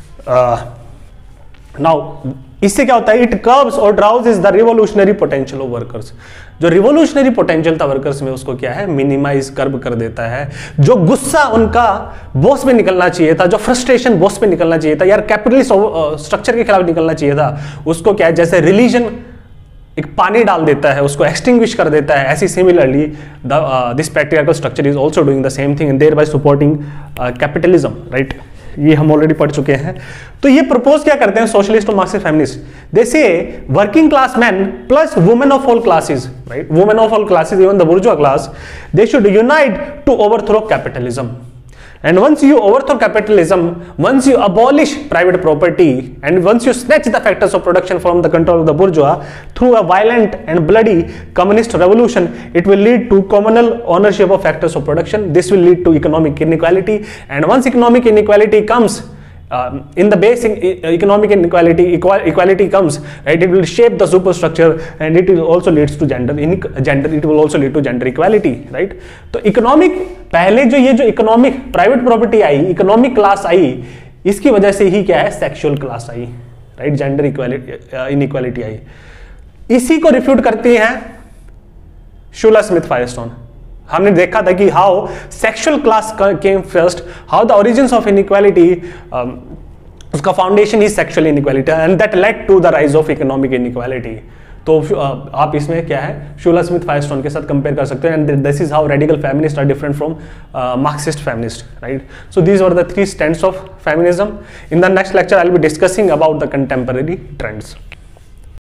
Now इससे क्या होता है, इट कर्ब्स और drowses the revolutionary potential of workers. जो रिवोल्यूशनरी पोटेंशियल था वर्कर्स में उसको क्या है, मिनिमाइज कर्ब कर देता है. जो गुस्सा उनका बॉस पे निकलना चाहिए था, जो फ्रस्ट्रेशन बॉस पे निकलना चाहिए था, यार कैपिटलिस्ट स्ट्रक्चर के खिलाफ निकलना चाहिए था, उसको क्या है, जैसे रिलीजन एक पानी डाल देता है, उसको एक्सटिंग्विश कर देता है, ऐसी similarly this patriarchal structure is also doing the same thing and thereby supporting capitalism, right? ये हम ऑलरेडी पढ़ चुके हैं. तो ये प्रपोज क्या करते हैं सोशलिस्ट और Marxist feminist? They say working class man plus women of all classes, right? Women of all classes, even the bourgeois class, they should unite to overthrow capitalism. And once you overthrow capitalism, once you abolish private property, and once you snatch the factors of production from the control of the bourgeois through a violent and bloody communist revolution, it will lead to communal ownership of factors of production. This will lead to economic inequality, and once economic inequality comes, Uh, in the basic economic inequality, equal, equality comes, right? It will shape the superstructure, and it will also leads to gender in gender. It will also lead to gender equality, right? तो economic पहले जो ये जो economic private property आई, economic class आई, इसकी वजह से ही क्या है, सेक्सुअल क्लास आई, राइट? जेंडर इक्वालिटी इनइक्वालिटी आई. इसी को रिफ्यूट करती हैं शूला स्मिथ फायरस्टोन. हमने देखा था कि how sexual class came first, how the origins of inequality, उसका फाउंडेशन ही sexual inequality, and that led to the rise of economic inequality. तो uh, आप इसमें क्या है, शूला स्मिथ फायरस्टोन के साथ कंपेयर कर सकते हैं. And this is how radical feminist are different from Marxist feminist, right? So these are the three stands of feminism. In the next lecture I will be discussing about the contemporary trends.